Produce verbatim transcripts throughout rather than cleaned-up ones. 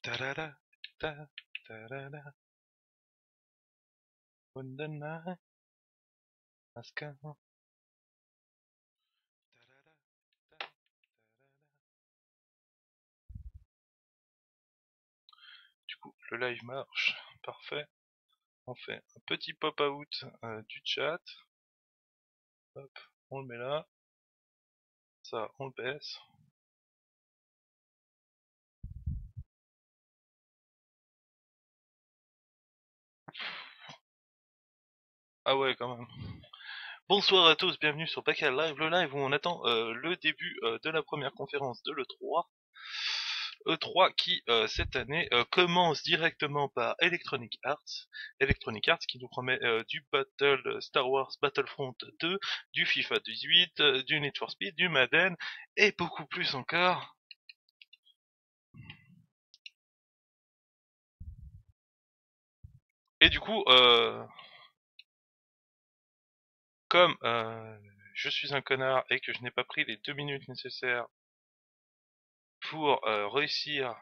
Ta-da-da, ta, ta-da-da. When the night has come. Ta-da-da, ta, ta-da-da. Du coup, le live marche, parfait. On fait un petit pop-out euh, du chat. Hop, on le met là. Ça, on le baisse. Ah ouais, quand même. Bonsoir à tous, bienvenue sur Bacal Live, le live où on attend euh, le début euh, de la première conférence de l'E trois. E trois qui, euh, cette année, euh, commence directement par Electronic Arts. Electronic Arts qui nous promet euh, du Battle Star Wars Battlefront deux, du FIFA dix-huit, euh, du Need for Speed, du Madden, et beaucoup plus encore. Et du coup, euh, comme euh, je suis un connard et que je n'ai pas pris les deux minutes nécessaires pour euh, réussir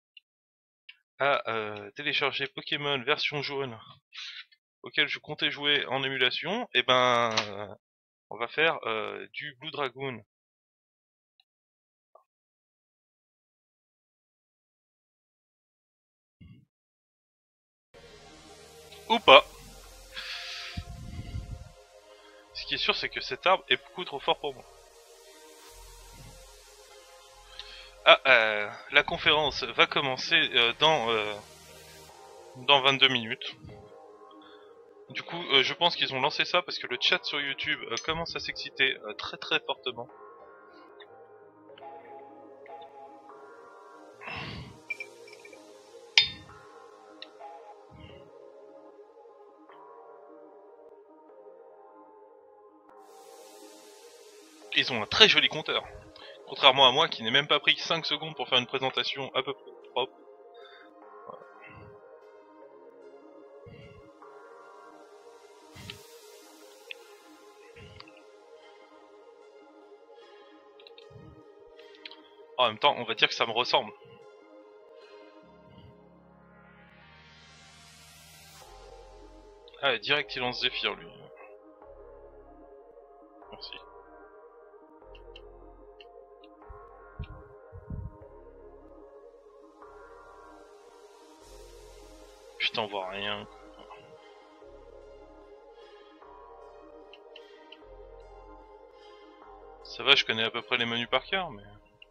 à euh, télécharger Pokémon version jaune auquel je comptais jouer en émulation, et ben euh, on va faire euh, du Blue Dragoon. Ou pas. Ce qui est sûr, c'est que cet arbre est beaucoup trop fort pour moi. Ah, euh, la conférence va commencer euh, dans, euh, dans vingt-deux minutes. Du coup, euh, je pense qu'ils ont lancé ça parce que le chat sur YouTube euh, commence à s'exciter euh, très très fortement. Ils ont un très joli compteur. Contrairement à moi qui n'ai même pas pris cinq secondes pour faire une présentation à peu près propre. En même temps, on va dire que ça me ressemble. Ah, direct il lance Zephyr lui. Merci. Je t'en vois rien. Ça va, je connais à peu près les menus par cœur, mais...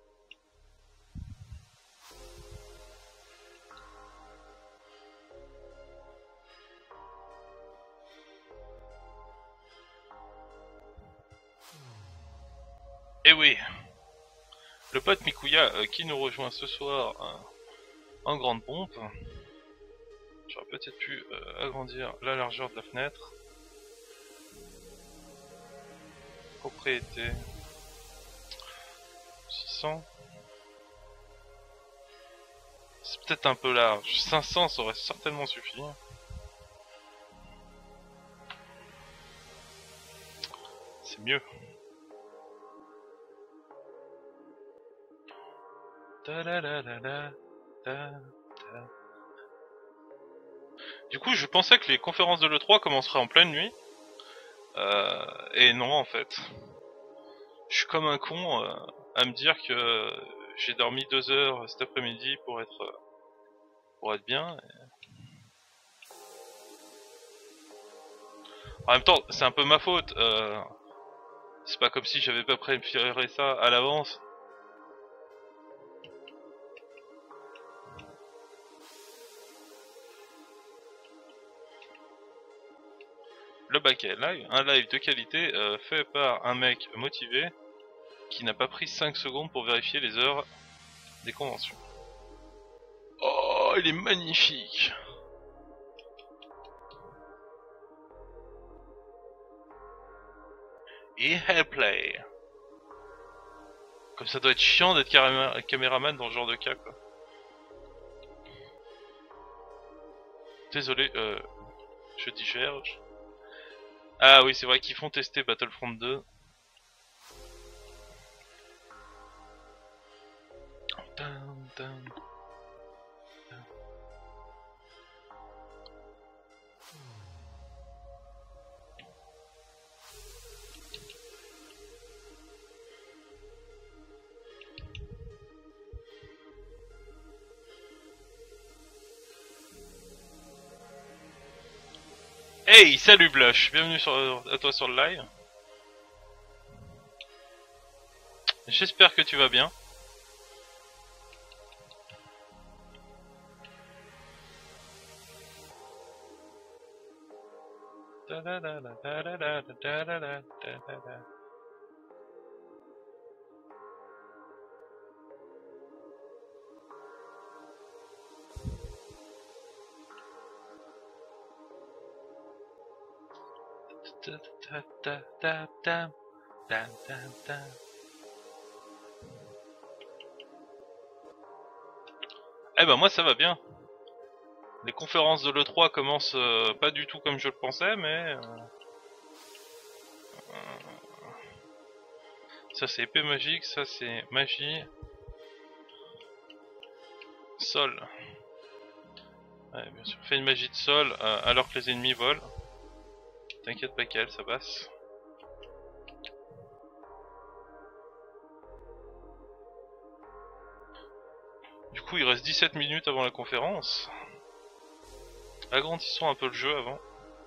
Eh oui, le pote Mikuya euh, qui nous rejoint ce soir euh, en grande pompe. J'aurais peut-être pu euh, agrandir la largeur de la fenêtre. Propriété six cents. C'est peut-être un peu large. cinq cents ça aurait certainement suffi. C'est mieux. Du coup, je pensais que les conférences de l'E trois commenceraient en pleine nuit. Euh, et non, en fait. Je suis comme un con euh, à me dire que j'ai dormi deux heures cet après-midi pour être pour être bien. Et... En même temps, c'est un peu ma faute. Euh, c'est pas comme si j'avais pas préparé ça à l'avance. Le Bacal Live, un live de qualité euh, fait par un mec motivé qui n'a pas pris cinq secondes pour vérifier les heures des conventions. Oh, il est magnifique! Et Hellplay. Comme ça doit être chiant d'être caméraman dans ce genre de cas, quoi. Désolé, euh, je diverge. Ah oui, c'est vrai qu'ils font tester Battlefront deux. Dun, dun. Hey, salut Blush, bienvenue sur, à toi sur le live. J'espère que tu vas bien. Eh ben moi ça va bien. Les conférences de l'E trois commencent euh, pas du tout comme je le pensais, mais... Euh, euh, ça c'est épée magique, ça c'est magie. Sol. Ouais, bien sûr. Fais une magie de sol euh, alors que les ennemis volent. T'inquiète pas qu'elle, ça passe. Du coup il reste dix-sept minutes avant la conférence. Agrandissons un peu le jeu avant.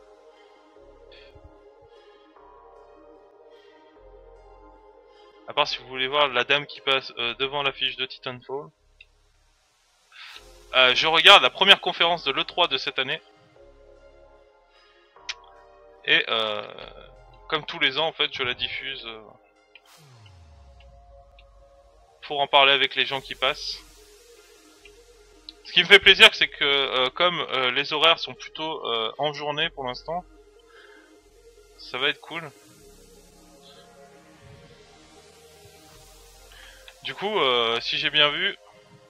À part si vous voulez voir la dame qui passe euh, devant l'affiche de Titanfall. Euh, je regarde la première conférence de l'E trois de cette année. Et euh, comme tous les ans en fait je la diffuse euh, pour en parler avec les gens qui passent. Ce qui me fait plaisir c'est que euh, comme euh, les horaires sont plutôt euh, en journée pour l'instant, ça va être cool. Du coup euh, si j'ai bien vu,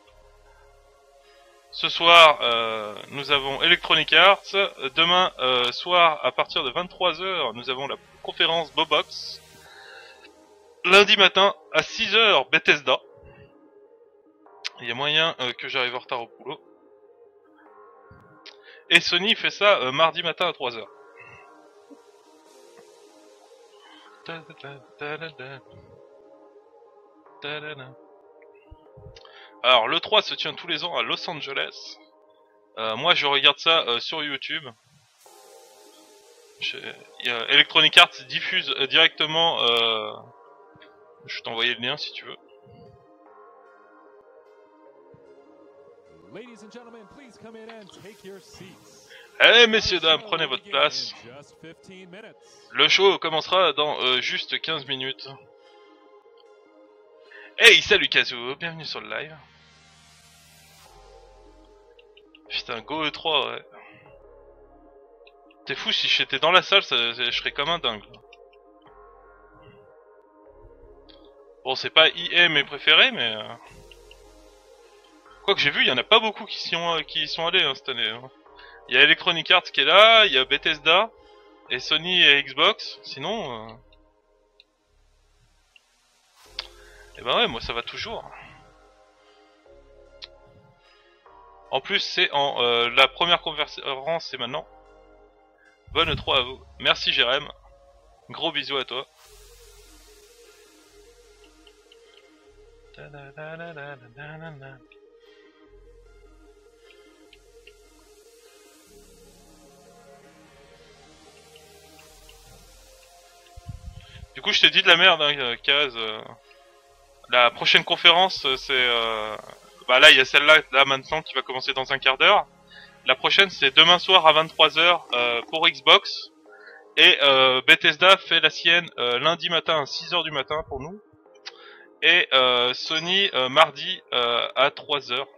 ce soir euh, nous avons Electronic Arts. Demain euh, soir à partir de vingt-trois heures nous avons la conférence Bobox. Lundi matin à six heures Bethesda. Il y a moyen euh, que j'arrive en retard au boulot. Et Sony fait ça euh, mardi matin à trois heures. Alors l'E trois se tient tous les ans à Los Angeles. Euh, moi je regarde ça euh, sur YouTube. Je, euh, Electronic Arts diffuse euh, directement. Euh, je vais t'envoyer le lien si tu veux. Allez messieurs dames, prenez votre place. Le show commencera dans euh, juste quinze minutes. Hey, salut Kazuo, bienvenue sur le live. Putain, Go E trois, ouais. T'es fou, si j'étais dans la salle, ça, je serais comme un dingue. Bon, c'est pas I A mes préférés, mais... Euh... Quoi que j'ai vu, il y en a pas beaucoup qui, sont, euh, qui y sont allés hein, cette année. Hein. Il y a Electronic Arts qui est là, il y a Bethesda, et Sony et Xbox, sinon... Euh... Et ben ouais, moi ça va toujours. En plus, c'est en... Euh, la première conférence, c'est maintenant. Bonne E trois à vous. Merci Jérém. Gros bisous à toi. Du coup, je t'ai dit de la merde, hein, Kaz. Euh, la prochaine conférence, c'est... Euh, bah là, il y a celle-là, là, maintenant, qui va commencer dans un quart d'heure. La prochaine, c'est demain soir à vingt-trois heures euh, pour Xbox. Et euh, Bethesda fait la sienne euh, lundi matin à six heures du matin pour nous. Et euh, Sony euh, mardi euh, à trois heures.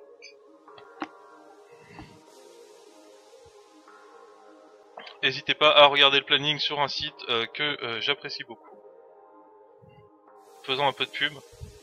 N'hésitez pas à regarder le planning sur un site euh, que euh, j'apprécie beaucoup. Faisons un peu de pub.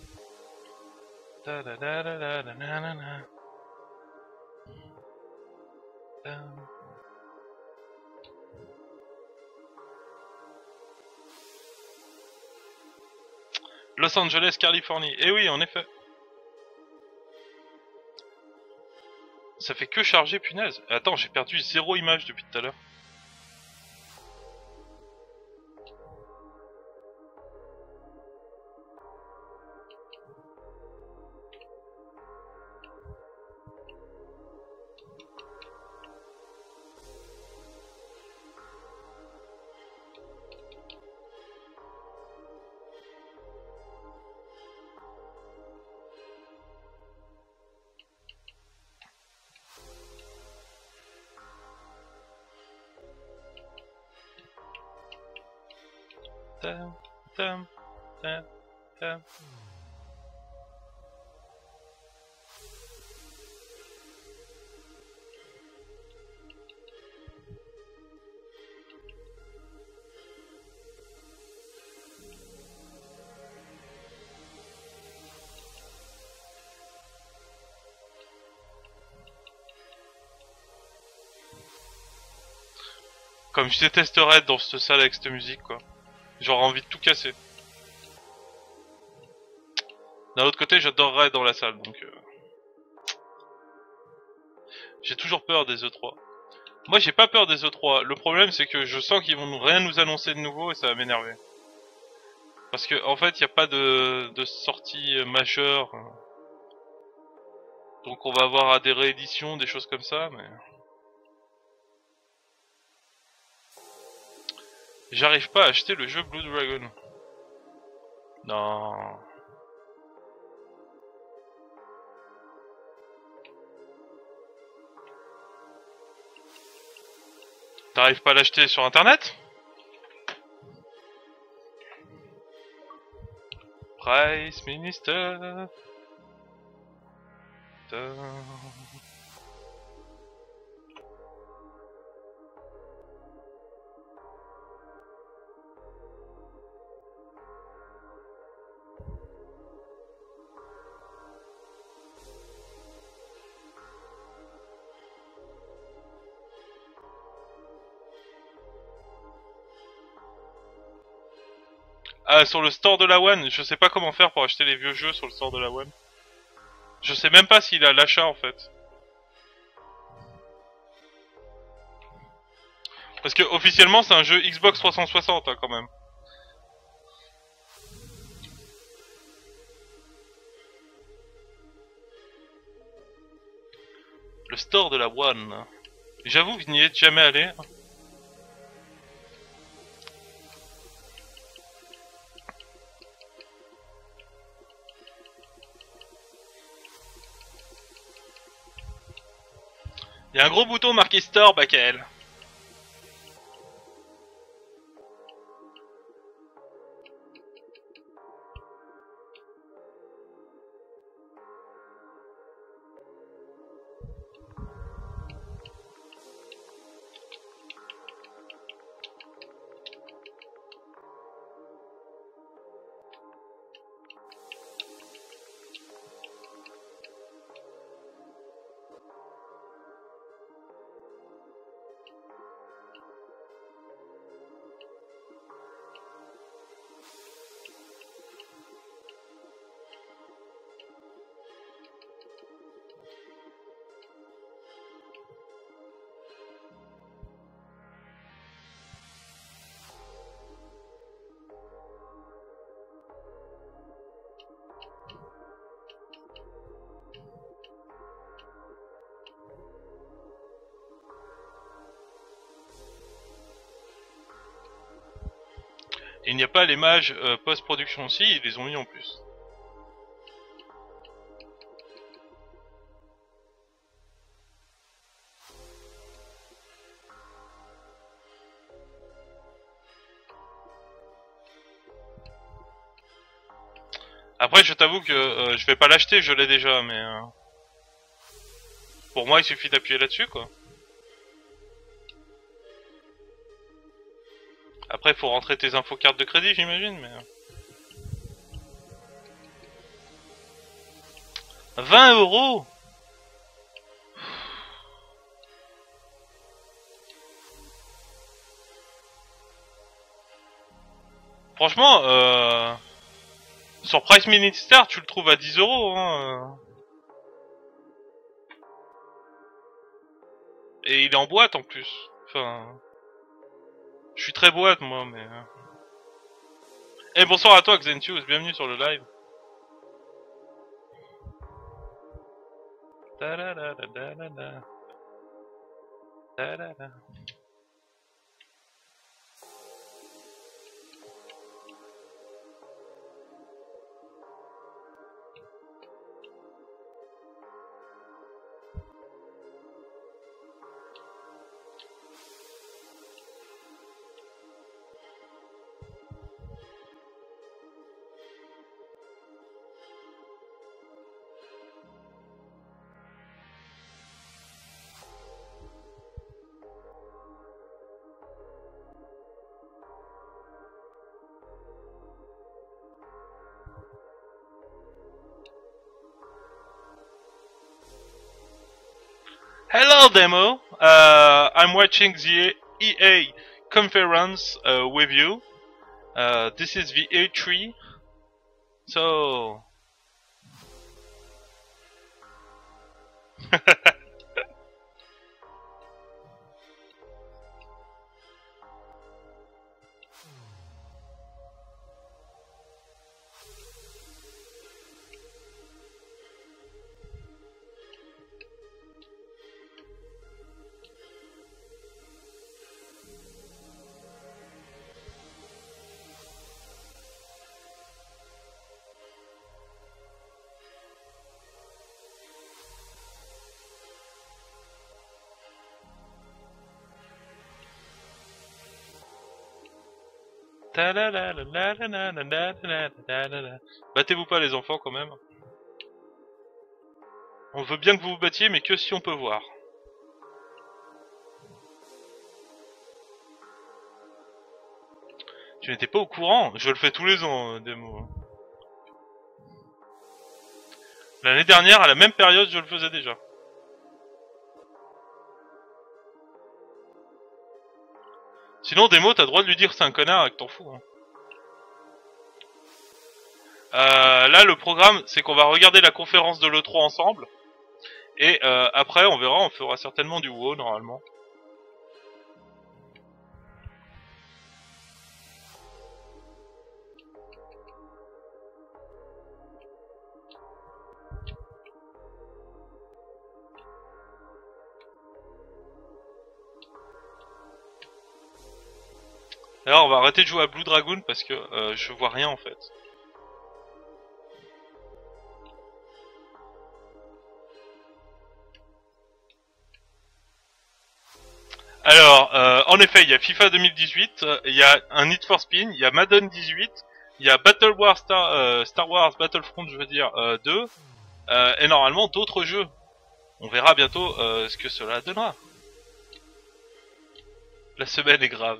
Los Angeles, Californie. Eh oui, en effet. Ça fait que charger, punaise. Attends, j'ai perdu zéro image depuis tout à l'heure. Tam, tam, tam, tam. Comme je détesterais être dans cette salle avec cette musique, quoi. J'aurais envie de tout casser. D'un autre côté, j'adorerais être dans la salle, donc... Euh... J'ai toujours peur des E trois. Moi, j'ai pas peur des E trois. Le problème, c'est que je sens qu'ils vont nous, rien nous annoncer de nouveau et ça va m'énerver. Parce que, en fait, il n'y a pas de, de sortie majeure. Donc on va avoir des rééditions, des choses comme ça, mais... J'arrive pas à acheter le jeu Blue Dragon. Non. T'arrives pas à l'acheter sur internet? Price Minister. Ah, sur le store de la One, je sais pas comment faire pour acheter les vieux jeux sur le store de la One. Je sais même pas s'il a l'achat en fait. Parce que officiellement c'est un jeu Xbox trois cent soixante hein, quand même. Le store de la One. J'avoue que je n'y ai jamais allé. Il y a un gros bouton marqué Store, Bakael. Il n'y a pas les mages euh, post-production aussi, ils les ont mis en plus. Après, je t'avoue que euh, je vais pas l'acheter, je l'ai déjà, mais... Euh... Pour moi, il suffit d'appuyer là-dessus, quoi. Après, faut rentrer tes infos carte de crédit, j'imagine, mais... vingt euros. Franchement, euh... sur Price Minister, tu le trouves à dix euros, hein. Et il est en boîte en plus. Enfin... Je suis très boîte moi, mais... Eh hey, bonsoir à toi Xentius, bienvenue sur le live. Da da da da da da da. Da da da. Hello demo, uh, I'm watching the E A conference uh, with you. Uh, this is the E three, so... Battez-vous pas les enfants quand même. On veut bien que vous vous battiez mais que si on peut voir. Tu n'étais pas au courant? Je le fais tous les ans, démo. L'année dernière, à la même période, je le faisais déjà. Sinon, démo, t'as le droit de lui dire c'est un connard et que t'en fous. Hein. Euh, là, le programme, c'est qu'on va regarder la conférence de l'E trois ensemble. Et euh, après, on verra, on fera certainement du WoW, normalement. Alors, on va arrêter de jouer à Blue Dragoon parce que euh, je vois rien en fait. Alors, euh, en effet, il y a FIFA deux mille dix-huit, il y a un Need for Speed, il y a Madden dix-huit, il y a Battle War Star, euh, Star Wars Battlefront, je veux dire, euh, deux, euh, et normalement d'autres jeux. On verra bientôt euh, ce que cela donnera. La semaine est grave.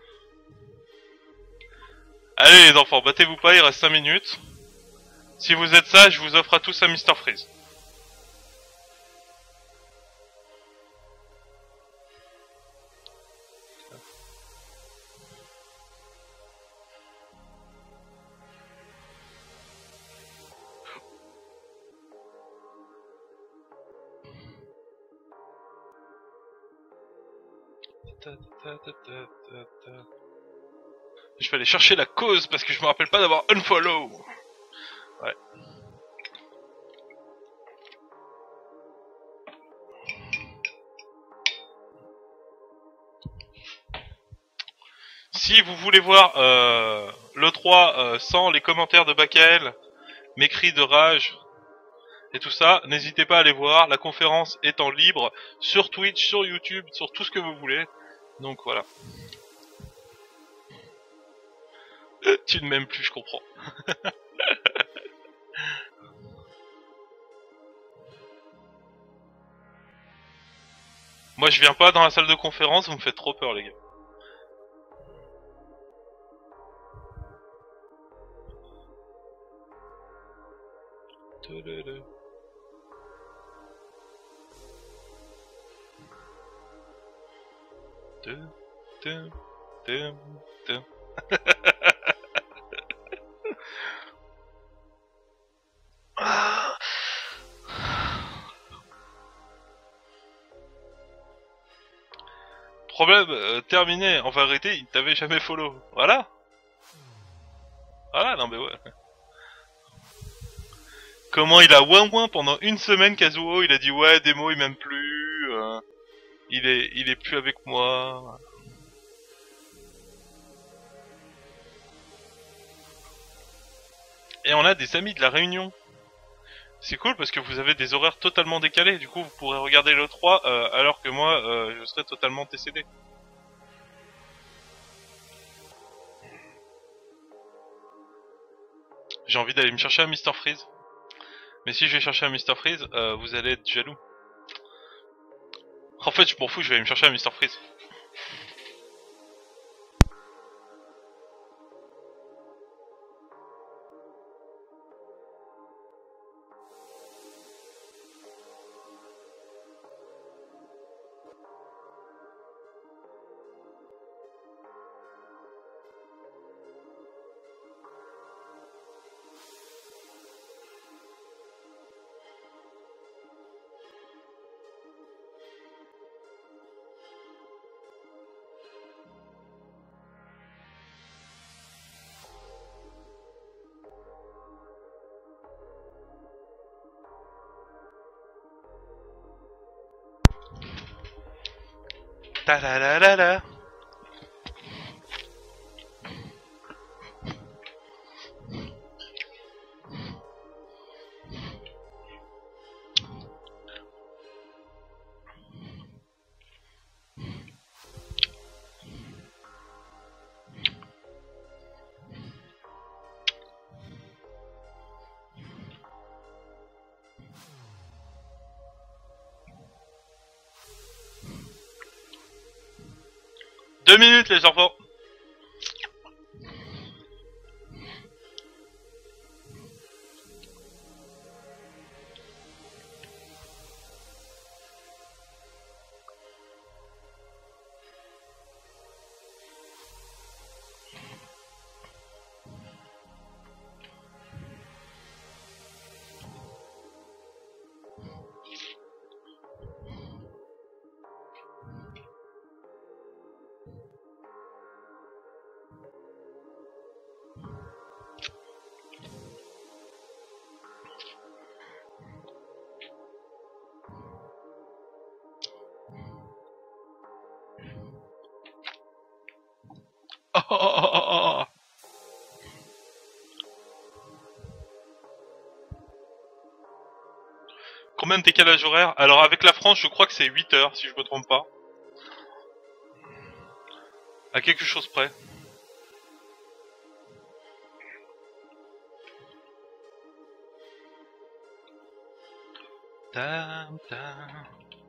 Allez les enfants, battez-vous pas, il reste cinq minutes. Si vous êtes sages, je vous offre à tous un Mister Freeze. Je vais aller chercher la cause parce que je me rappelle pas d'avoir unfollow. Ouais. Si vous voulez voir euh, l'E trois euh, sans les commentaires de Bakael, mes cris de rage et tout ça, n'hésitez pas à aller voir. La conférence est en libre sur Twitch, sur YouTube, sur tout ce que vous voulez. Donc voilà. Tu ne m'aimes plus, je comprends. Moi je viens pas dans la salle de conférence, vous me faites trop peur les gars. Problème euh, terminé. En vérité, il t'avait jamais follow. Voilà. Voilà, non mais ouais. Comment il a ouin ouin pendant une semaine, Kazuo, il a dit ouais, Demo il m'aime plus, euh, il est il est plus avec moi. Et on a des amis de la Réunion. C'est cool parce que vous avez des horaires totalement décalés, du coup vous pourrez regarder le trois euh, alors que moi euh, je serai totalement décédé. J'ai envie d'aller me chercher un mister Freeze. Mais si je vais chercher un mister Freeze, euh, vous allez être jaloux. En fait je m'en fous, je vais aller me chercher un mister Freeze. Ta la la la la. Deux minutes les enfants. Oh, oh, oh, oh, oh. Combien de décalage horaire? Alors avec la France, je crois que c'est huit heures, si je me trompe pas. À quelque chose près. Tam, tam.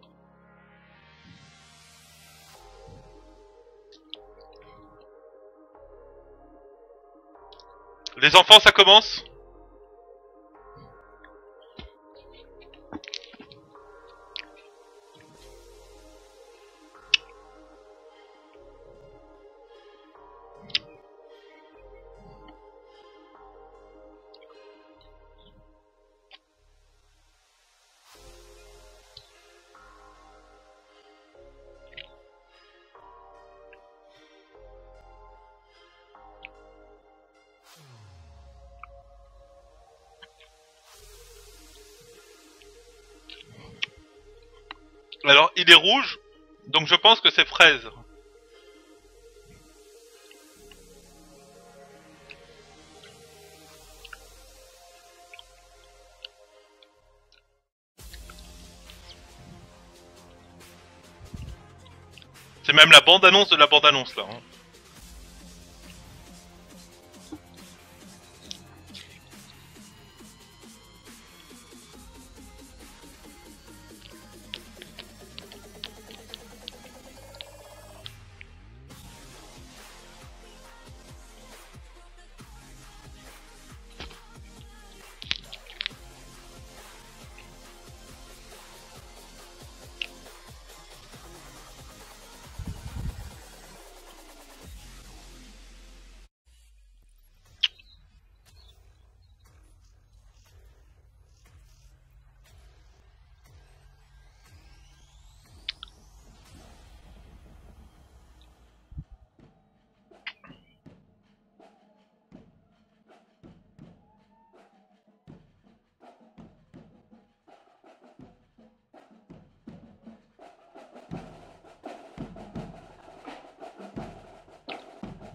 Les enfants, ça commence. Alors, il est rouge, donc je pense que c'est fraise. C'est même la bande-annonce de la bande-annonce, là. Hein.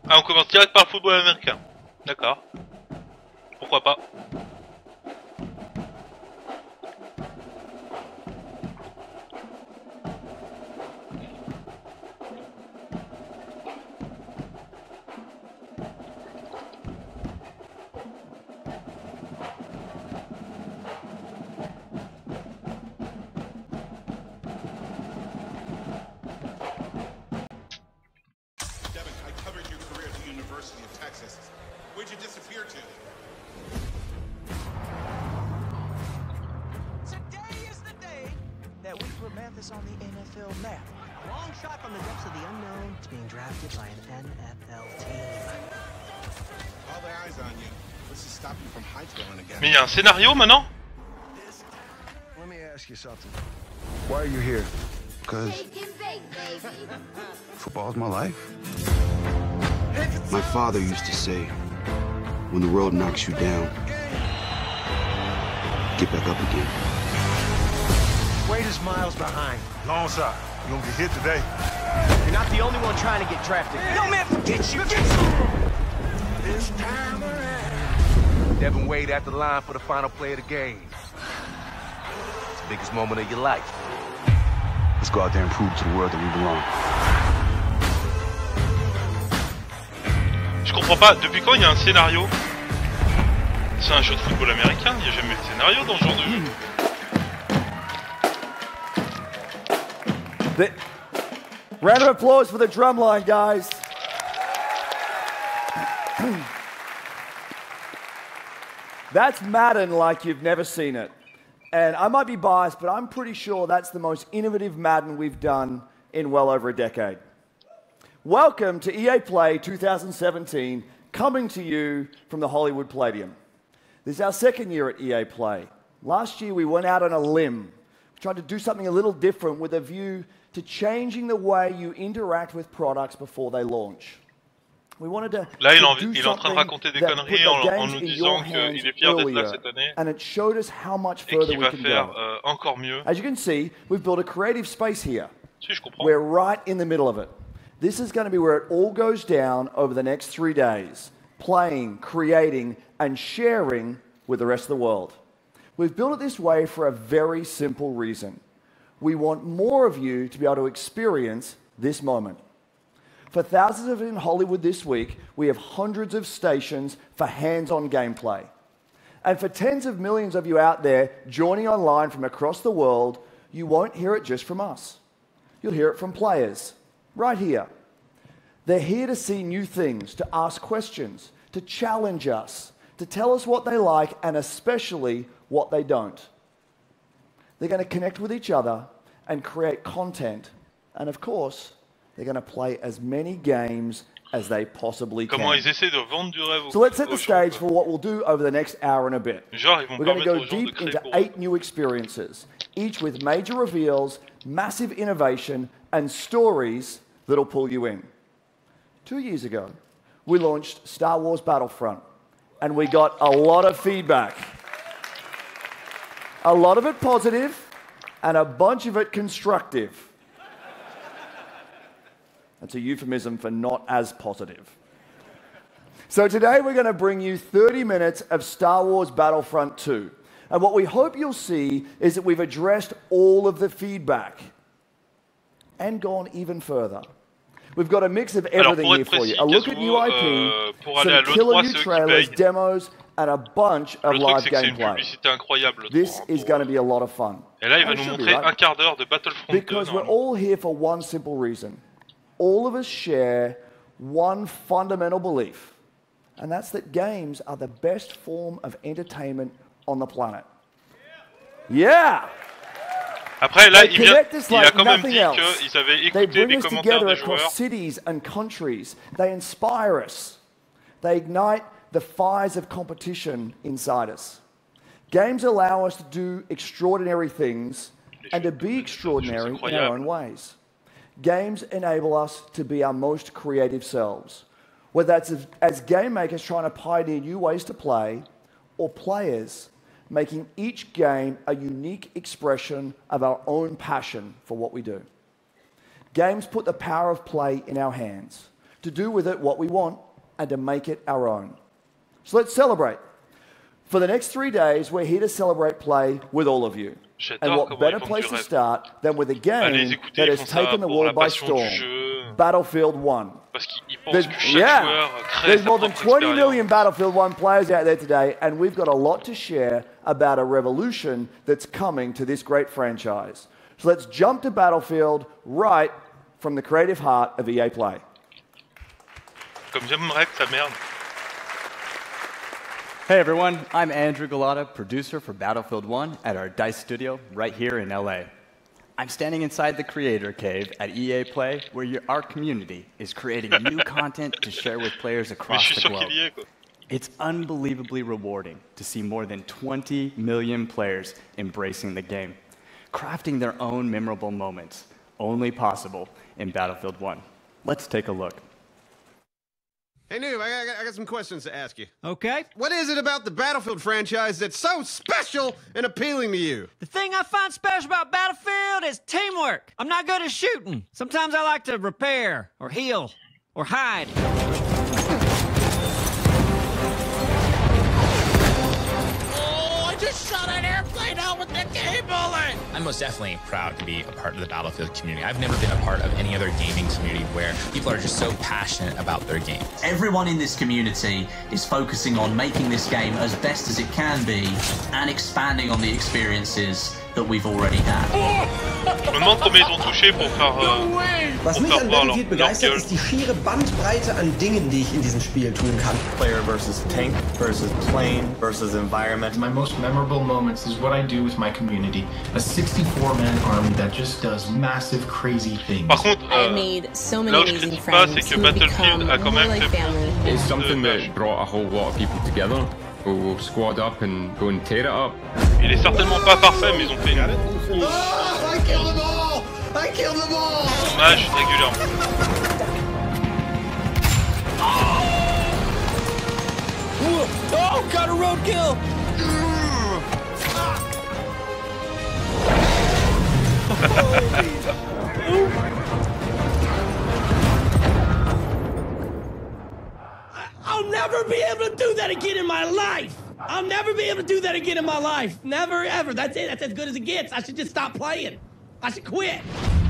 Ah, on commence direct par le football américain. D'accord. Pourquoi pas. Where'd you disappear to? Today is the day that we put Memphis on the N F L map. A long shot from the depths of the unknown. It's being drafted by an N F L team. All their eyes on you. What's to stop you from hightailing again? Mais il y a un scénario maintenant? Let me ask you something. Why are you here? Because football's my life. My father used to say, when the world knocks you down, get back up again. Wade is miles behind. Long shot. You gonna get hit today. You're not the only one trying to get drafted. No, man, forget you! Forget you! This time around. Devin Wade at the line for the final play of the game. It's the biggest moment of your life. Let's go out there and prove to the world that we belong. Je comprends pas, depuis quand il y a un scénario? C'est un jeu de football américain, il n'y a jamais eu de scénario dans ce genre de jeu. The... Round of applause for the drumline, guys. That's Madden like you've never seen it. And I might be biased, but I'm pretty sure that's the most innovative Madden we've done in well over a decade. Welcome to E A Play two thousand seventeen, coming to you from the Hollywood Palladium. This is our second year at E A Play. Last year we went out on a limb, tried to do something a little different with a view to changing the way you interact with products before they launch. We wanted to, Là, il, to en, do il est en train de something raconter des that put conneries the en, en games nous in disant your qu'il hands est fier d'être là earlier, cette année and it showed us how much et further qu'il we va can faire go. euh, encore mieux. As you can see, we've built a creative space here. Si, je comprends. We're right in the middle of it. This is going to be where it all goes down over the next three days, playing, creating, and sharing with the rest of the world. We've built it this way for a very simple reason. We want more of you to be able to experience this moment. For thousands of you in Hollywood this week, we have hundreds of stations for hands-on gameplay. And for tens of millions of you out there joining online from across the world, you won't hear it just from us. You'll hear it from players, right here. They're here to see new things, to ask questions, to challenge us, to tell us what they like and especially what they don't. They're going to connect with each other and create content. And of course, they're going to play as many games as they possibly can. Comment ils essaient de vendre du rêve. So let's set the stage for what we'll do over the next hour and a bit. Genre, ils vont We're going to permettre go aux gens de deep créer into pour eux. eight new experiences, each with major reveals, massive innovation, and stories that'll pull you in. Two years ago, we launched Star Wars Battlefront, and we got a lot of feedback. A lot of it positive, and a bunch of it constructive. That's a euphemism for not as positive. So today we're going to bring you thirty minutes of Star Wars Battlefront two. And what we hope you'll see is that we've addressed all of the feedback and gone even further. We've got a mix of everything Alors, here pour for être you. précis, A look at Kazuo, new I P, euh, pour aller à some l'E killer trois, new ceux qui trailers, payent. demos, and a bunch of Le truc, live c'est que c'est une gameplay. publicité incroyable. This pour- is pour- going to be a lot of fun. Et là, il va And nous it should be, montrer right? un quart d'heure de Battlefront deux. Because we're normalement. all here for one simple reason. All of us share one fundamental belief, and that's that games are the best form of entertainment on the planet. Yeah! Après, là, They il, vient, connect us il a like quand même nothing dit else. qu'ils avaient They écouté bring des us commentaires together des across joueurs. cities and countries. They inspire us. They ignite the fires of competition inside us. Games allow us to do extraordinary things and to be extraordinary in our own ways. Games enable us to be our most creative selves, whether that's as, as game makers trying to pioneer new ways to play, or players making each game a unique expression of our own passion for what we do. Games put the power of play in our hands, to do with it what we want, and to make it our own. So let's celebrate. For the next three days, we're here to celebrate play with all of you. And what better place to start than with a game that has taken the world by storm, Battlefield one. There's, yeah, there's more than twenty million Battlefield one players out there today, and we've got a lot to share about a revolution that's coming to this great franchise. So let's jump to Battlefield right from the creative heart of E A Play. Comme j'aimerais que ça merde. Hey everyone, I'm Andrew Galata, producer for Battlefield one at our DICE studio right here in L A. I'm standing inside the creator cave at E A Play, where your, our community is creating new content to share with players across the globe. It's unbelievably rewarding to see more than twenty million players embracing the game, crafting their own memorable moments, only possible in Battlefield one. Let's take a look. Hey, Noob, I got, I got some questions to ask you. Okay. What is it about the Battlefield franchise that's so special and appealing to you? The thing I find special about Battlefield is teamwork. I'm not good at shooting. Sometimes I like to repair, or heal, or hide. Oh, I just shot an airplane out with the K bullet! I'm most definitely proud to be a part of the Battlefield community. I've never been a part of any other gaming community where people are just so passionate about their game. Everyone in this community is focusing on making this game as best as it can be and expanding on the experiences that we've already had. Je me demande combien ils ont touché pour faire, euh, Was pour mich faire an voir Battlefield leur, begeistert, leur ist die schiere Bandbreite an Dingen, die ich in diesem Spiel tun kann. Player versus tank versus plane versus environment. My most memorable moments is what I do with my community. A sixty-four man army that just does massive, crazy things. Par contre, euh, I made so many là où je amazing critique pas, c'est friends que who Battlefield become a quand more même like fait family. It's something that brought a whole lot of people together. We'll squad up and go and tear it up. Il est certainement pas parfait, mais ils ont fait une... Oh, I killed them all! I killed them all! Dommage régulièrement. Oh, got a roadkill! I'll never be able to do that again in my life! I'll never be able to do that again in my life! Never, ever. That's it. That's as good as it gets. I should just stop playing. I should quit.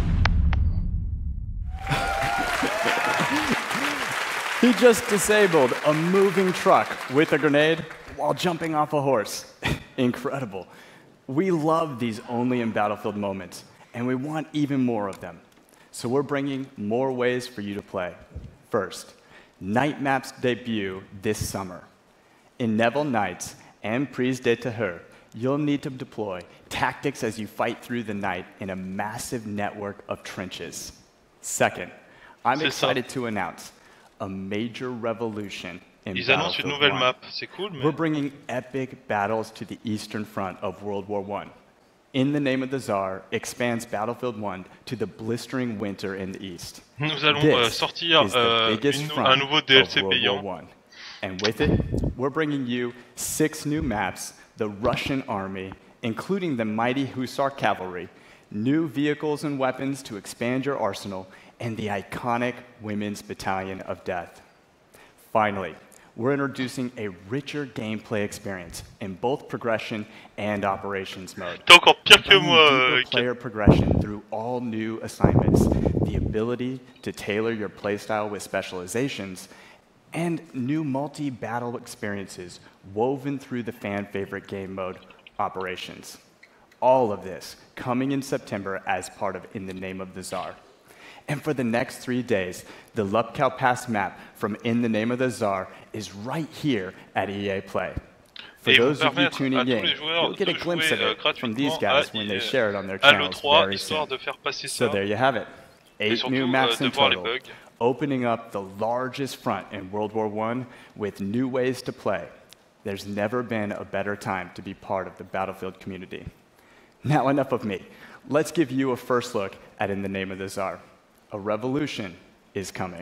He just disabled a moving truck with a grenade while jumping off a horse. Incredible. We love these only in Battlefield moments, and we want even more of them. So we're bringing more ways for you to play. First, Night Maps debut this summer. In Neville Nights and Prise de Terreur, you'll need to deploy tactics as you fight through the night in a massive network of trenches. Second, I'm excited to announce a major revolution in Ils annoncent une nouvelle map, c'est cool, mais... We're bringing epic battles to the Eastern Front of World War One. In the Name of the Tsar expands Battlefield one to the blistering winter in the East. Nous allons euh, sortir euh, une, un nouveau D L C payant. And with it, we're bringing you six new maps, the Russian army, including the mighty Hussar cavalry, new vehicles and weapons to expand your arsenal, and the iconic Women's Battalion of Death. Finally, we're introducing a richer gameplay experience in both progression and operations mode. T'es encore pire que moi, deeper player progression through all new assignments, the ability to tailor your playstyle with specializations, and new multi-battle experiences woven through the fan-favorite game mode, Operations. All of this coming in September as part of In the Name of the Tsar. And for the next three days, the Lupkow Pass map from In the Name of the Tsar is right here at E A Play. For those of you tuning in, you'll get a glimpse of it from these guys when they share it on their channels very soon. So there you have it. Eight new maps in total, opening up the largest front in World War One with new ways to play. There's never been a better time to be part of the Battlefield community. Now enough of me. Let's give you a first look at In the Name of the Tsar. A revolution is coming.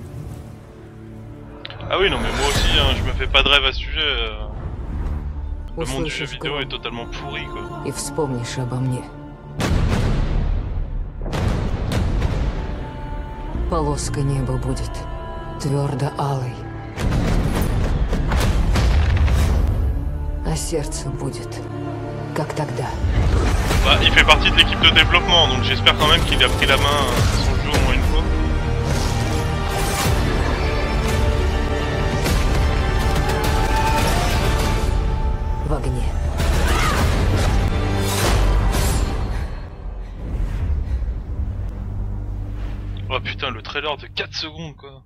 Ah oui, non mais moi aussi, hein, je me fais pas de rêve à ce sujet. Euh... Le monde du jeu vidéo est totalement pourri, quoi. И вспомнишь обо мне. Полоска неба будет твердо алой, а сердце будет как тогда. Bah, il fait partie de l'équipe de développement, donc j'espère quand même qu'il a pris la main sur le jeu au moins une fois. В огне. Oh putain, le trailer de quatre secondes, quoi.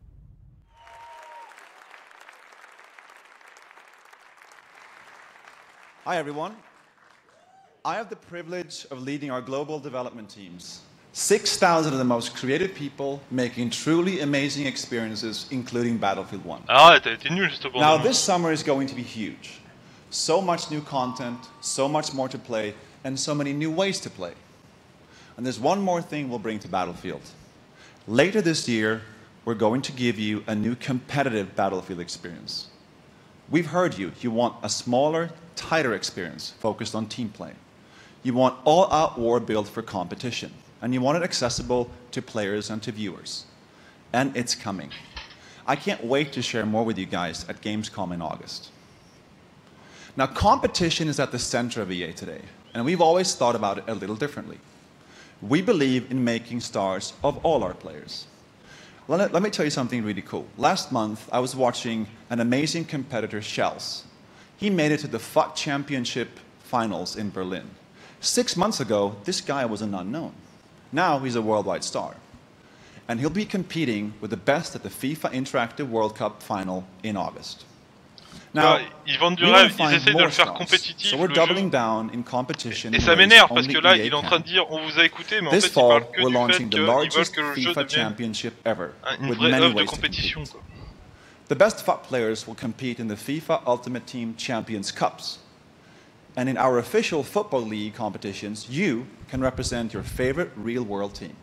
Hi everyone. I have the privilege of leading our global development teams. six thousand of the most creative people making truly amazing experiences, including Battlefield one. Ah, t'as été nul, juste Now this summer is going to be huge. So much new content, so much more to play, and so many new ways to play. And there's one more thing we'll bring to Battlefield. Later this year, we're going to give you a new competitive Battlefield experience. We've heard you. You want a smaller, tighter experience focused on team play. You want all-out war built for competition, and you want it accessible to players and to viewers. And it's coming. I can't wait to share more with you guys at Gamescom in August. Now, competition is at the center of E A today, and we've always thought about it a little differently. We believe in making stars of all our players. Let, let me tell you something really cool. Last month, I was watching an amazing competitor, Shells. He made it to the F U T Championship finals in Berlin. Six months ago, this guy was an unknown. Now he's a worldwide star. And he'll be competing with the best at the FIFA Interactive World Cup final in August. Now, ouais, ils vendent du rêve, ils essaient de le faire compétitif, so we're le doubling jeu. down in competition Et ça m'énerve parce que là, il est en train de dire on vous a écouté, mais en fait, il parle que du fait qu'ils veulent que le jeu devienne une vraie œuvre de compétition, quoi. The best F U T players will compete in the FIFA Ultimate Team Champions Cups. And in our official Football League competitions, you can represent your favorite real-world team.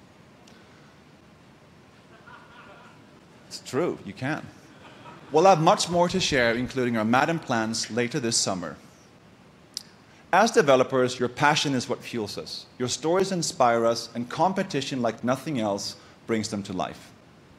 It's true, you can. We'll have much more to share, including our Madden plans later this summer. As developers, your passion is what fuels us. Your stories inspire us, and competition like nothing else brings them to life.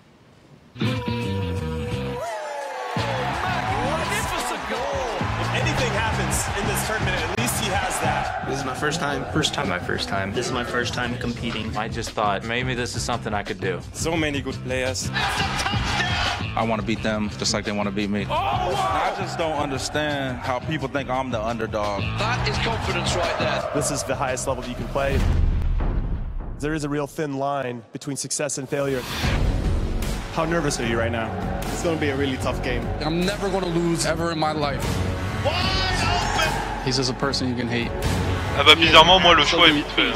Anything happens in this tournament, at least he has that. This is my first time. First time. My first time. This is my first time competing. I just thought maybe this is something I could do. So many good players. I want to beat them just like they want to beat me. Oh, wow. I just don't understand how people think I'm the underdog. That is confidence right there. This is the highest level you can play. There is a real thin line between success and failure. How nervous are you right now? It's going to be a really tough game. I'm never going to lose ever in my life. Wide open. He's just a person you can hate. Ah bah bizarrement, moi le choix est vite fait.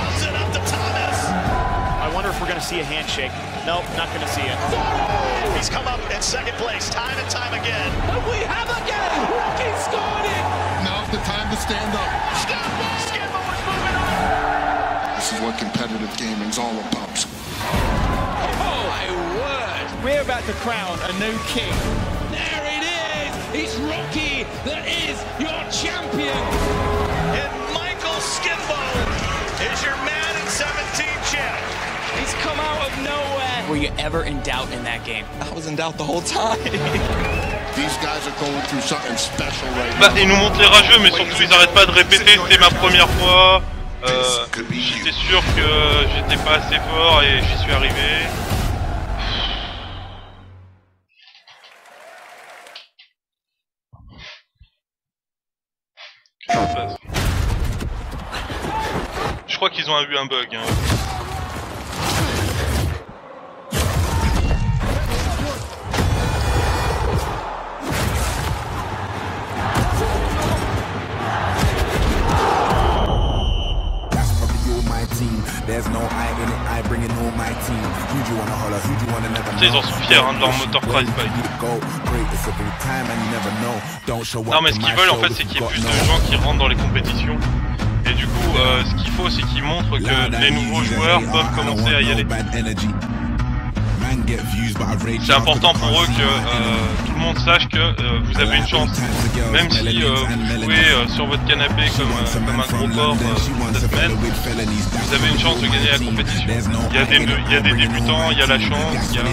I wonder if we're going to see a handshake. Nope, not going to see it. He's come up in second place time and time again. And we have again. Rookie scored it. Now's the time to stand up. Skimbo, Skimbo is moving on. This is what competitive gaming's all about. Oh my word. We're about to crown a new king. There it is. It's Rocky that is your champion. And Michael Skimbo is your Madden seventeen champ. He's come out of nowhere. Were you ever in doubt in that game? I was in doubt the whole time. These guys are going through something special right bah, now. Ils nous montrent les rageux, mais surtout ils arrêtent pas de répéter c'était ma première fois. Euh, j'étais sûr que j'étais pas assez fort et j'y suis arrivé. Je crois qu'ils ont eu un bug. Hein. Ils en sont fiers hein, de leur moteur Prize Bike. Non mais ce qu'ils veulent en fait c'est qu'il y ait plus de gens qui rentrent dans les compétitions. Et du coup euh, ce qu'il faut c'est qu'ils montrent que les nouveaux joueurs peuvent commencer à y aller. C'est important pour eux que euh, tout le monde sache que euh, vous avez une chance. Même si euh, vous jouez euh, sur votre canapé comme, euh, comme un gros porc euh, cette semaine, vous avez une chance de gagner la compétition. Il y a des, il y a des débutants, il y a la chance, il y a...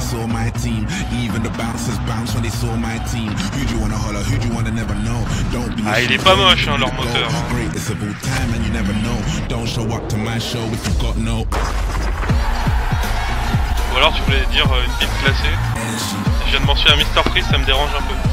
Ah, il est pas moche hein, leur moteur. Hein. Ou alors tu voulais dire euh, une bite classée. Je viens de mentionner un mister Freeze, ça me dérange un peu.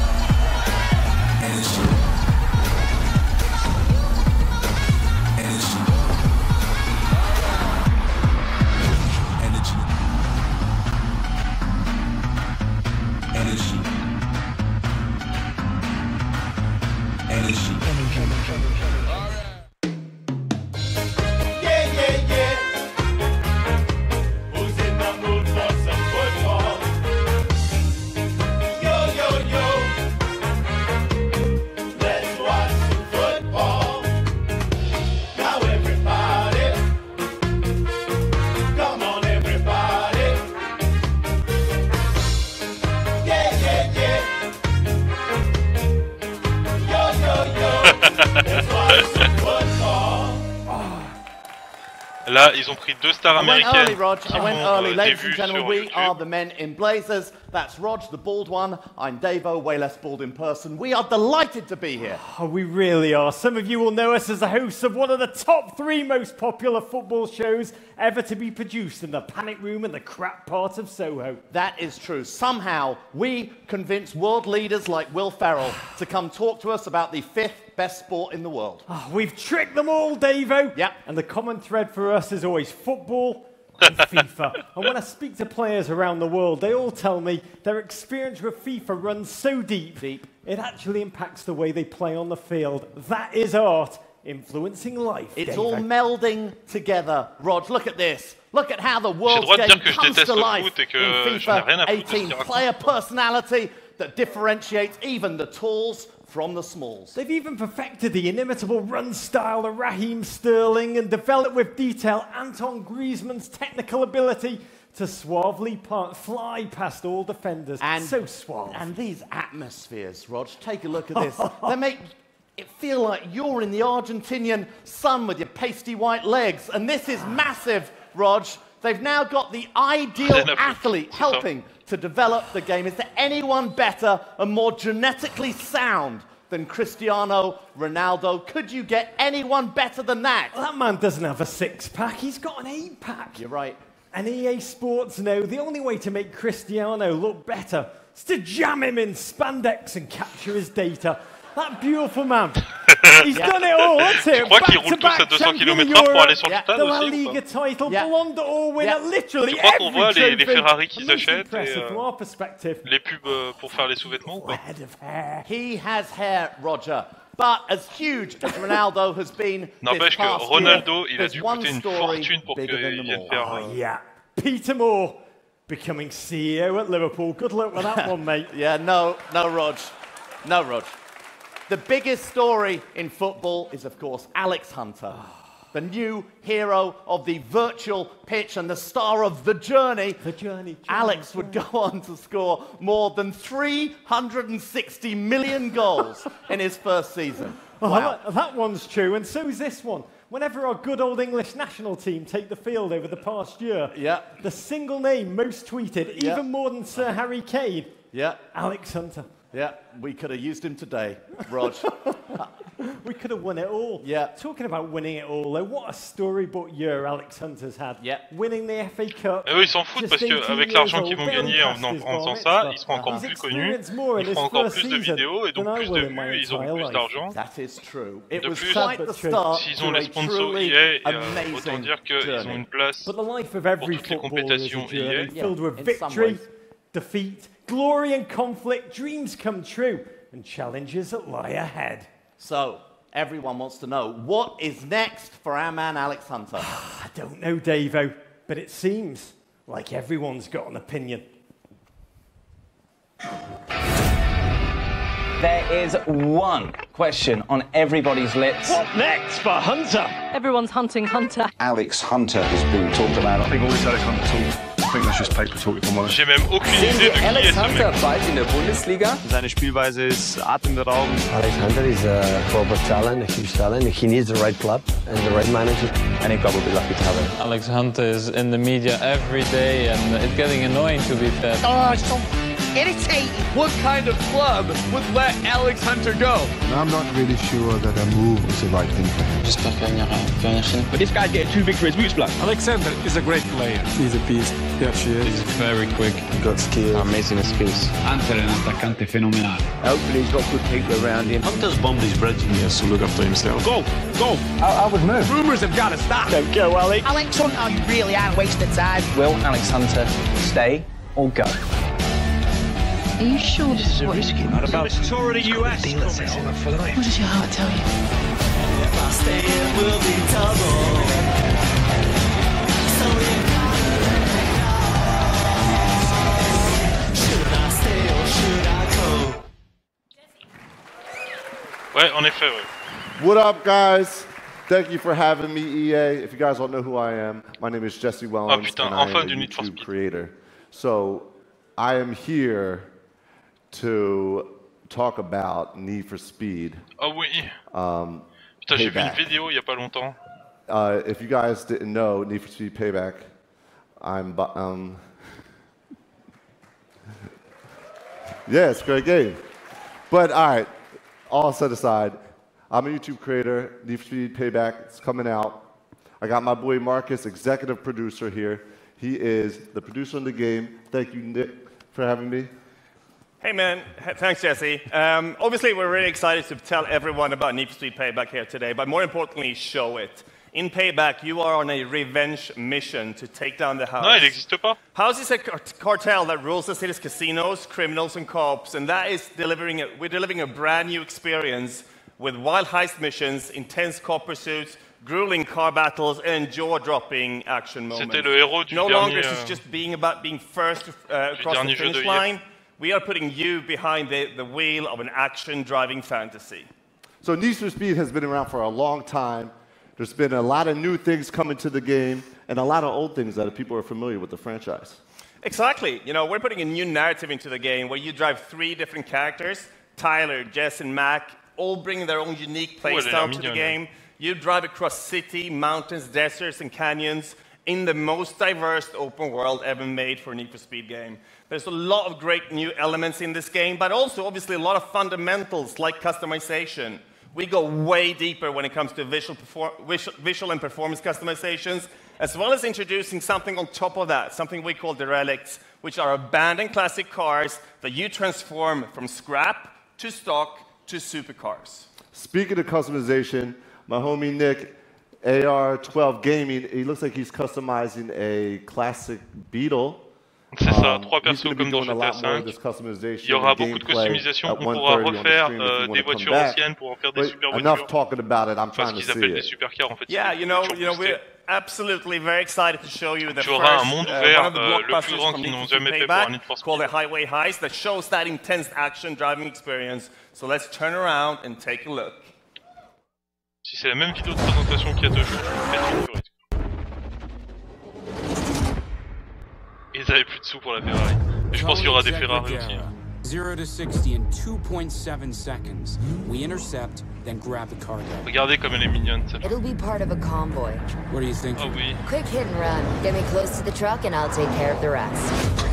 Là, ils ont pris deux stars américaines qui vont euh, des vues sur YouTube. We are the men in blazers. That's Rog, the bald one. I'm Davo, way less bald in person. We are delighted to be here. Oh, we really are. Some of you will know us as the hosts of one of the top three most popular football shows ever to be produced in the panic room and the crap part of Soho. That is true. Somehow, we convinced world leaders like Will Ferrell to come talk to us about the fifth best sport in the world. Oh, we've tricked them all, Davo. Yep. And the common thread for us is always football and FIFA. And when I speak to players around the world, they all tell me their experience with FIFA runs so deep, deep, it actually impacts the way they play on the field. That is art influencing life. It's Davo. all melding together. Rog, look at this. Look at how the world's game comes to life in FIFA eighteen. Player personality that differentiates even the talls from the smalls. They've even perfected the inimitable run style of Raheem Sterling and developed with detail Anton Griezmann's technical ability to suavely part, fly past all defenders. And so suave. And these atmospheres, Rog, take a look at this. They make it feel like you're in the Argentinian sun with your pasty white legs. And this is massive, Rog. They've now got the ideal athlete helping to develop the game. Is there anyone better and more genetically sound than Cristiano Ronaldo? Could you get anyone better than that? Well, that man doesn't have a six-pack. He's got an eight-pack. You're right. And E A Sports know the only way to make Cristiano look better is to jam him in spandex and capture his data. That beautiful man. He's yeah. done it all. That's it. Je crois qu'ils roulent tous à deux cents kilomètres heure pour aller sur le yeah. stade the La aussi. Liga title, yeah. Ballon d'Or winner, yeah. literally Je crois qu'on voit les, les trophy. Ferrari qu'ils achètent et euh, les pubs euh, pour faire les sous-vêtements ou pas? He has hair, Roger. But as huge as Ronaldo has been, n'empêche que Ronaldo, il a dû coûter une fortune pour qu'il vienne faire. Oh, yeah. Peter Moore becoming C E O at Liverpool. Good luck with that one, mate. Yeah, no, no, Rog. No, Rog. The biggest story in football is, of course, Alex Hunter, the new hero of the virtual pitch and the star of The Journey. The Journey. journey Alex journey. would go on to score more than three hundred sixty million goals in his first season. Oh, Wow. that, that one's true, and so is this one. Whenever our good old English national team take the field over the past year, yeah. the single name most tweeted, Yeah. even more than Sir Harry Kane, Yeah, Alex Hunter. yeah, we could have used him today, Rog. We could have won it all. Yeah. Talking about winning it all, though, what a storybook year Alex Hunter's had. Yeah. Winning the F A Cup. Et eux, ils s'en foutent parce qu'avec l'argent qu'ils vont gagner en, en, en faisant ça, ils seront encore plus connus, ils feront encore plus de vidéos et donc plus de vues, ils auront plus d'argent. That is true. It De was plus, quite the start s'ils ont to les a sponsors truly E A, euh, amazing autant dire qu'ils ont une place But the life of pour every toutes les footballer is a compétitions journey E A. filled with in some victory, ways. defeat, glory and conflict, dreams come true, and challenges that lie ahead. So, everyone wants to know, what is next for our man Alex Hunter? I don't know, Davo, but it seems like everyone's got an opinion. There is one question on everybody's lips. What next for Hunter? Everyone's hunting Hunter. Alex Hunter has been talked about. I've always had a Hunter. think that's just paper talk, if I'm honest. J'ai même aucune idée de qui est ce mec. bald in der Bundesliga? Seine Spielweise ist atemberaubend. Alex Hunter is a global talent, a huge talent. He needs the right club and the right manager. Any club will be lucky to have him. Alex Hunter is in the media every day and it's getting annoying to be fair. Oh, it's so irritating. What kind of club would let Alex Hunter go? And I'm not really sure that a move is the right thing for him. J'espère qu'il n'y aura plus rien. But this guy's getting too big for his boots, blood. Alexander is a great player. He's a beast. Yeah, she is. He's very quick. He's got skills. Amazing skills. Hunter è un attaccante fenomenale. Hopefully he's got good people around him. Hunter's bombed his bridge. He has to look after himself. Go, go. I, I would move. Rumours have got to stop. Don't go, Alex. Alex Hunter, you really are wasting time. Will Alex Hunter stay or go? Are you sure this is what risky? Not about this tour of the U S. What does your heart tell you? If I stay, it will be double. So should I stay or should I go? Ouais, en effet, ouais. What up, guys? Thank you for having me, E A. If you guys don't know who I am, my name is Jesse Wellens, oh, putain, and I enfin am a du Need for YouTube Speed. creator. So I am here to talk about Need for Speed. Ah oui. Um, Putain, j'ai vu une Payback. vidéo il y a pas longtemps. Uh, if you guys didn't know, Need for Speed Payback, I'm, bu- um, yeah, it's a great game. But all right, all set aside, I'm a YouTube creator. Need for Speed Payback, it's coming out. I got my boy Marcus, executive producer here. He is the producer of the game. Thank you, Nick, for having me. Hey man, H- thanks Jesse. Um, obviously we're really excited to tell everyone about Need for Speed Payback here today, but more importantly, show it. In Payback, you are on a revenge mission to take down the House. Non, il n'existe pas. House is a car- cartel that rules the city's casinos, criminals, and cops, and that is delivering a, we're delivering a brand new experience with wild heist missions, intense cop pursuits, grueling car battles, and jaw-dropping action moments. C'était le héros du no dernier, longer is euh, this just being about being first to, uh, du across the dernier jeu de finish hier. line. We are putting you behind the, the wheel of an action-driving fantasy. So Need for Speed has been around for a long time. There's been a lot of new things coming to the game and a lot of old things that people are familiar with the franchise. Exactly. You know, we're putting a new narrative into the game where you drive three different characters, Tyler, Jess, and Mac, all bringing their own unique Oh, elle a l'air playstyle to the mignonne. game. You drive across city, mountains, deserts, and canyons in the most diverse open world ever made for a Need for Speed game. There's a lot of great new elements in this game, but also obviously a lot of fundamentals like customization. We go way deeper when it comes to visual, perform visual, visual and performance customizations, as well as introducing something on top of that, something we call derelicts, which are abandoned classic cars that you transform from scrap to stock to supercars. Speaking of customization, my homie Nick, A R twelve Gaming, he looks like he's customizing a classic Beetle. C'est ça, Um, trois he's persos gonna be comme dans doing a G T A lot more of cinq. this customization Il y aura and beaucoup de gameplay customisation. at On pourra one thirty on the refaire stream if euh, you des wanna come voitures back. anciennes pour en faire des But super enough voitures. talking about it, I'm Parce trying to qu'ils see appellent des it. supercars en fait. Yeah, c'est you know, des you know, voitures we're absolutely very excited to show you the Tu auras un first, monde uh, ouvert, one of the euh, le plus blockbusters grand from qu'ils Need n'ont for Speed jamais fait pour un Payback, Need for Speed. called the Highway Heist, that shows that intense action driving experience. So let's turn around and take a look. Si c'est la même vidéo de présentation qu'il y a deux jours, je vais mettre une correcte. Ils avaient plus de sous pour la Ferrari. Mais je pense qu'il y aura des Ferrari aussi. zero to sixty in two point seven seconds. We intercept, then grab the cargo. Regardez comme elle est mignonne cette. It'll be part of a convoy. What do you think? Ah oui. Quick hit and run. Get me close to the truck and I'll take care of the rest.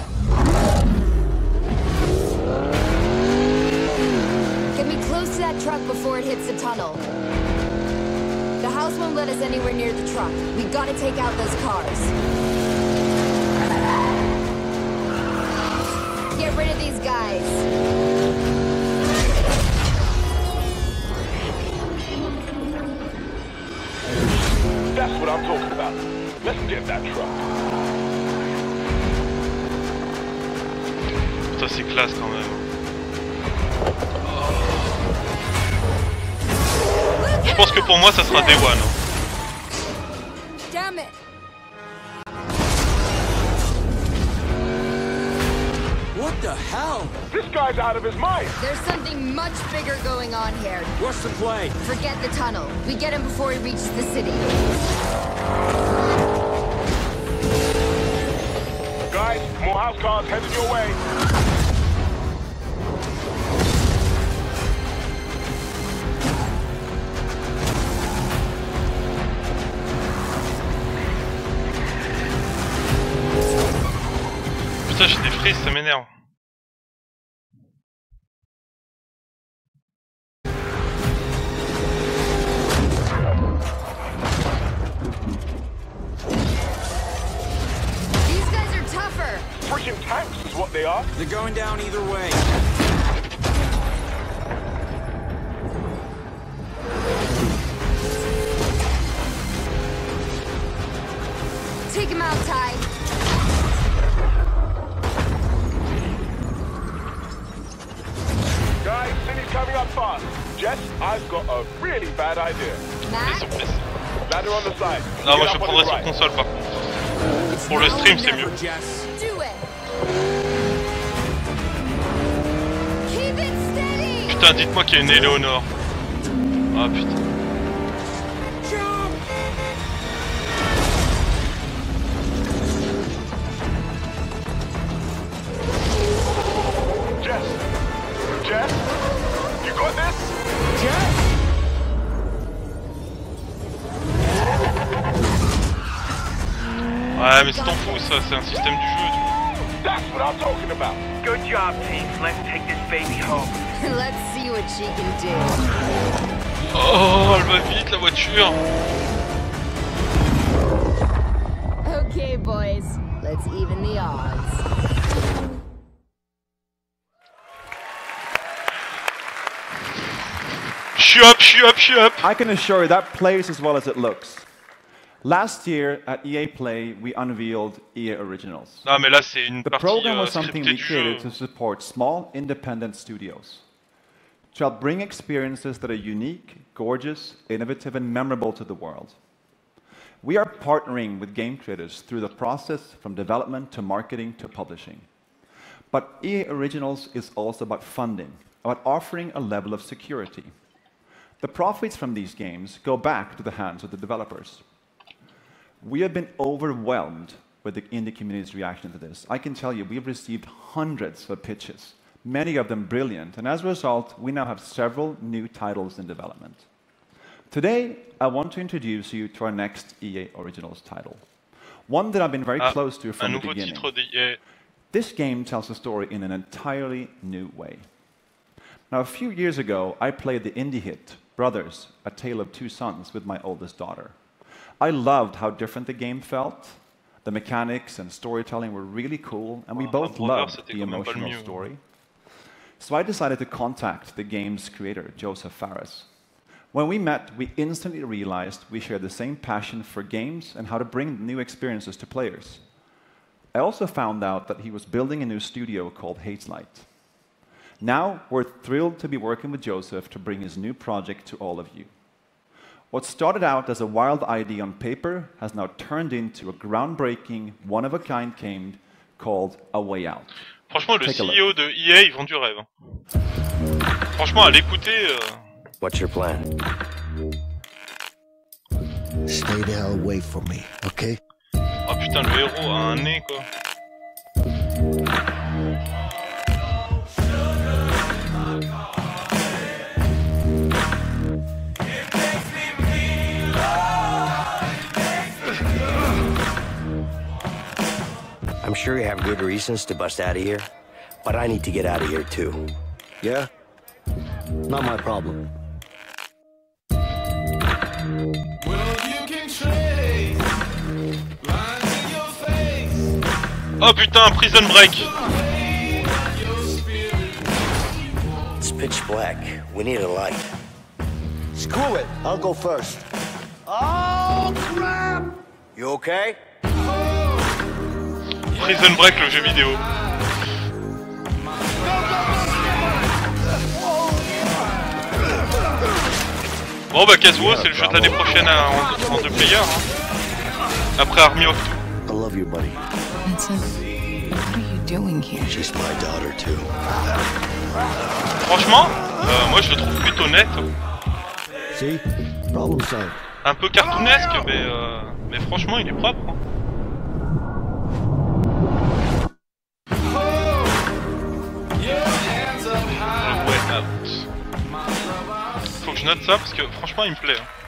Get me close to that truck before it hits the tunnel. The house won't let us anywhere near the truck. We gotta take out those cars. Get rid of these guys. That's what I'm talking about. Let's get that truck. Putain, c'est classe quand même. Je pense que pour moi ça sera Day One. Damn it. What the hell? This guy's out of his mind. There's something much bigger going on here. What's the play? Forget the tunnel. We get him before he reaches the city. Guys, more house cars headed your way. Putain, j'ai des frises, ça m'énerve. These guys are tougher. Freaking tanks is what they are. They're going down either way. Take him out, Ty. Guys, city's coming up fast. Jess, I've got a really bad idea. Ladder on the side. Non, moi je prendrais sur console par contre. Pour le stream, c'est mieux. Putain, dites-moi qu'il y a une Éléonore. Ah putain. Jess, Jess, you got this? Jess? Ouais, mais c'est t'en fous, ça, c'est un système du jeu. That's what I'm talking about. Good job, team. Let's take this baby home. Let's see what she can do. Oh, elle va vite la voiture. Okay, boys. Let's even the odds. Shut up, shut up, shut up. I can assure you that plays as well as it looks. Last year at E A Play, we unveiled E A Originals. Ah, mais là, c'est une the partie, program euh, was something we created to support small, independent studios, to help bring experiences that are unique, gorgeous, innovative, and memorable to the world. We are partnering with game creators through the process from development to marketing to publishing. But E A Originals is also about funding, about offering a level of security. The profits from these games go back to the hands of the developers. We have been overwhelmed with the indie community's reaction to this. I can tell you, we've received hundreds of pitches, many of them brilliant, and as a result, we now have several new titles in development. Today, I want to introduce you to our next E A Originals title, one that I've been very ah, close to from un the nouveau beginning. titre de E A. This game tells a story in an entirely new way. Now, a few years ago, I played the indie hit, Brothers, A Tale of Two Sons, with my oldest daughter. I loved how different the game felt. The mechanics and storytelling were really cool, and we both loved the emotional story. So I decided to contact the game's creator, Joseph Fares. When we met, we instantly realized we shared the same passion for games and how to bring new experiences to players. I also found out that he was building a new studio called Hazelight. Now, we're thrilled to be working with Joseph to bring his new project to all of you. What started out as a wild idea on paper has now turned into a groundbreaking, one-of-a-kind game called A Way Out. Franchement, le C E O de E A, il vend du rêve. Franchement, à l'écouter... Euh... What's your plan? Stay the hell away from me, okay? Oh putain, le héros a un nez, quoi. I'm sure you have good reasons to bust out of here, but I need to get out of here too. Yeah? Not my problem. Oh putain, Prison Break! It's pitch black. We need a light. Screw it. I'll go first. Oh, crap! You okay? Prison Break, le jeu vidéo. Bon bah Kazuo, c'est le jeu de l'année prochaine en, en deux players. Hein. Après Army of Two. I love you, buddy. Vincent, what are you doing here? She's my daughter too. Franchement, euh, moi je le trouve plutôt net. See? Problem solved. Un peu cartoonesque, mais, euh, mais franchement il est propre. Hein. Out. Faut que je note ça parce que franchement il me plaît. Hein.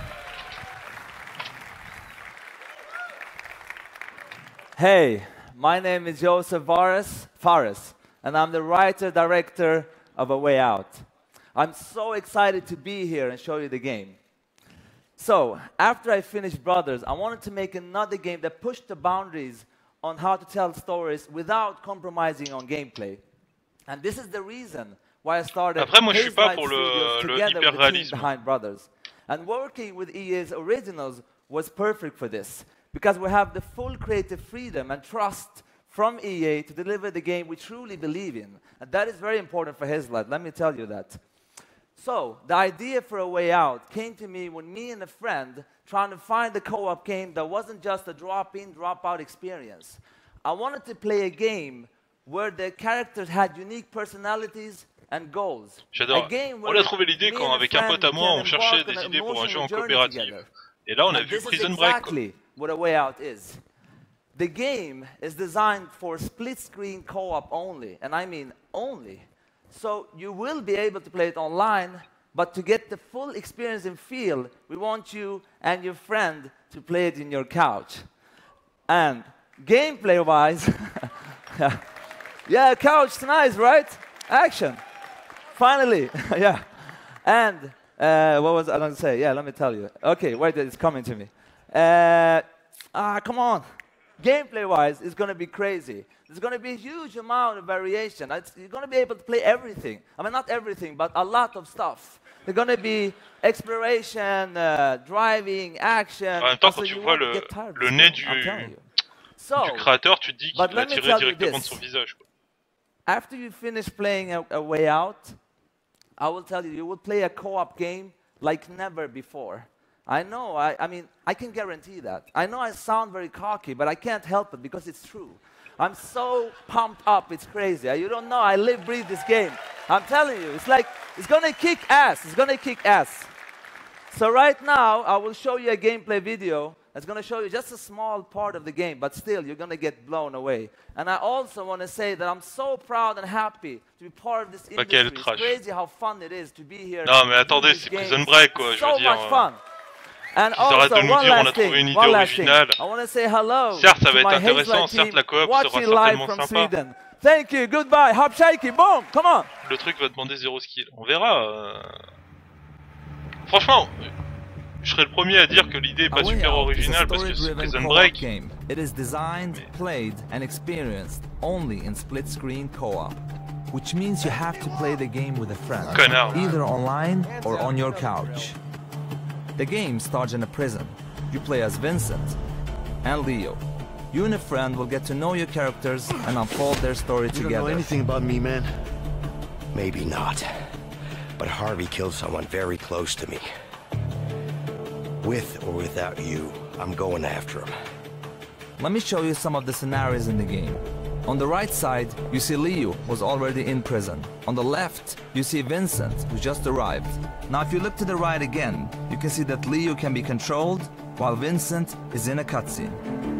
Hey, my name is Joseph Fares, Fares, and I'm the writer-director of A Way Out. I'm so excited to be here and show you the game. So, after I finished Brothers, I wanted to make another game that pushed the boundaries on how to tell stories without compromising on gameplay. And this is the reason why I started Après, moi, je suis pas pour le, le together with the team hyper-réalisme. behind Brothers. And working with E A's originals was perfect for this, because we have the full creative freedom and trust from E A to deliver the game we truly believe in. And that is very important for Hazelight, let me tell you that. So, the idea for A Way Out came to me when me and a friend trying to find a co-op game that wasn't just a drop-in, drop-out experience. I wanted to play a game where the characters had unique personalities and goals. J'adore. On a trouvé l'idée quand, avec un pote à moi, on cherchait des idées pour un jeu en coopérative. Et là, on a vu Prison Break. Exactly what A Way Out is. The game is designed for split-screen co-op only, and I mean only. So you will be able to play it online, but to get the full experience and feel, we want you and your friend to play it in your couch. And gameplay-wise, yeah, couch, nice, right? Action. Finally, yeah. And uh, what was I going to say? Yeah, let me tell you. Okay, wait, it's coming to me. Uh, ah, come on. Gameplay-wise, it's going to be crazy. There's going to be a huge amount of variation. It's, you're going to be able to play everything. I mean, not everything, but a lot of stuff. There's going to be exploration, uh, driving, action. En même temps, quand tu vois le, le nez du, so, du créateur, tu te dis qu'il va tirer directement de son visage. Quoi. After you finish playing a, a Way Out, I will tell you, you will play a co-op game like never before. I know, I, I mean, I can guarantee that. I know I sound very cocky, but I can't help it because it's true. I'm so pumped up, it's crazy. You don't know, I live, breathe this game. I'm telling you, it's like, it's gonna kick ass, it's gonna kick ass. So right now, I will show you a gameplay video that's gonna show you just a small part of the game, but still, you're gonna get blown away. And I also wanna say that I'm so proud and happy to be part of this industry. It's crazy how fun it is to be here. Non mais attendez, c'est Prison Break quoi, je veux dire. So much fun. And ils arrêtent de nous dire on a trouvé une idée originale. Certes, ça va être intéressant, certes la coop sera certainement sympa. Sweden. Thank you, goodbye, hop shaky, boom, come on. Le truc va demander zéro skill, on verra. Euh... Franchement, je serais le premier à dire que l'idée est pas super originale parce que c'est Prison Break. It is designed, played and experienced only in split screen co-op, which means you have to play the game with a friend, Connard. either online or on your couch. The game starts in a prison. You play as Vincent and Leo. You and a friend will get to know your characters and unfold their story you together. You don't know anything about me, man. Maybe not. But Harvey killed someone very close to me. With or without you, I'm going after him. Let me show you some of the scenarios in the game. On the right side, you see Leo, who's already in prison. On the left, you see Vincent, who just arrived. Now if you look to the right again, you can see that Leo can be controlled, while Vincent is in a cutscene.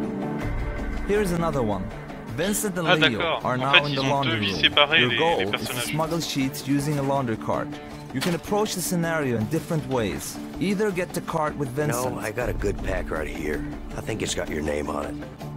Here's another one. Vincent and ah, Leo are now en fait, in the laundry room. Your les, goal les is to smuggle sheets using a laundry cart. You can approach the scenario in different ways. Either get the cart with Vincent. No, I got a good pack right here. I think it's got your name on it.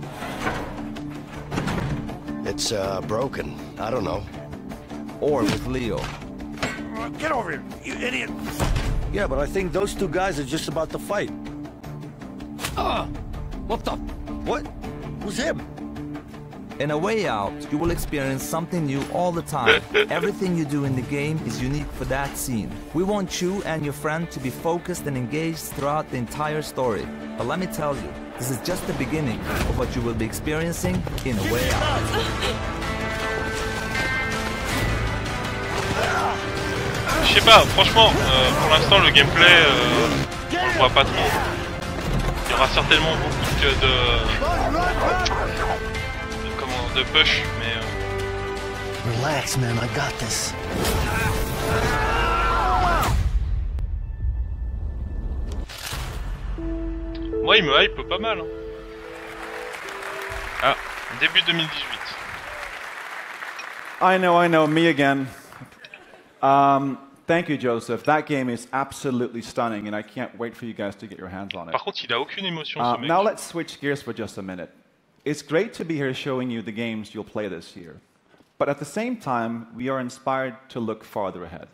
It's, uh, broken. I don't know. Or with Leo. Uh, get over here, you idiot! Yeah, but I think those two guys are just about to fight. Ah! Uh, what the? What? Who's him? In A Way Out, you will experience something new all the time. Everything you do in the game is unique for that scene. We want you and your friend to be focused and engaged throughout the entire story. But let me tell you, this is just the beginning of what you will be experiencing in A Way Out. Je sais pas, franchement, euh, pour l'instant le gameplay, euh, on le voit pas trop. Il y aura certainement beaucoup de, de, comment, de push, mais. Euh... Relax, man, I got this. Moi, il me hype pas mal. Hein. Ah, début deux mille dix-huit. I know, I know, me again. Um, thank you, Joseph. That game is absolutely stunning, and I can't wait for you guys to get your hands on it. Par contre, il a aucune émotion, ce Uh, mec. now let's switch gears for just a minute. It's great to be here showing you the games you'll play this year. But at the same time, we are inspired to look farther ahead.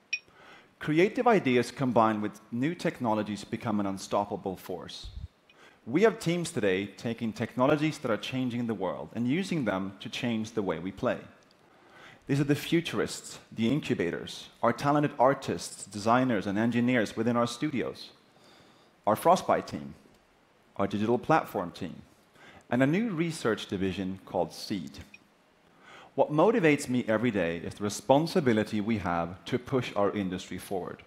Creative ideas combined with new technologies become an unstoppable force. We have teams today taking technologies that are changing the world and using them to change the way we play. These are the futurists, the incubators, our talented artists, designers, and engineers within our studios, our Frostbite team, our digital platform team, and a new research division called Seed. What motivates me every day is the responsibility we have to push our industry forward.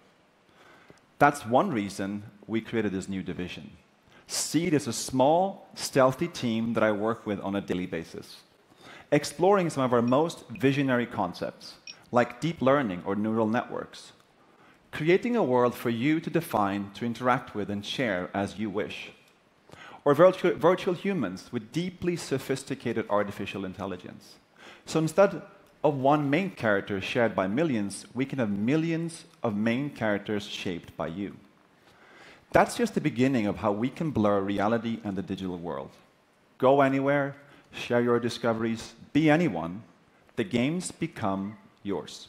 That's one reason we created this new division. Seed is a small, stealthy team that I work with on a daily basis, exploring some of our most visionary concepts, like deep learning or neural networks, creating a world for you to define, to interact with, and share as you wish, or virtual, virtual humans with deeply sophisticated artificial intelligence. So instead of one main character shared by millions, we can have millions of main characters shaped by you. That's just the beginning of how we can blur reality and the digital world. Go anywhere, share your discoveries, be anyone. The games become yours.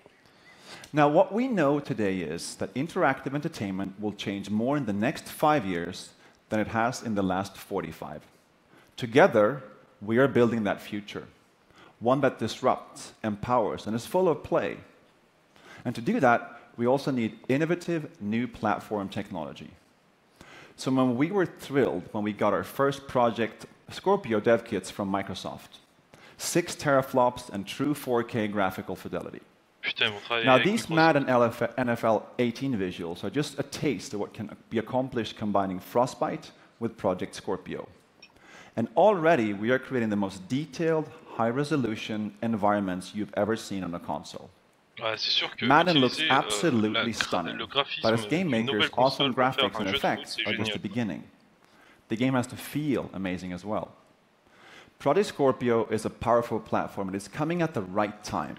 Now, what we know today is that interactive entertainment will change more in the next five years than it has in the last forty-five. Together, we are building that future, one that disrupts, empowers, and is full of play. And to do that, we also need innovative new platform technology. So when we were thrilled when we got our first project Scorpio dev kits from Microsoft, six teraflops and true four K graphical fidelity. Putain, vous travaillez Now avec these Microsoft. Madden N F L eighteen visuals are just a taste of what can be accomplished combining Frostbite with Project Scorpio. And already we are creating the most detailed, high-resolution environments you've ever seen on a console. Ouais, c'est sûr que Madden looks utiliser, euh, absolutely la- stunning, le graphisme but as game d'une makers, nouvelle console awesome pour faire graphics un and jeu de effects foot, c'est are just the génial. beginning. The game has to feel amazing as well. Project Scorpio is a powerful platform and it's coming at the right time.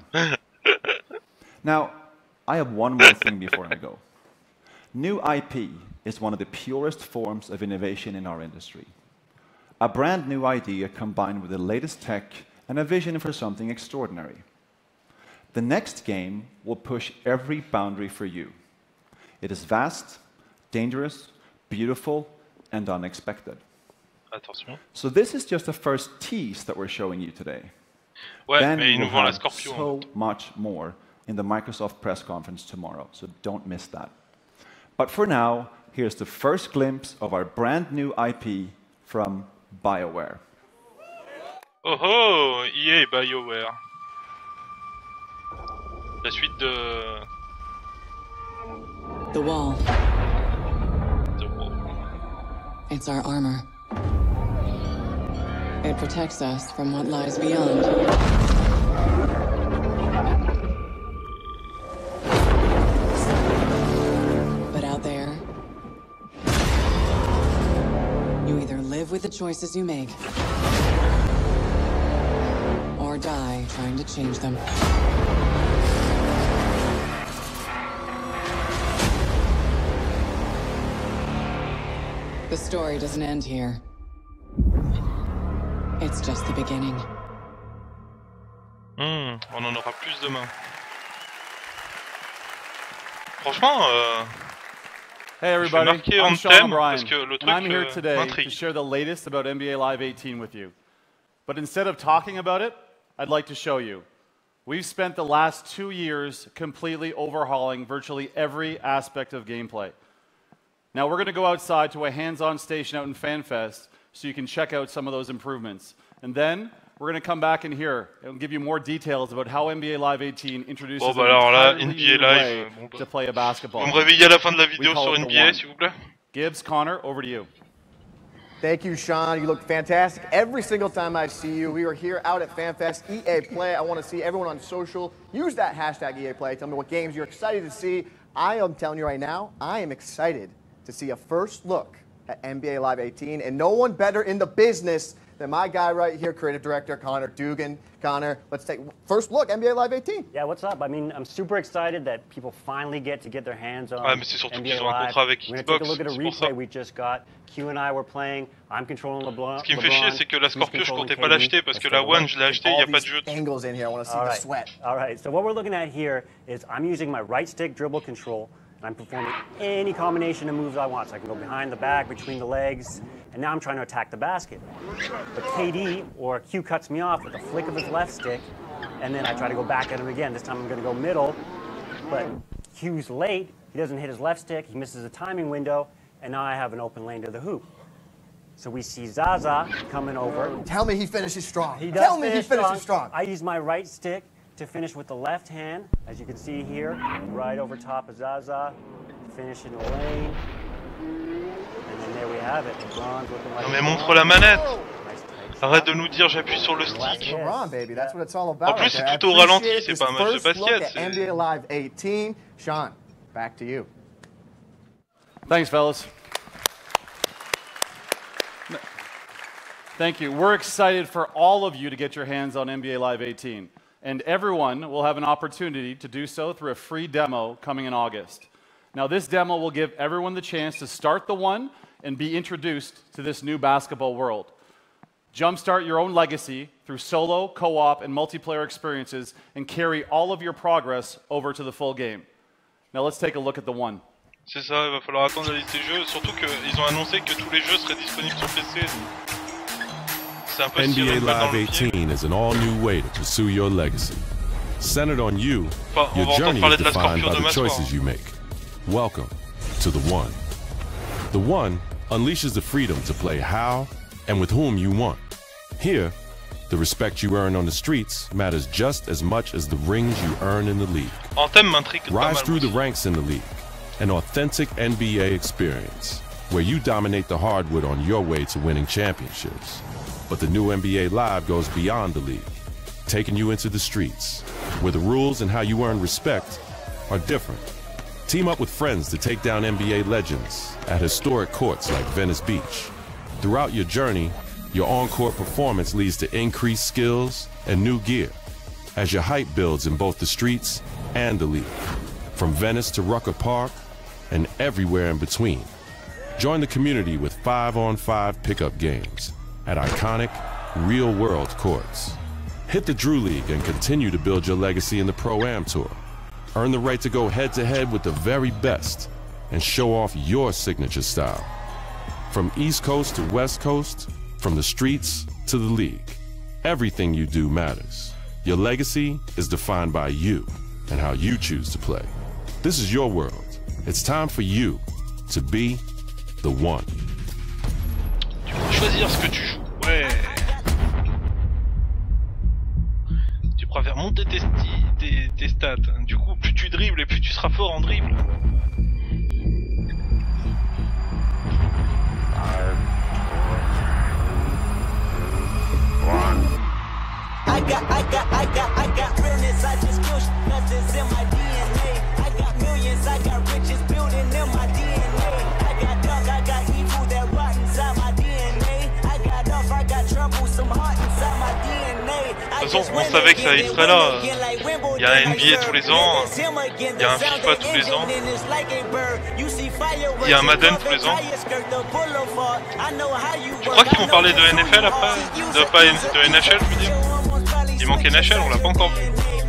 Now, I have one more thing before I go. New I P is one of the purest forms of innovation in our industry. A brand new idea combined with the latest tech and a vision for something extraordinary. The next game will push every boundary for you. It is vast, dangerous, beautiful, and unexpected. Attention. So this is just the first tease that we're showing you today. Ouais, Then mais ils we'll nous vendent la have Scorpio. so much more in the Microsoft press conference tomorrow, so don't miss that. But for now, here's the first glimpse of our brand new I P from BioWare. Oh oh, E A BioWare. La suite de... The wall. de Wall. It's our armor. It protects us from what lies beyond. But out there, you either live with the choices you make, or die trying to change them. The story doesn't end here. It's just the beginning. Hmm, on en aura plus demain. Franchement, euh, Hey everybody, marqué I'm en Sean thème, O'Brien, parce que le and truc, I'm here euh, today m'intrigue. to share the latest about N B A Live eighteen with you. But instead of talking about it, I'd like to show you. We've spent the last two years completely overhauling virtually every aspect of gameplay. Now we're going to go outside to a hands-on station out in FanFest so you can check out some of those improvements. And then we're going to come back in here and give you more details about how N B A Live eighteen introduces Bon, bah an alors là, entirely N B A new Live, way bon, bah, to play a basketball. Vous me réveillez à la fin de la We vidéo call sur it N the B A, one. s'il vous plaît. Gibbs, Connor, over to you. Thank you, Sean. You look fantastic every single time I see you. We are here out at FanFest E A Play. I want to see everyone on social. Use that hashtag E A Play. Tell me what games you're excited to see. I am telling you right now, I am excited to see a first look at N B A Live eighteen, and no one better in the business than my guy right here, creative director Connor Dugan. Connor, let's take first look, N B A Live eighteen. Yeah, what's up? I mean, I'm super excited that people finally get to get their hands on Ah, mais c'est surtout N B qu'ils A ont un Live. contrat avec We're gonna take a Xbox, look at a c'est pour ça. replay we just got. Q and I were playing. I'm controlling LeBron. Ce qui me fait chier, c'est que la Scorpio, je comptais pas l'acheter parce que la One, je l'ai acheté, il n'y a pas de jeu. Angles in here. I want to see All the right. sweat. All right. So what we're looking at here is I'm using my right stick dribble control, and I'm performing any combination of moves I want. So I can go behind the back, between the legs, and now I'm trying to attack the basket. But K D or Q cuts me off with a flick of his left stick, and then I try to go back at him again. This time I'm going to go middle, but Q's late. He doesn't hit his left stick. He misses a timing window, and now I have an open lane to the hoop. So we see Zaza coming over. Tell me he finishes strong. He does Tell me he finish finishes strong. I use my right stick to finish with the left hand, as you can see here, right over top of Zaza, finish in the lane. And then there we have it. LeBron's looking like Non mais montre la manette. Arrête de nous dire j'appuie sur le stick. LeBron, baby, that's what it's all about. En plus, right c'est there. tout au I ralenti, appreciate c'est this pas un match de first look basket, at c'est- N B A Live eighteen. Sean, back to you. Thanks, fellas. Thank you. We're excited for all of you to get your hands on N B A Live eighteen. And everyone will have an opportunity to do so through a free demo coming in August. Now, this demo will give everyone the chance to start the one and be introduced to this new basketball world. Jumpstart your own legacy through solo, co-op, and multiplayer experiences and carry all of your progress over to the full game. Now, let's take a look at the one. C'est ça, il va falloir attendre la liste des jeux, surtout qu'ils ont annoncé que tous les jeux seraient disponibles sur P C. C'est un peu N B tiré A une balle dans Live le pied. eighteen is an all-new way to pursue your legacy. Centered on you, Enfin, on your va entendre journey parler is de la defined Scorpio by the demain soir. choices you make. Welcome to the One. The One unleashes the freedom to play how and with whom you want. Here, the respect you earn on the streets matters just as much as the rings you earn in the league. Anthem m'intrigue pas Rise mal. through the ranks in the league, an authentic N B A experience where you dominate the hardwood on your way to winning championships. But the new N B A Live goes beyond the league, taking you into the streets, where the rules and how you earn respect are different. Team up with friends to take down N B A legends at historic courts like Venice Beach. Throughout your journey, your on-court performance leads to increased skills and new gear as your hype builds in both the streets and the league, from Venice to Rucker Park and everywhere in between. Join the community with five-on-five pickup games at iconic, real-world courts. Hit the Drew League and continue to build your legacy in the Pro-Am Tour. Earn the right to go head-to-head with the very best and show off your signature style. From East Coast to West Coast, from the streets to the league, everything you do matters. Your legacy is defined by you and how you choose to play. This is your world. It's time for you to be the one. Tu peux choisir ce que tu joues. Ouais. Tu préfères monter tes, sti- tes, tes stats. Du coup, plus tu dribbles et plus tu seras fort en dribble. I got, I got, I got, I got realness. I just push nothing's in my D N A. I got millions, I got riches building in my D N A. I got dark, I got evil that rot inside my D N A. I got off, I got trouble, some heart inside my D N A. De toute façon, on savait que ça serait là. Il y a N B A tous les ans, il y a un FIFA tous les ans, il y a un Madden tous les ans. Je crois qu'ils vont parler de N F L après, de, pas N- de N H L je veux dire. Il manque N H L, on l'a pas encore vu.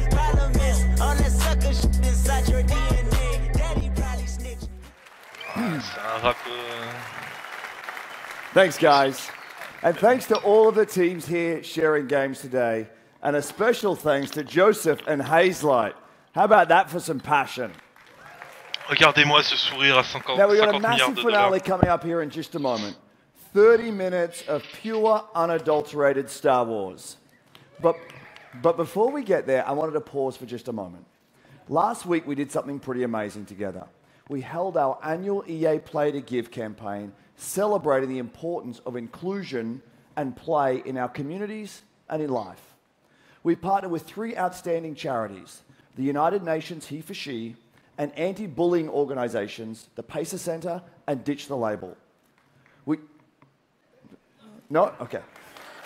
C'est un rap... euh, Thanks, guys. And thanks to all of the teams here sharing games today. And a special thanks to Joseph and Hazelight. How about that for some passion? Regardez-moi ce sourire à cinquante, Now, we've got a cinquante milliards massive de finale dollars. coming up here in just a moment. thirty minutes of pure, unadulterated Star Wars. But, but before we get there, I wanted to pause for just a moment. Last week, we did something pretty amazing together. We held our annual E A Play to Give campaign, celebrating the importance of inclusion and play in our communities and in life. We partnered with three outstanding charities, the United Nations He for She, and anti-bullying organizations, the Pacer Center and Ditch the Label. We... No? Okay.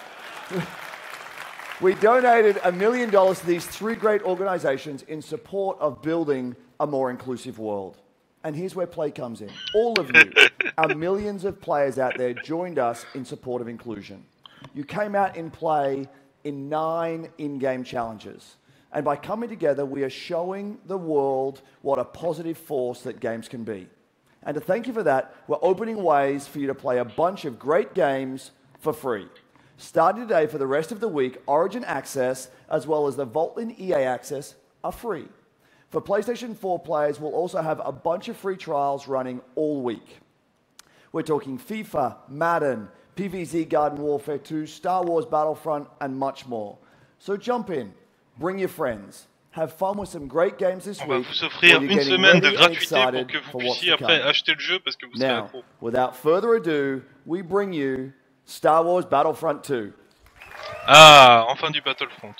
We donated a million dollars to these three great organizations in support of building a more inclusive world. And here's where play comes in. All of you, our millions of players out there, joined us in support of inclusion. You came out in play in nine in-game challenges. And by coming together, we are showing the world what a positive force that games can be. And to thank you for that, we're opening ways for you to play a bunch of great games for free. Starting today for the rest of the week, Origin Access, as well as the Vault-In E A Access, are free. For PlayStation four players, we'll also have a bunch of free trials running all week. We're talking FIFA, Madden, P V Z Garden Warfare two, Star Wars Battlefront, and much more. So jump in, bring your friends, have fun with some great games this On week. va vous offrir une semaine de gratuité pour que vous puissiez après acheter le jeu parce que vous serez Now, accro. without further ado, we bring you Star Wars Battlefront two. Ah, enfin du Battlefront.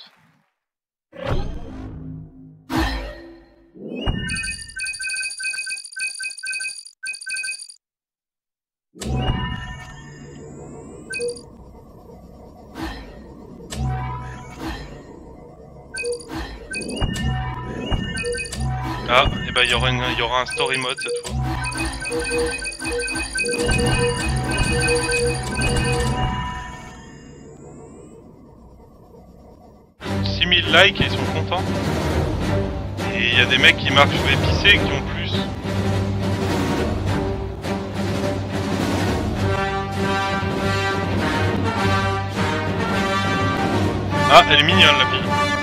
Ah, et ben il y aura une, il y aura un story mode cette fois. six mille likes et ils sont contents. Et il y a des mecs qui marquent je vais pisser et qui ont plus. Ah, elle est mignonne la fille.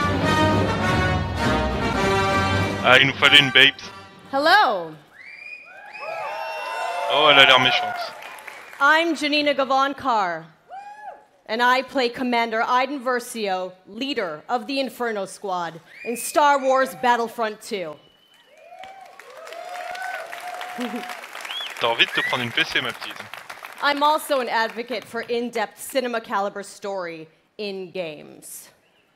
Ah, il nous fallait une babes. Hello. Oh, elle a l'air méchante. I'm Janina Gavankar, and I play Commander Iden Versio, leader of the Inferno Squad in Star Wars Battlefront two. T'as envie de te prendre une P C, ma petite. I'm also an advocate for in-depth cinema caliber story in games.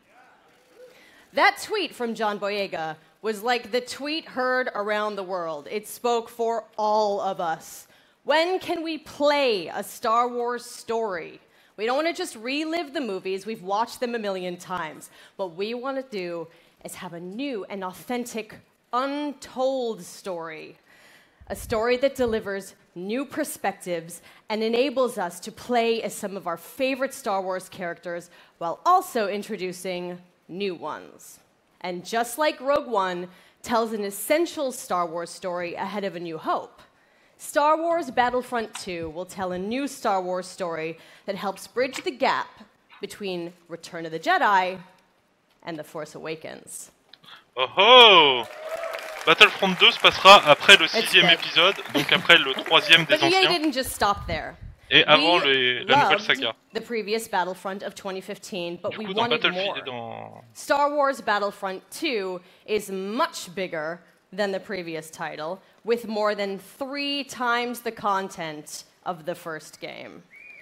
That tweet from John Boyega was like the tweet heard around the world. It spoke for all of us. When can we play a Star Wars story? We don't want to just relive the movies. We've watched them a million times. What we want to do is have a new and authentic, untold story. A story that delivers new perspectives and enables us to play as some of our favorite Star Wars characters while also introducing new ones. And just like Rogue One tells an essential Star Wars story ahead of A New Hope, Star Wars Battlefront two will tell a new Star Wars story that helps bridge the gap between Return of the Jedi and The Force Awakens. Oh oh! Battlefront deux se passera après le sixième épisode, donc après le troisième des But E A anciens. didn't just stop there. Et avant We les, la nouvelle loved saga. the previous Battlefront of twenty fifteen, but Du we coup, dans wanted Battlefield more. et dans... Star Wars Battlefront two is much bigger than the previous title, with more than three times the content of the first game.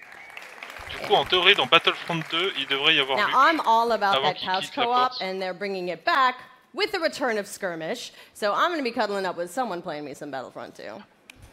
Du coup, en théorie, dans Battlefront deux, il devrait y avoir Now, Luke I'm all about avant that qu'il couch quitte la co-op, Force. and they're bringing it back with the return of Skirmish, so I'm going to be cuddling up with someone playing me some Battlefront two.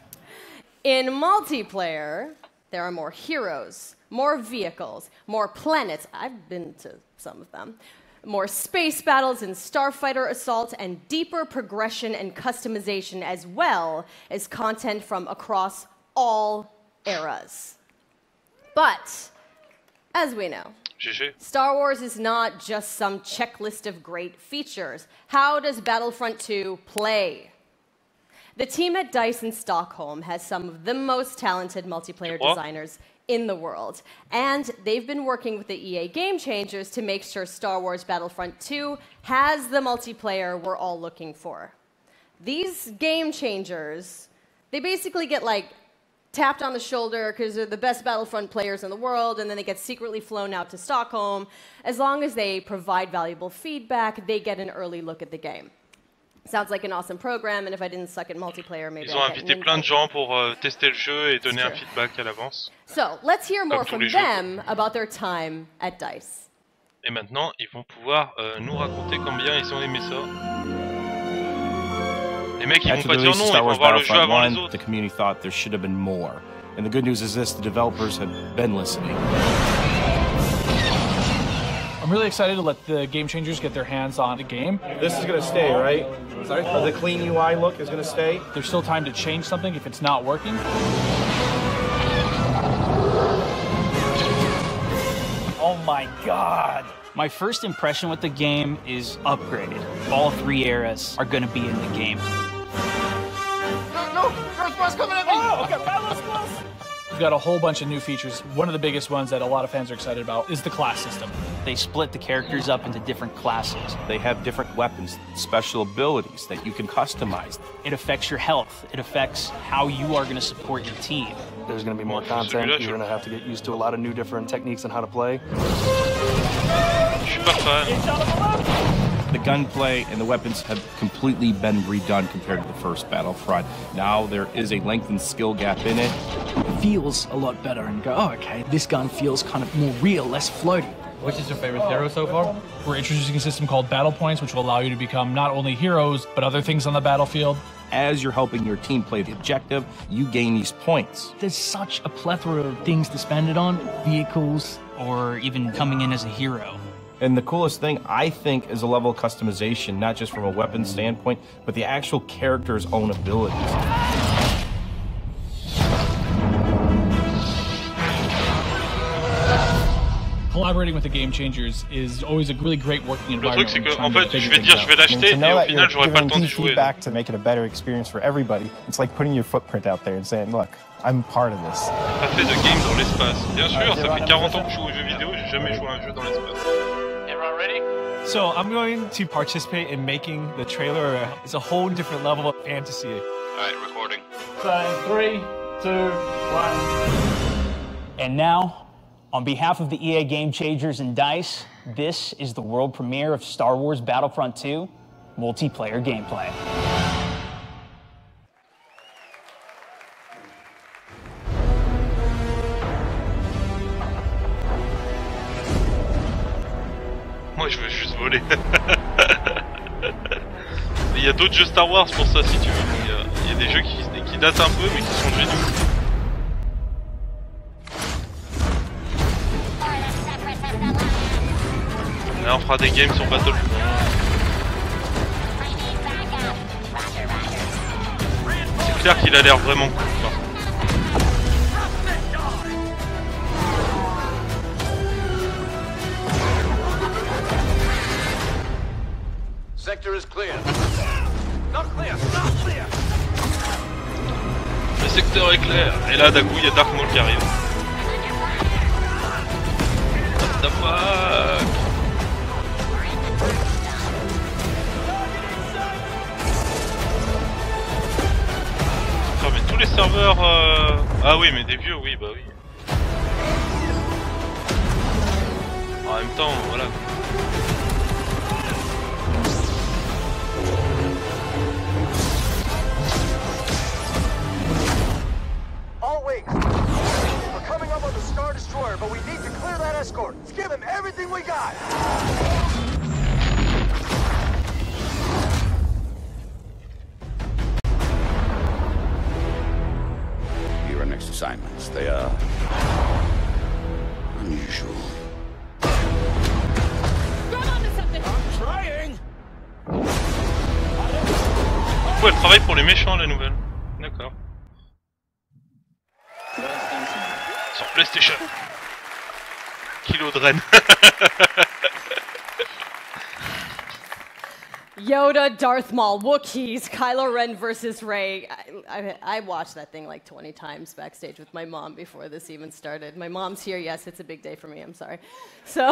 In multiplayer, there are more heroes, more vehicles, more planets. I've been to some of them. More space battles and starfighter assaults, and deeper progression and customization, as well as content from across all eras. But, as we know, G G. Star Wars is not just some checklist of great features. How does Battlefront two play? The team at DICE in Stockholm has some of the most talented multiplayer What? designers in the world. And they've been working with the E A Game Changers to make sure Star Wars Battlefront two has the multiplayer we're all looking for. These Game Changers, they basically get like tapped on the shoulder because they're the best Battlefront players in the world, and then they get secretly flown out to Stockholm. As long as they provide valuable feedback, they get an early look at the game. Sounds like an awesome program, and if I didn't suck at multiplayer, maybe Ils ont I'd get invité an plein de invite. gens pour euh, tester le jeu et donner un true. feedback à l'avance. So, let's hear more Comme tous from les jeux. them about their time at DICE. Et maintenant, ils vont pouvoir euh, nous raconter combien ils ont aimé ça. Les mecs, ils vont After pas the dire release of non, Star ils vont Wars voir le jeu Battlefront avant les one, autres. the community thought there should have been more. And the good news is this, the developers have been listening. I'm really excited to let the game changers get their hands on the game. This is going to stay, right? Sorry? The clean U I look is going to stay? There's still time to change something if it's not working. Oh my God. My first impression with the game is upgraded. All three eras are going to be in the game. No, no, Earth Boss coming at me! Oh, okay, Battle's close! We've got a whole bunch of new features. One of the biggest ones that a lot of fans are excited about is the class system. They split the characters up into different classes. They have different weapons, special abilities that you can customize. It affects your health. It affects how you are going to support your team. There's going to be more content. You're going to have to get used to a lot of new different techniques on how to play. The gunplay and the weapons have completely been redone compared to the first Battlefront. Now there is a lengthened skill gap in it. It feels a lot better and go, oh, okay, this gun feels kind of more real, less floaty. Which is your favorite hero so far? We're introducing a system called Battle Points, which will allow you to become not only heroes, but other things on the battlefield. As you're helping your team play the objective, you gain these points. There's such a plethora of things to spend it on, vehicles, or even coming in as a hero. And the coolest thing, I think, is a level of customization, not just from a weapon standpoint, but the actual character's own abilities. Collaborating with the game changers is always a really great working Le environment. truc c'est que en fait je vais dire je vais l'acheter et au final j'aurai pas le temps d'y jouer. Feedback to make it a better experience for everybody. It's like putting your footprint out there and saying, look, I'm part of this. Pas fait de game dans l'espace. Bien sûr, ça fait quarante ans que je joue aux jeux vidéo, j'ai jamais joué à un jeu dans l'espace. Everyone ready? So I'm going to participate in making the trailer. It's a whole different level of fantasy. Alright, recording. So three, two, one. And now, on behalf of the E A Game Changers and DICE, this is the world premiere of Star Wars Battlefront two multiplayer gameplay. Moi je veux juste voler. Il y a d'autres jeux Star Wars pour ça si tu veux. Il y a, il y a des jeux qui, qui datent un peu mais qui sont géniaux. Là on fera des games sur Battlefront. C'est clair qu'il a l'air vraiment cool. Enfin. Sector is clear. Not clear, not clear. Le secteur est clair. Et là d'un coup il y a Dark Maul qui arrive. What the fuck? Attends mais tous les serveurs... Euh... Ah oui mais des vieux oui bah oui. En même temps voilà. All wings. We're coming up on the Star Destroyer, but we need to clear that escort. Let's give him everything we got. Your next assignments, they are unusual. I'm trying. Ouais, elle travaille pour les méchants la nouvelle. D'accord. Sur PlayStation. Kilo de Rennes. Yoda, Darth Maul, Wookiees, Kylo Ren versus Rey. I, I, I watched that thing like twenty times backstage with my mom before this even started. My mom's here, yes, it's a big day for me, I'm sorry. So...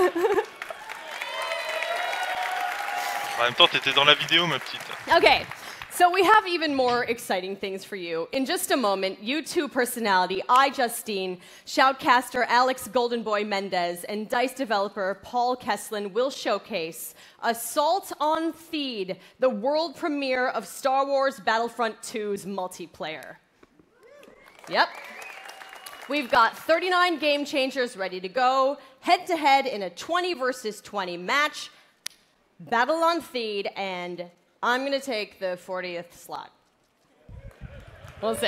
En même temps, t'étais dans la vidéo, ma petite. Okay, so we have even more exciting things for you. In just a moment, YouTube personality iJustine, shoutcaster Alex Goldenboy Mendez, and DICE developer Paul Kesslin will showcase Assault on Theed, the world premiere of Star Wars Battlefront two's multiplayer. Yep. We've got thirty-nine game changers ready to go, head-to-head in a twenty versus twenty match. Battle on Theed, and I'm gonna take the fortieth slot. We'll see.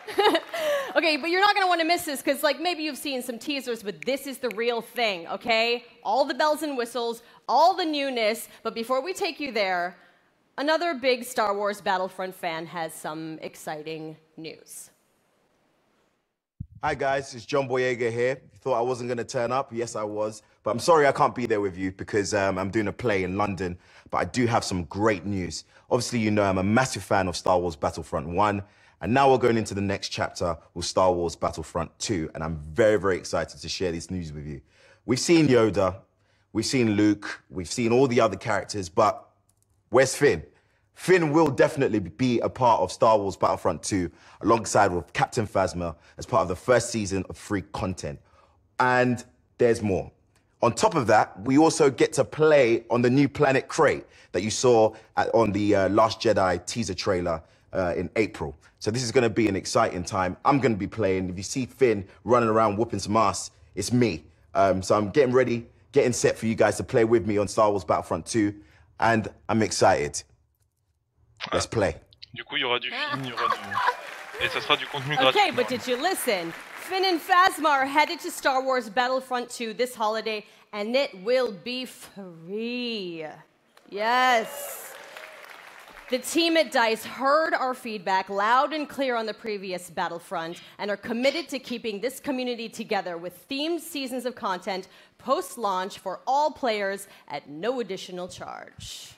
Okay, but you're not going to want to miss this because, like, maybe you've seen some teasers, but this is the real thing, okay? All the bells and whistles, all the newness. But before we take you there, another big Star Wars Battlefront fan has some exciting news. Hi, guys. It's John Boyega here. You thought I wasn't going to turn up? Yes, I was. But I'm sorry I can't be there with you because um, I'm doing a play in London. But I do have some great news. Obviously, you know I'm a massive fan of Star Wars Battlefront one. And now we're going into the next chapter with Star Wars Battlefront two. And I'm very, very excited to share this news with you. We've seen Yoda. We've seen Luke. We've seen all the other characters. But where's Finn? Finn will definitely be a part of Star Wars Battlefront two alongside with Captain Phasma as part of the first season of free content. And there's more. On top of that, we also get to play on the new planet Crate that you saw at, on the uh, Last Jedi teaser trailer uh, in April. So this is going to be an exciting time. I'm going to be playing. If you see Finn running around whooping some ass, it's me. Um, so I'm getting ready, getting set for you guys to play with me on Star Wars Battlefront two. And I'm excited. Let's play. Du coup, il y aura du film, il y aura du... Et ça sera du contenu gratuit. Okay, but did you listen? Finn and Phasma are headed to Star Wars Battlefront two this holiday, and it will be free. Yes. The team at DICE heard our feedback loud and clear on the previous Battlefront and are committed to keeping this community together with themed seasons of content post-launch for all players at no additional charge.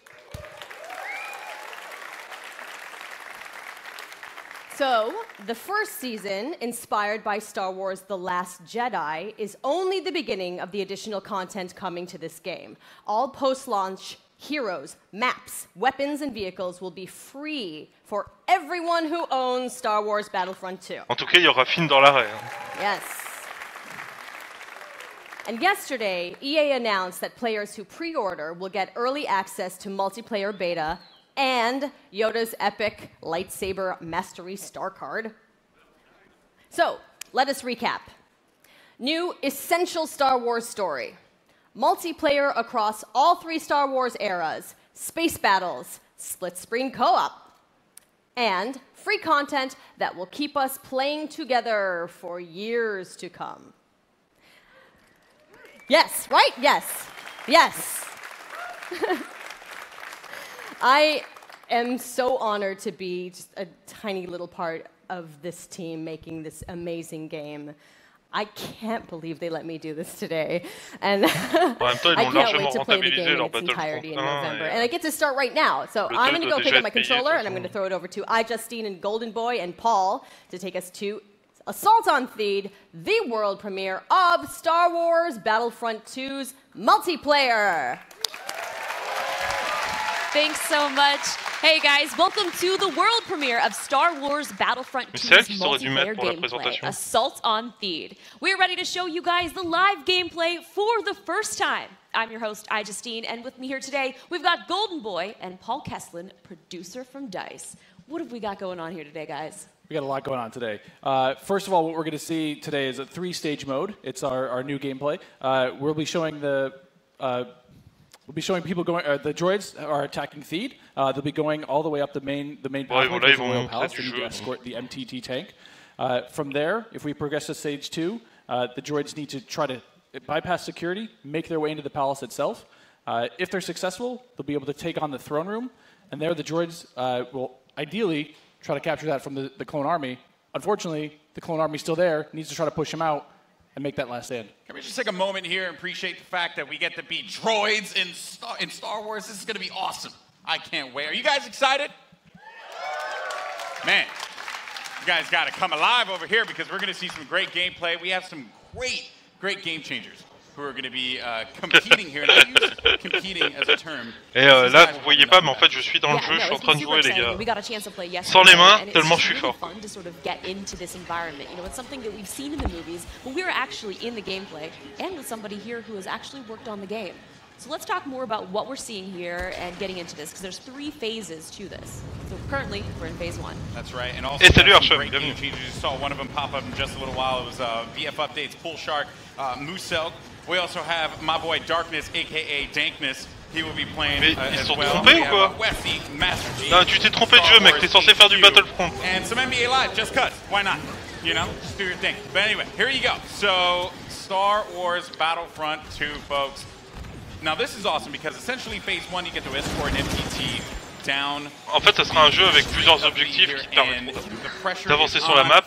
So, the first season, inspired by Star Wars The Last Jedi, is only the beginning of the additional content coming to this game. All post-launch heroes, maps, weapons, and vehicles will be free for everyone who owns Star Wars Battlefront two. En tout cas, il y aura Finn dans l'arrêt. Yes. And yesterday, E A announced that players who pre-order will get early access to multiplayer beta and Yoda's epic lightsaber mastery star card. So, let us recap. New essential Star Wars story. Multiplayer across all three Star Wars eras, space battles, split-screen co-op, and free content that will keep us playing together for years to come. Yes, right? Yes. Yes. I am so honored to be just a tiny little part of this team making this amazing game. I can't believe they let me do this today. And I can't wait to play the game in its entirety in November. And I get to start right now. So I'm going to go pick up my controller, and I'm going to throw it over to iJustine and Golden Boy and Paul to take us to Assault on Theed, the world premiere of Star Wars Battlefront two's multiplayer. Thanks so much. Hey guys, welcome to the world premiere of Star Wars Battlefront two's multiplayer gameplay, Assault on Theed. We're ready to show you guys the live gameplay for the first time. I'm your host, iJustine, and with me here today, we've got Golden Boy and Paul Kesslin, producer from DICE. What have we got going on here today, guys? We got a lot going on today. Uh, first of all, what we're going to see today is a three-stage mode. It's our, our new gameplay. Uh, we'll be showing the... Uh, We'll be showing people going. Uh, the droids are attacking Theed. Uh, they'll be going all the way up the main the main pathway to the Royal Palace. They need to escort the M T T tank. Uh, from there, if we progress to stage two, uh, the droids need to try to bypass security, make their way into the palace itself. Uh, if they're successful, they'll be able to take on the throne room, and there the droids uh, will ideally try to capture that from the, the clone army. Unfortunately, the clone army's still there. Needs to try to push them out and make that last stand. Can we just take a moment here and appreciate the fact that we get to be droids in Star, in Star Wars? This is going to be awesome. I can't wait. Are you guys excited? Man, you guys got to come alive over here because we're going to see some great gameplay. We have some great, great game changers who are going to be uh, competing here. And I use competing as a term. Et euh, là, vous voyez pas, mais en fait, je suis dans le jeu, je suis en train de jouer, les gars. Sans les mains, tellement je suis fort. Fun to sort of get into this environment. You know, it's something that we've seen in the movies, but we're actually in the gameplay and with somebody here who has actually worked on the game. So let's talk more about what we're seeing here and getting into this, because there's three phases to this. So currently, we're in phase one. That's right, and also some great game changes. You saw one of them pop up in just a little while. It was uh, V F Updates, Pull Shark, uh, Musel. We also have my boy Darkness, aka Dankness, he will be playing. Mais uh, ils se sont well. trompés ou quoi? Westy, Master G, Non, tu t'es trompé de jeu, mec. T'es censé faire du Battlefront. And some N B A Live, just cuz. Why not? You know, just do your thing. But anyway, here you go. So, Star Wars Battlefront two, folks. Now this is awesome because essentially phase one, you get to escort an M T T down. En fait, ça sera un jeu avec plusieurs objectifs qui permettent d'avancer sur la map.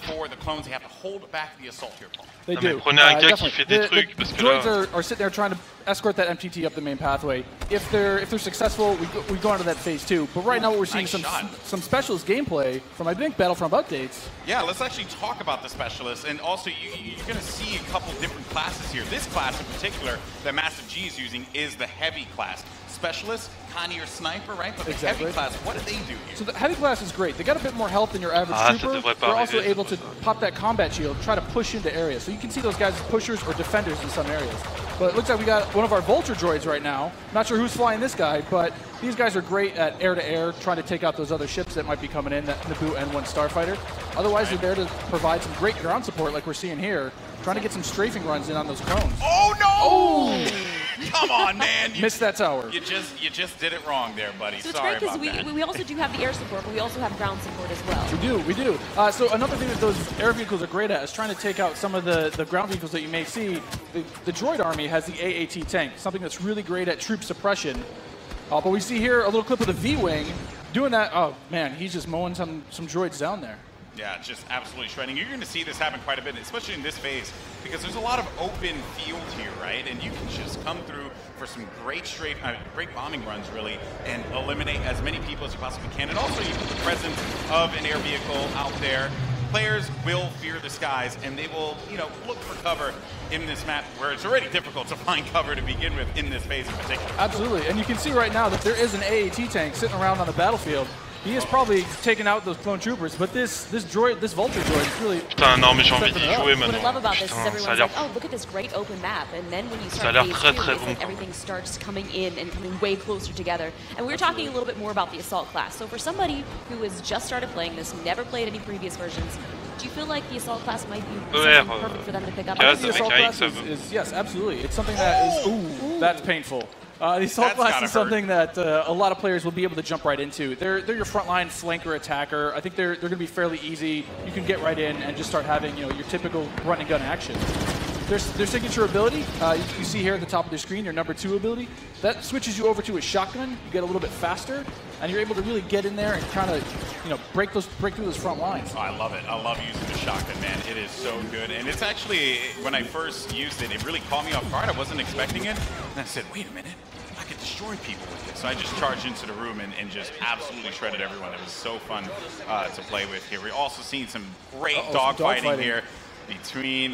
They non, do. Prenez un uh, gars qui fait des the, trucs the parce que droids là... are, are sitting there trying to escort that M T T up the main pathway. If they're if they're successful, we go, we go on to that phase two. But right now, what we're seeing nice is some shot. some specialist gameplay from I think Battlefront updates. Yeah, let's actually talk about the specialists, and also you, you're going to see a couple different classes here. This class in particular that Master G is using is the heavy class. Specialist, Connie or Sniper, right? But the Exactly. heavy class, what do they do here? So the heavy class is great. They got a bit more health than your average Ah, ça trooper. devrait pas They're also arriver, able to pop that combat shield, try to push into areas. So you can see those guys as pushers or defenders in some areas. But it looks like we got one of our Vulture droids right now. Not sure who's flying this guy, but these guys are great at air-to-air, trying to take out those other ships that might be coming in, that Naboo N one Starfighter. Otherwise, they're there to provide some great ground support like we're seeing here, trying to get some strafing runs in on those clones. Oh, no! Oh! Come on, man! You, Missed that tower. You just you just did it wrong there, buddy. So it's Sorry great because about we, that. we also do have the air support, but we also have ground support as well. We do, we do. Uh, so another thing that those air vehicles are great at is trying to take out some of the, the ground vehicles that you may see. The, the droid army has the A A T tank, something that's really great at troop suppression. Uh, but we see here a little clip of the V-Wing doing that. Oh, man, he's just mowing some, some droids down there. Yeah, it's just absolutely shredding. You're going to see this happen quite a bit, especially in this phase, because there's a lot of open field here, right? And you can just come through for some great straight, uh, great bombing runs, really, and eliminate as many people as you possibly can. And also, you put the presence of an air vehicle out there. Players will fear the skies, and they will, you know, look for cover in this map where it's already difficult to find cover to begin with in this phase in particular. Absolutely, and you can see right now that there is an A A T tank sitting around on the battlefield. He is probably taking out those clone troopers, but this this droid, this Vulture droid is really... Putain, non, mais j'ai envie d'y jouer What I love maintenant. about this is Putain, ça a everyone's l'air... like, oh, look at this great open map. And then when you Ça a start l'air phase très, two, très it's bon, like quoi. everything starts coming in and coming way closer together. And we were talking a little bit more about the Assault class. So for somebody who has just started playing this, never played any previous versions, do you feel like the Assault class might be something uh, perfect for them to pick up? I think the Assault class is, is, yes, absolutely. It's something that is, ooh, that's painful. Uh, the Assault That's class gotta is something that uh, a lot of players will be able to jump right into. They're, they're your frontline flanker attacker. I think they're, they're going to be fairly easy. You can get right in and just start having, you know, your typical run and gun action. Their, their signature ability, uh, you, you see here at the top of the screen, your number two ability, that switches you over to a shotgun. You get a little bit faster, and you're able to really get in there and kind of, you know, break those break through those front lines. Oh, I love it. I love using the shotgun, man. It is so good. And it's actually, when I first used it, it really caught me off guard. I wasn't expecting it. And I said, wait a minute. I could destroy people with it. So I just charged into the room and, and just absolutely shredded everyone. It was so fun uh, to play with here. We're also seeing some great Uh-oh, some dogfighting dogfighting. here between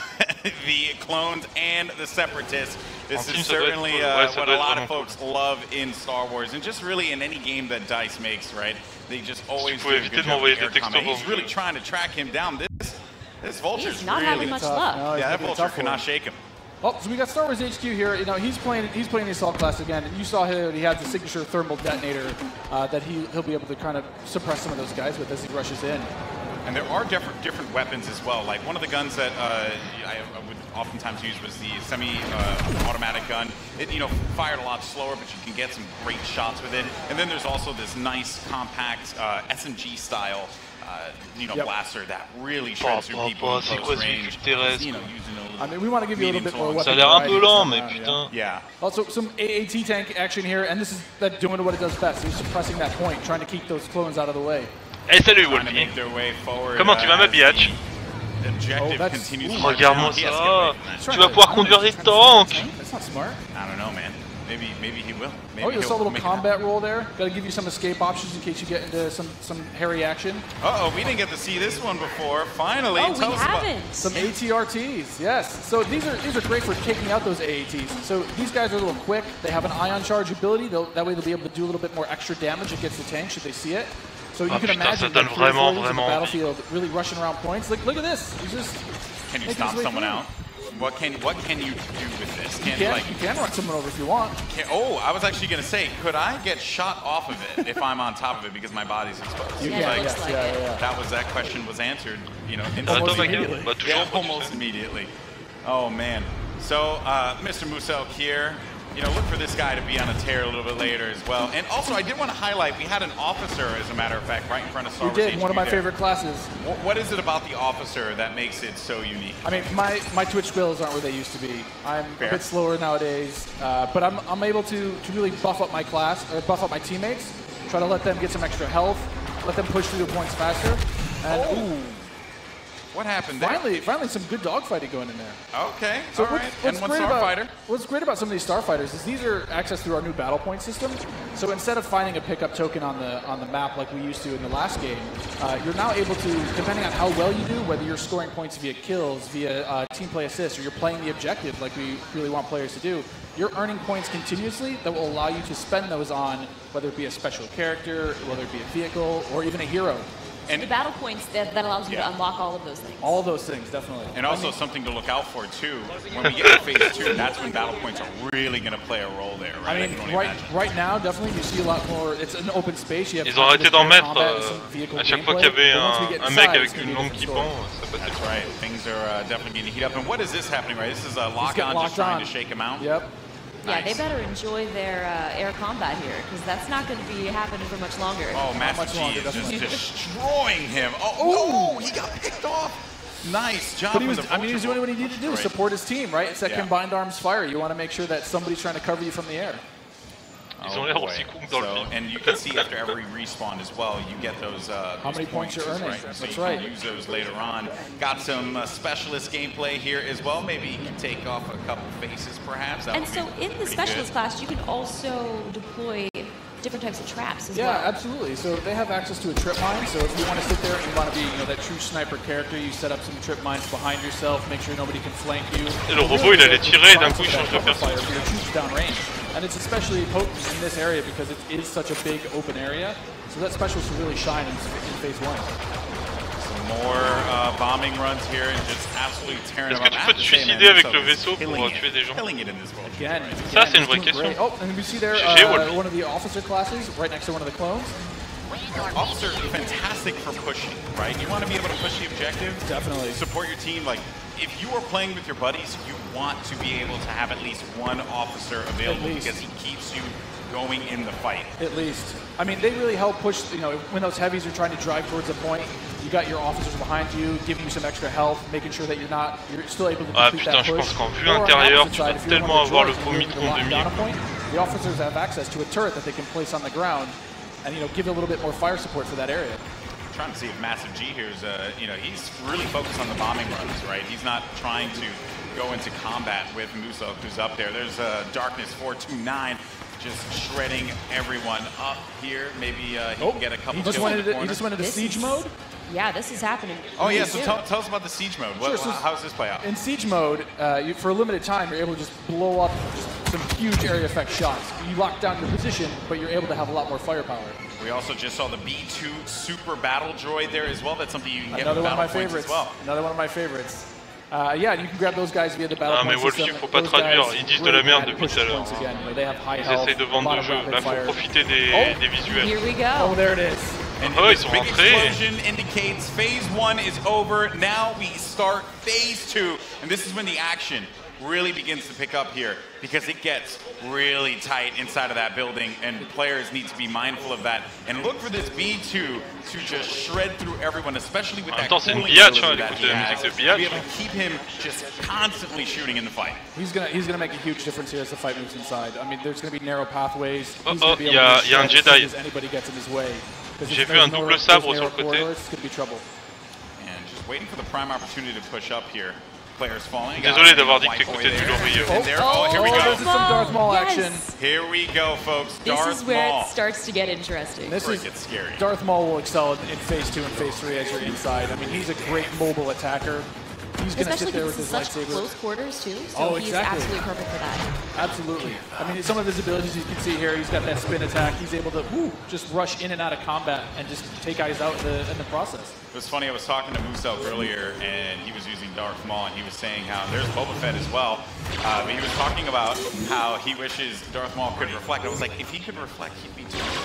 the clones and the separatists. This is certainly uh, what a lot of folks love in Star Wars, and just really in any game that DICE makes, right? They just always do a good job with air combat. He's really trying to track him down. This this Vulture's He's not really having much tough. luck. No, he's yeah, that making it Vulture tough for cannot him. shake him. Oh, so we got Star Wars H Q here. You know, he's playing he's playing the Assault class again, and you saw here he has the signature thermal detonator uh, that he he'll be able to kind of suppress some of those guys with as he rushes in. And there are different different weapons as well. Like one of the guns that uh, I, I would oftentimes use was the semi-automatic uh, gun. It you know fired a lot slower, but you can get some great shots with it. And then there's also this nice compact uh, S M G style. Uh, you know, Yep. blaster that really shreds through people in c'est quoi close ce range. véhicule terrestre? You know, using a little I mean, we want to give you a little bit more Ça a weapon l'air un variety peu this lent, time mais around, putain. Yeah. Also, some A A T tank action here, and this is that doing what it does best. It's suppressing that point, trying to keep those clones out of the way. Eh, salut Trying to Wolfie. make their way forward, Comment tu vas, ma uh, biatch? the Objective Oh, that's- continues ooh. to march Regarde-moi down. He has to ça. get away from that. Tu vas pouvoir conduire des tanks. That's not smart. I don't know, man. Maybe maybe he will. Maybe Oh, you he'll saw a little make it combat roll there. Got to give you some escape options in case you get into some some hairy action. Uh-oh, we didn't get to see this one before. Finally, Oh, we tell us about- haven't. Some A T R Ts, yes. So these are these are great for taking out those A A Ts. So these guys are a little quick. They have an ion charge ability. They'll, that way they'll be able to do a little bit more extra damage against the tank should they see it. So you Ah, can putain, imagine ça donne like, three or four vraiment, units on the vraiment battlefield really rushing around points. Like, look at this. He's just Can you making stop his way someone through. out? What can what can you do with this? You Can can, like you can run someone over if you want. can, oh, I was actually gonna say, could I get shot off of it if I'm on top of it because my body's exposed? You Yeah, can, it yes, looks like yeah, it. yeah, yeah. That was that question was answered, you know, Attends, instantly. mec, immediately. bah, toujours Yeah, pas, tu almost fais. immediately. Oh man. So uh, Mister Musel here, you know, look for this guy to be on a tear a little bit later as well. And also, I did want to highlight, we had an officer, as a matter of fact, right in front of Star Wars. We did, one of my there. favorite classes. What, what is it about the officer that makes it so unique? I mean, my, my Twitch skills aren't where they used to be. I'm Fair. a bit slower nowadays, uh, but I'm, I'm able to, to really buff up my class, or buff up my teammates, try to let them get some extra health, let them push through the points faster. And, oh. ooh. What happened there? Finally, finally some good dogfighting going in there. Okay, so all what, right. What's, and one great Starfighter. about, what's great about some of these Starfighters is these are accessed through our new battle point system. So instead of finding a pickup token on the on the map like we used to in the last game, uh, you're now able to, depending on how well you do, whether you're scoring points via kills, via uh, team play assists, or you're playing the objective like we really want players to do, you're earning points continuously that will allow you to spend those on whether it be a special character, whether it be a vehicle, or even a hero. And the battle points, that, that allows you yeah. to unlock all of those things. All of those things, definitely. And also I mean, something to look out for, too. When we get to phase two, that's when battle points are really going to play a role there, right? I mean, I right, right now, definitely, you see a lot more. It's an open space. You have Ils ont arrêté d'en mettre euh, à chaque fois qu'il y avait un, un mec avec une lampe qui pend. That's right. Things are uh, definitely getting heat up. And what is this happening, right? This is a lock-on just trying to shake him out. Yep. Yeah, Nice. they better enjoy their uh, air combat here, because that's not going to be happening for much longer. Oh, Master G longer, is just destroying him. Oh, no, he got picked off. Nice job. But he was, with the I mean, he was doing what he needed to do, Great. support his team, right? It's that Yeah. combined arms fire. You want to make sure that somebody's trying to cover you from the air. Ils ont l'air aussi cool dans le film. And you can see after every respawn as well, you get those. Uh, How those many points you're earning. Right? So That's you right. can use those later on. Got some uh, specialist gameplay here as well. Maybe you can take off a couple faces, perhaps. That And would so be in the pretty specialist good. class, you can also deploy different types of traps as Yeah, well. absolutely. So they have access to a trip mine. So if you want to sit there and you want to be, you know, that true sniper character, you set up some trip mines behind yourself, make sure nobody can flank you. Et le robot, il allait tirer, d'un coup, il change de personne. Your troops downrange. And it's especially potent in this area because it is such a big open area. So that specialist will really shine in, in phase one. Some more uh, bombing runs here and just absolutely tearing Est-ce them que up. tu peux te suicider avec le vaisseau pour tuer des gens? Killing it in this world. Again, Ça, c'est une it's vraie doing question. great. Oh, and we see there G G, uh, Wolf. one of the officer classes right next to one of the clones. Officer, fantastic for pushing, right? You want to be able to push the objective. Definitely. Support your team. Like, if you are playing with your buddies, you want to be able to have at least one officer available because he keeps you going in the fight. At least. I mean, they really help push, you know, when those heavies are trying to drive towards a point, you got your officers behind you, giving you some extra health, making sure that you're not, you're still able to Ah complete putain, that je push. pense qu'en vue Or on the intérieure, opposite tu side, vas if you're one tellement of the avoir le droids faux and micron you're de locking down a mieux. point, the officers have access to a turret that they can place on the ground and, you know, give a little bit more fire support for that area. Trying to see if Massive G here is, uh, you know, he's really focused on the bombing runs, right? He's not trying to go into combat with Muso, who's up there. There's uh, Darkness four two nine just shredding everyone up here. Maybe uh, he Oh, can get a couple he just kills in went the into, he corner. just went into This siege is- mode. Yeah, this is happening. Oh yeah, so Too. tell, tell us about the siege mode. What, Sure, so- how does this play out? In siege mode, uh, you, for a limited time, you're able to just blow up just some huge area effect shots. You lock down your position, but you're able to have a lot more firepower. We also just saw the B two Super Battle Droid there as well. That's something you can get Another with one of my battle points favorites. as well. Another one of my favorites. Uh, yeah, and you can grab those guys via the battle Ah, mais point Wolfie, system. faut pas Those traduire, guys ils disent de really la merde can depuis push tout à l'heure. points again. You know, they have high Ils health, essayent de vendre a lot le of jeu. rapid Là, faut fire. profiter des, Oh. des visuels. Here we go. Oh, there it is. And Oh, ils this sont big rentrés. explosion indicates phase one is over. Now we start phase two, and this is when the action really begins to pick up here because it gets really tight inside of that building, and players need to be mindful of that and look for this B two to just shred through everyone, especially with En that même temps, c'est une cooling biatch, hein, ability that d'écouter he la has, musique de to be biatch. able to keep him just constantly shooting in the fight. He's gonna he's gonna make a huge difference here as the fight moves inside. I mean, there's gonna be narrow pathways. He's Oh, gonna oh, be y able a- to y a un shred as soon Jedi. as anybody gets in his way. 'Cause if J'ai vu there's un no- double those sabre narrow sur le côté. corridors, It's gonna be trouble. And just waiting for the prime opportunity to push up here. Players falling. Désolé d'avoir dit que White boy t'écoutais there. toujours Rio. And there- oh, here we Oh, go. this is some Darth Maul Yes. action. Here we go, folks. This Darth is where Maul. it starts to get interesting. This Where is it gets scary. Darth Maul will excel in, in phase two and phase three as you're inside. I mean, he's a great mobile attacker. He's gonna Especially sit there because with it's his such lightsaber. close quarters too, so Oh, he's exactly. absolutely perfect for that. Absolutely. I mean, some of his abilities you can see here. He's got that spin attack. He's able to whoo, just rush in and out of combat and just take guys out in the, in the process. It was funny, I was talking to Muso earlier, and he was using Darth Maul, and he was saying how there's Boba Fett as well, uh, but he was talking about how he wishes Darth Maul could reflect. I was like, if he could reflect, he'd be too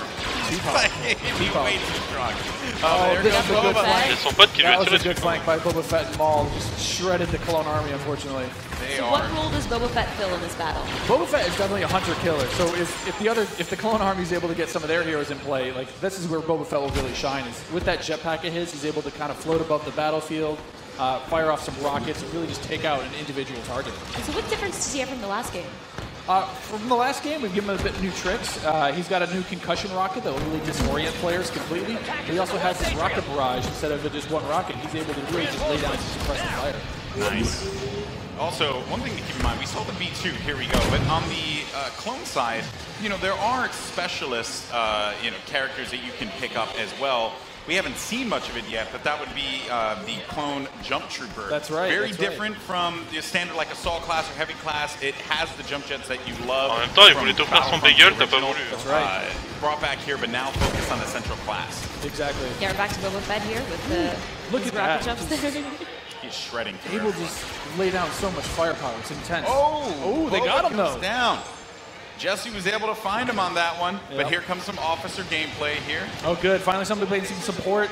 Too powerful. Too Way powerful. too strong. Oh, Oh, there this goes is a good Boba. flank. C'est son pote qui lui a That was tiré a good dessus. flank by Boba Fett and Maul. Just shredded the Clone Army, unfortunately. They So are. what role does Boba Fett fill in this battle? Boba Fett is definitely a hunter killer. So if, if the other if the Clone Army is able to get some of their heroes in play, like this is where Boba Fett will really shine. Is with that jetpack of his, he's able to kind of float above the battlefield, uh, fire off some rockets, and really just take out an individual target. And so what difference does he have from the last game? Uh, from the last game, we've given him a bit new tricks. Uh, he's got a new concussion rocket that will really disorient players completely. He also has his rocket barrage instead of just one rocket. He's able to really just lay down some suppressive fire. Nice. Also, one thing to keep in mind, we saw the B two, here we go, but on the uh, clone side, you know, there are specialist, uh, you know, characters that you can pick up as well. We haven't seen much of it yet, but that would be uh, the clone jump trooper. That's right. Very that's different right. from the standard like assault class or heavy class. It has the jump jets that you love. En même temps, il from voulait t'offrir son Battlefront bagel, t'as pas original. voulu. That's right. Uh, brought back here, but now focused on the central class. Exactly. Yeah, we're back to Boba Fett here with the Look his at rocket that. jumps there. He's shredding. Able to just lay down so much firepower. It's intense. Oh, oh, they Boba got him comes though. down. Jesse was able to find him on that one, Yep. but here comes some officer gameplay here. Oh, good. Finally, somebody playing some support.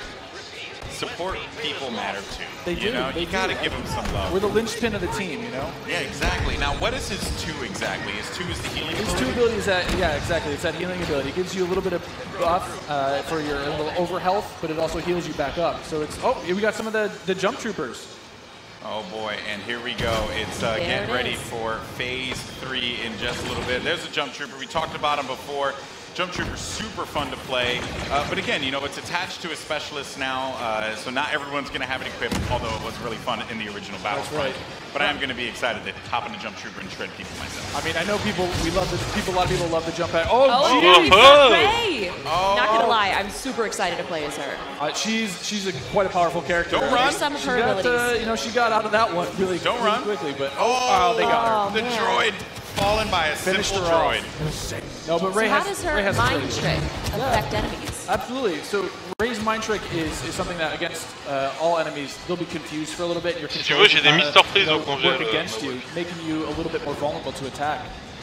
Support people matter too. They you do. Know? They you gotta do. give them some love. We're the linchpin of the team, you know. Yeah, exactly. Now, what is his two exactly? His two is the healing. His ability? two abilities that, yeah, exactly. It's that healing ability. It gives you a little bit of buff uh, for your little over health, but it also heals you back up. So it's, oh, here we got some of the, the jump troopers. Oh boy, and here we go. It's uh, There getting it ready is. for phase three in just a little bit. There's a jump trooper. We talked about him before. Jump Trooper's super fun to play, uh, but again, you know, it's attached to a specialist now, uh, so not everyone's going to have it equipped, although it was really fun in the original Battlefront. right. But I am going to be excited to hop into Jump Trooper and shred people myself. I mean, I know people, we love the people, a lot of people love the jump pad. Oh, Oh, jeez! oh. Ray! Oh. Not gonna lie, I'm super excited to play as her. Uh, she's she's a, quite a powerful character. Don't run. Here's some of She her got, uh, abilities. you know, she got out of that one really, Don't really run. quickly, but Oh, oh, they got her. the man. droid fallen by a Finished simple her off. droid. No, but So Ray how has, does her Ray has mind ability. trick affect enemies? Absolutely. So Ray's mind trick is, is something that against uh, all enemies, they'll be confused for a little bit. And your Si tu veux, j'ai des controls mises kinda, surprises you know, au congé, work euh, against ma you, making you a little bit more vulnerable to attack.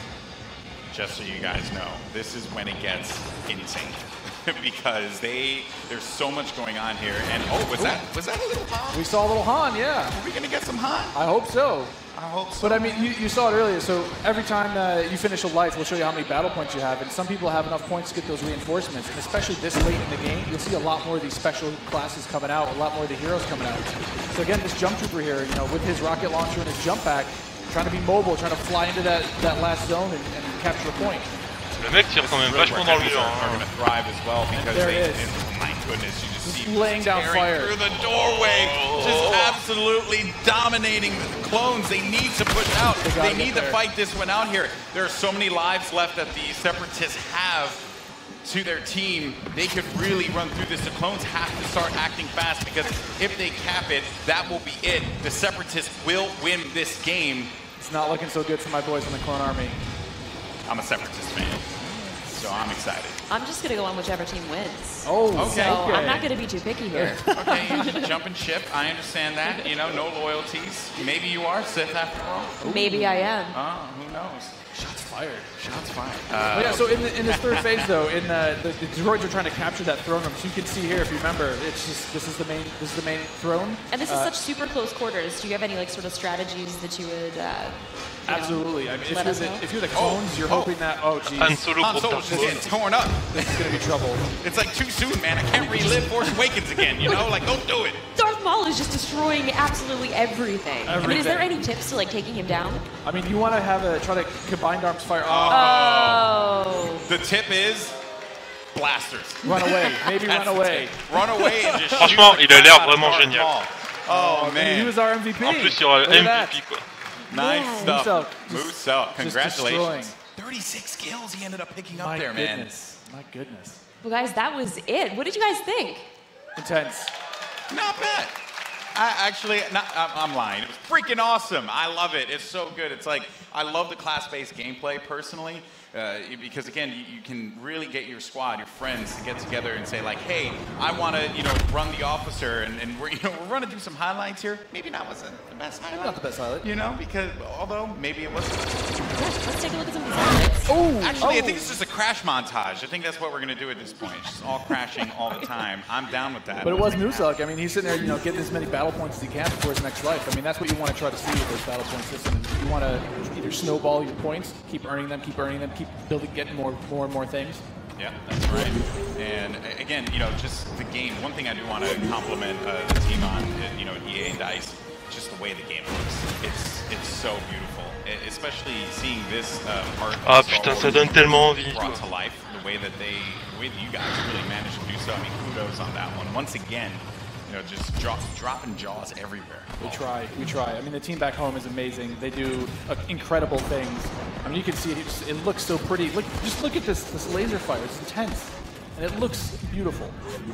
Just so you guys know, this is when it gets insane. Because they, there's so much going on here. And oh, was that was that a little Han? We saw a little Han, yeah. Are we gonna get some Han? I hope so. I hope so. But I mean, you, you saw it earlier. So every time uh, you finish a life, we'll show you how many battle points you have. And some people have enough points to get those reinforcements. And especially this late in the game, you'll see a lot more of these special classes coming out, a lot more of the heroes coming out. So again, this jump trooper here, you know, with his rocket launcher and his jump pack, trying to be mobile, trying to fly into that, that last zone and, and capture a point. Le mec tire quand même vachement dans le mur. Are going to thrive as well because there they, it is. and, my goodness, you just, Just see laying down tearing fire. through the doorway, just absolutely dominating the clones. They need to push out. They They, gotta need get to there. fight this one out here. There are so many lives left that the Separatists have to their team. They could really run through this. The clones have to start acting fast because if they cap it, that will be it. The Separatists will win this game. It's not looking so good for my boys in the Clone Army. I'm a Separatist fan, so I'm excited. I'm just gonna go on whichever team wins. Oh, Okay. So okay. I'm not gonna be too picky here. Okay, you jump and ship. I understand that. You know, no loyalties. Maybe you are Sith after all. Maybe I am. Oh, who knows? Shots fired. Shots fired. Well, yeah, so in, the, in this third phase, though, in uh, the, the droids are trying to capture that throne room. So you can see here, if you remember, it's just this is the main this is the main throne. And this is Uh, such super close quarters. Do you have any like sort of strategies that you would? Uh, you know, Absolutely. I mean, if let you're, us the, know? if you're the clones, you're oh, hoping that. Oh, geez. Han Solo Han pour Solo's Darth just getting Maul. torn up. This is going to be trouble. It's like too soon, man. I can't relive Force Awakens again, you know? Like, don't do it. Darth Maul is just destroying absolutely everything. I mean, is there Everything. any tips to like taking him down? I mean, you want to have a try to combined arms fire. Oh. The tip is blasters. Run away. Maybe That's run the away. tip. Run away and just shoot Franchement, the il a crap l'air out of vraiment Darth génial. Maul. Oh, He man. was our M V P. En plus, il y aura Look at M V that. P quoi. Nice Yeah. stuff. Moose out. Just- Moose out. just Congratulations. destroying. thirty-six kills he ended up picking up My there, man. goodness. My goodness. Well, guys, that was it. What did you guys think? Intense. Not bad. I actually, not, I'm, I'm lying. It was freaking awesome. I love it. It's so good. It's like, I love the class-based gameplay personally. Uh, because again, you, you can really get your squad, your friends, to get together and say like, hey, I want to, you know, run the officer, and, and we're, you know, we're running through some highlights here. Maybe not wasn't the best highlight. Not the best highlight. You know, because although maybe it wasn't. Let's take a look at some of these highlights. Oh, actually, oh. I think it's just a crash montage. I think that's what we're gonna do at this point. It's just all crashing all the time. I'm down with that. But it was Nuzak. I mean, he's sitting there, you know, getting as many battle points as he can for his next life. I mean, that's what you want to try to see with this battle point system. You want to either snowball your points, keep earning them, keep earning them, keep building, getting more, more and more things. Yeah, that's right. And again, you know, just the game. One thing I do want to compliment uh, the team on, you know, E A and DICE, just the way the game looks. It's it's so beautiful, especially seeing this uh, part. Ah putain, ça donne tellement envie. Brought to life, the way that they, the way that you guys really managed to do so. I mean, kudos on that one. Once again, you know, just drop, dropping jaws everywhere. We try, we try. I mean, the team back home is amazing. They do uh, incredible things. I mean, you can see it, just, it looks so pretty. Look, just look at this, this laser fire. It's intense, and it looks beautiful.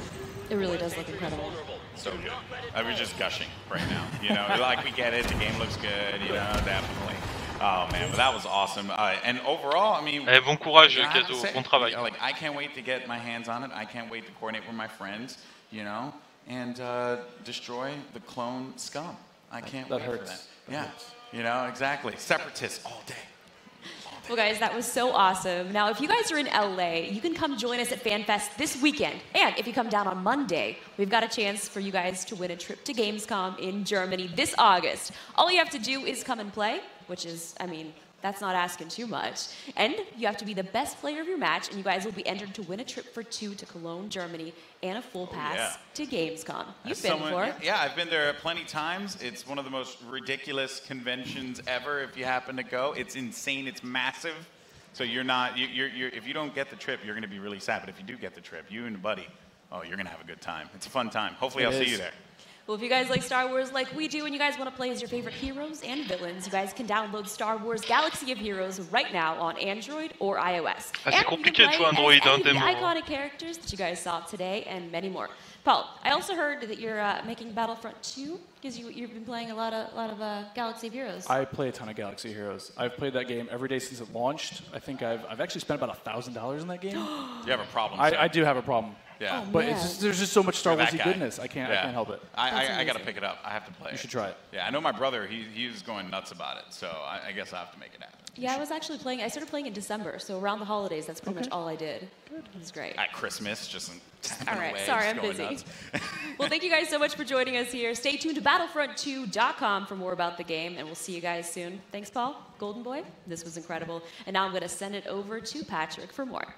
It really does look incredible. So good. I was just gushing right now. You know, like we get it. The game looks good. You know, definitely. Oh man, but that was awesome. Uh, and overall, I mean, eh, bon courage, Kazo. Bon travail. Like, I can't wait to get my hands on it. I can't wait to coordinate with my friends. You know. And uh, destroy the clone scum. I can't that wait hurts. for that. that yeah, hurts. You know, exactly. Separatists all day. all day. Well, guys, that was so awesome. Now, if you guys are in L A, you can come join us at FanFest this weekend. And if you come down on Monday, we've got a chance for you guys to win a trip to Gamescom in Germany this August. All you have to do is come and play, which is, I mean, that's not asking too much. And you have to be the best player of your match, and you guys will be entered to win a trip for two to Cologne, Germany, and a full pass oh, yeah. to Gamescom. You've As been someone, before. Yeah, yeah, I've been there plenty times. It's one of the most ridiculous conventions ever if you happen to go. It's insane. It's massive. So you're not, you, you're, you're, if you don't get the trip, you're going to be really sad. But if you do get the trip, you and a buddy, oh, you're going to have a good time. It's a fun time. Hopefully It I'll is. see you there. Well, if you guys like Star Wars like we do and you guys want to play as your favorite heroes and villains, you guys can download Star Wars Galaxy of Heroes right now on Android or iOS. Ah, c'est compliqué de jouer Android, hein, the Demo. iconic characters that you guys saw today and many more. Paul, I also heard that you're uh, making Battlefront two because you, you've been playing a lot of, lot of uh, Galaxy of Heroes. I play a ton of Galaxy Heroes. I've played that game every day since it launched. I think I've, I've actually spent about a thousand dollars in that game. You have a problem. I, Sam. I do have a problem. Yeah. Oh, but man. it's just, there's just so much Star You're that Warsy guy. goodness. I can't, Yeah. I can't help it. I, That's I, I got to amazing. pick it up. I have to play You it. should try it. Yeah, I know my brother, he, he's going nuts about it. So I, I guess I have to make it happen. Yeah, I was actually playing, I started playing in December, so around the holidays, that's pretty much all I did. It was great. At Christmas, just tapping All right, away, sorry, just I'm going busy. nuts. Well, thank you guys so much for joining us here. Stay tuned to battlefront two dot com for more about the game, and we'll see you guys soon. Thanks, Paul, Golden Boy. This was incredible. And now I'm going to send it over to Patrick for more.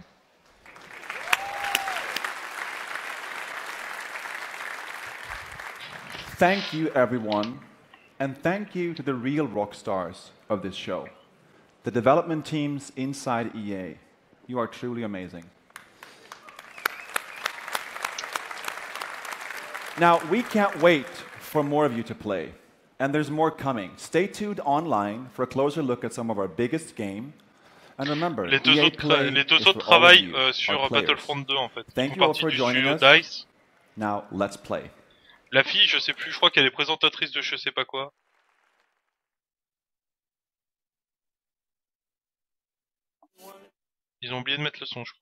Thank you, everyone, and thank you to the real rock stars of this show, the development teams inside E A. You are truly amazing. Now, we can't wait for more of you to play, and there's more coming. Stay tuned online for a closer look at some of our biggest game. And remember, Les deux E A autres, Play les deux is autres for all of travaillent you, euh, our sur players. Battlefront deux en fait. Ils Thank font you all partie for du joining studio us. DICE. Now, let's play. La fille, je sais plus, je crois qu'elle est présentatrice de je sais pas quoi. Ils ont oublié de mettre le son, je crois.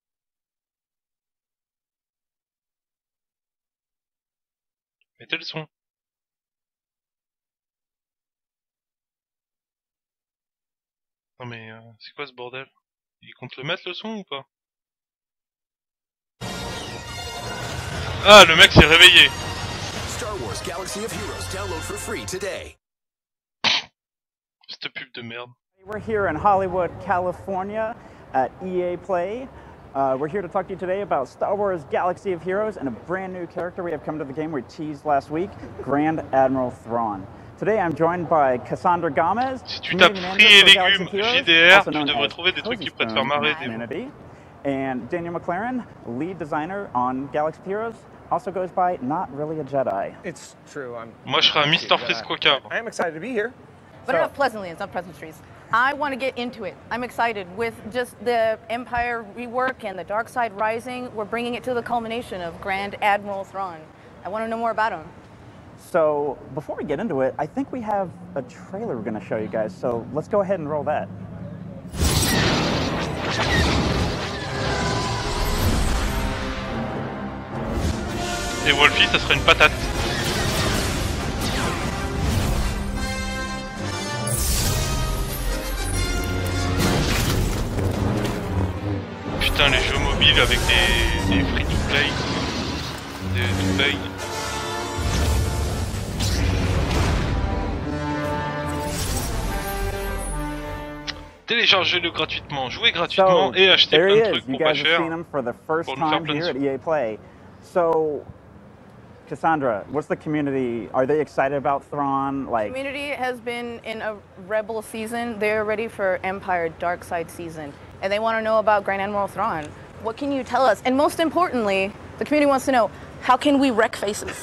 Mettez le son. Non mais, euh, c'est quoi ce bordel? Ils comptent le mettre le son ou pas? Ah, le mec s'est réveillé. Star Wars Galaxy of Heroes, download for free today. Cette pub de merde. We're here in Hollywood, California at E A Play. Uh, we're here to talk to you today about Star Wars Galaxy of Heroes and a brand new character we have come to the game we teased last week, Grand Admiral Thrawn. Today I'm joined by Cassandra Gomez, Si tu tapes community fruits et manager for Galaxy légumes of Heroes, J D R, also tu known devrais as trouver des trucs qui Cozy pourraient te faire Spoon marrer. in the community. And Daniel McLaren, lead designer on Galaxy of Heroes, also goes by Not Really a Jedi. It's true. I'm. Moi je serais un Mister Frisco Cab. I am excited to be here. But enough pleasantly, it's not pleasantries. I want to get into it. I'm excited with just the Empire rework and the Dark Side Rising. We're bringing it to the culmination of Grand Admiral Thrawn. I want to know more about him. So before we get into it, I think we have a trailer we're going to show you guys. So let's go ahead and roll that. Et Wolfie, ça serait une patate. Putain, les jeux mobiles avec des, des free-to-play, des to pay. Téléchargez-le gratuitement, jouez gratuitement So, et achetez there plein he de is. trucs You pour pas guys have cher seen him for the first pour nous faire time plein de here at sous. E A Play. So, Cassandra, what's the community? Are they excited about Thrawn? Like, Community has been in a Rebel season. They're ready for Empire Dark Side season, and they want to know about Grand Admiral Thrawn. What can you tell us? And most importantly, the community wants to know, how can we wreck faces?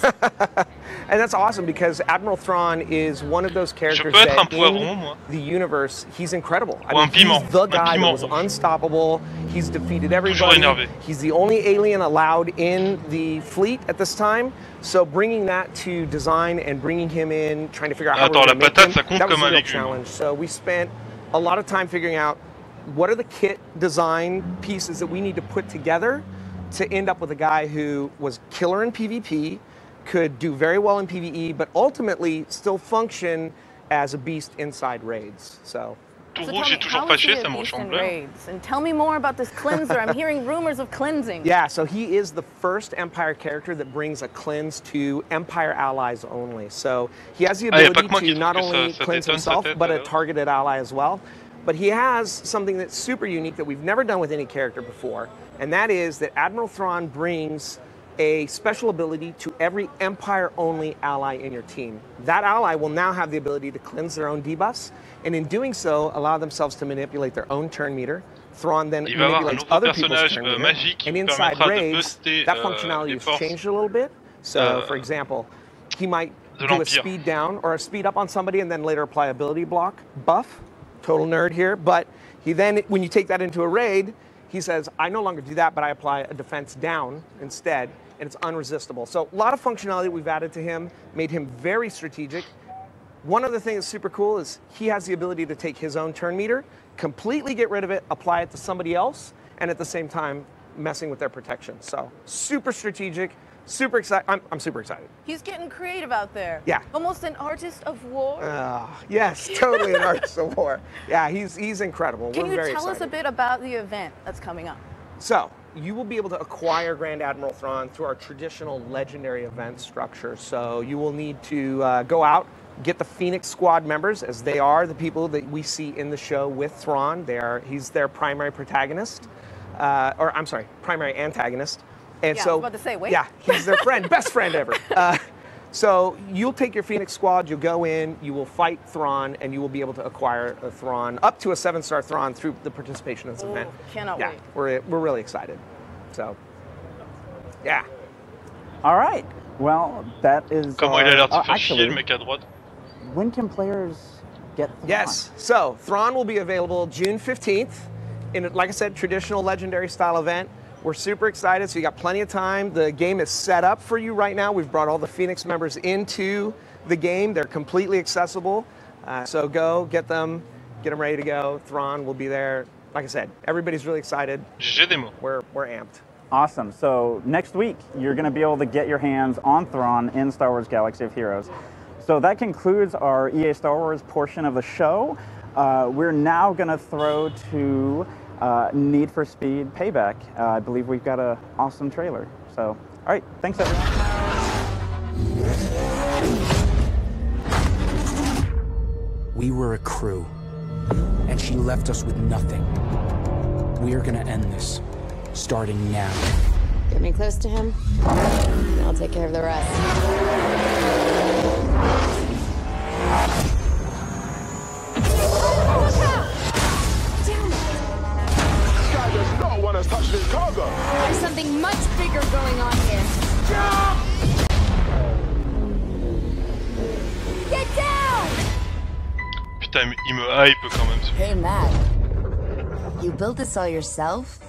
And that's awesome because Admiral Thrawn is one of those characters Je peux être un that poivron, in moi. the universe, he's incredible. I Ou un mean, piment. he's the Un guy that piment was rouge. unstoppable. He's defeated Toujours everybody. énervé. He's the only alien allowed in the fleet at this time. So bringing that to design and bringing him in, trying to figure out how Attends, we're la gonna make patate, him, ça compte that was comme a un real légume. challenge. So we spent a lot of time figuring out what are the kit design pieces that we need to put together to end up with a guy who was killer in PvP, could do very well in PvE, but ultimately still function as a beast inside raids. So. Tout So rouge tell et me, toujours how is he fâché, a ça me beast in ressemble bien. raids? And tell me more about this cleanser. I'm hearing rumors of cleansing. Yeah, so he is the first Empire character that brings a cleanse to Empire allies only. So he has the Ah, y a pas ability que moi qui to trouve not que only ça- ça cleanse détonne sa himself, tête, but a alors. targeted ally as well. But he has something that's super unique that we've never done with any character before, and that is that Admiral Thrawn brings a special ability to every Empire-only ally in your team. That ally will now have the ability to cleanse their own debuffs, and in doing so, allow themselves to manipulate their own turn meter. Thrawn then Il va y avoir un manipulates nouveau other people's personnage turn euh, meter, magique qui and vous inside permettra de raids, buster that euh, functionality les has forces changed a little bit. So, euh, for example, he might de do a l'Empire. speed down or a speed up on somebody and then later apply ability block buff. Total nerd here, but he then, when you take that into a raid, he says, I no longer do that, but I apply a defense down instead, and it's unresistible. So a lot of functionality we've added to him, made him very strategic. One other thing that's super cool is he has the ability to take his own turn meter, completely get rid of it, apply it to somebody else, and at the same time, messing with their protection. So super strategic, super excited. I'm, I'm super excited. He's getting creative out there. Yeah. Almost an artist of war. Uh, yes, totally an artist of war. Yeah, he's, he's incredible. Can We're you very tell excited. us a bit about the event that's coming up? So, you will be able to acquire Grand Admiral Thrawn through our traditional legendary event structure. So, you will need to uh, go out, get the Phoenix Squad members, as they are the people that we see in the show with Thrawn. They are, he's their primary protagonist, uh, or I'm sorry, primary antagonist. And Yeah, I so, was about to say, wait. yeah, he's their friend, best friend ever. Uh, so you'll take your Phoenix Squad, you'll go in, you will fight Thrawn, and you will be able to acquire a Thrawn, up to a seven-star Thrawn through the participation in this Ooh, event. cannot yeah, wait. We're, we're really excited. So, yeah. All right. Well, that is. Comment il a l'air de uh, se faire actually, chier, le mec à droite. When can players get Thrawn? Yes. So Thrawn will be available June fifteenth in, like I said, traditional legendary style event. We're super excited, so you got plenty of time. The game is set up for you right now. We've brought all the Phoenix members into the game. They're completely accessible. Uh, so go, get them, get them ready to go. Thrawn will be there. Like I said, everybody's really excited. J'ai des mots. We're, we're amped. Awesome. So next week, you're going to be able to get your hands on Thrawn in Star Wars Galaxy of Heroes. So that concludes our E A Star Wars portion of the show. Uh, we're now going to throw to uh, Need for Speed Payback. Uh, I believe we've got an awesome trailer. So, all right. Thanks, everyone. We were a crew, and she left us with nothing. We are gonna end this, starting now. Get me close to him, and I'll take care of the rest. This guy does not want us touching his cargo. There's something much bigger going on here. Get down! Putain, il me hype quand même. ce- Hey, Matt. You built this all yourself?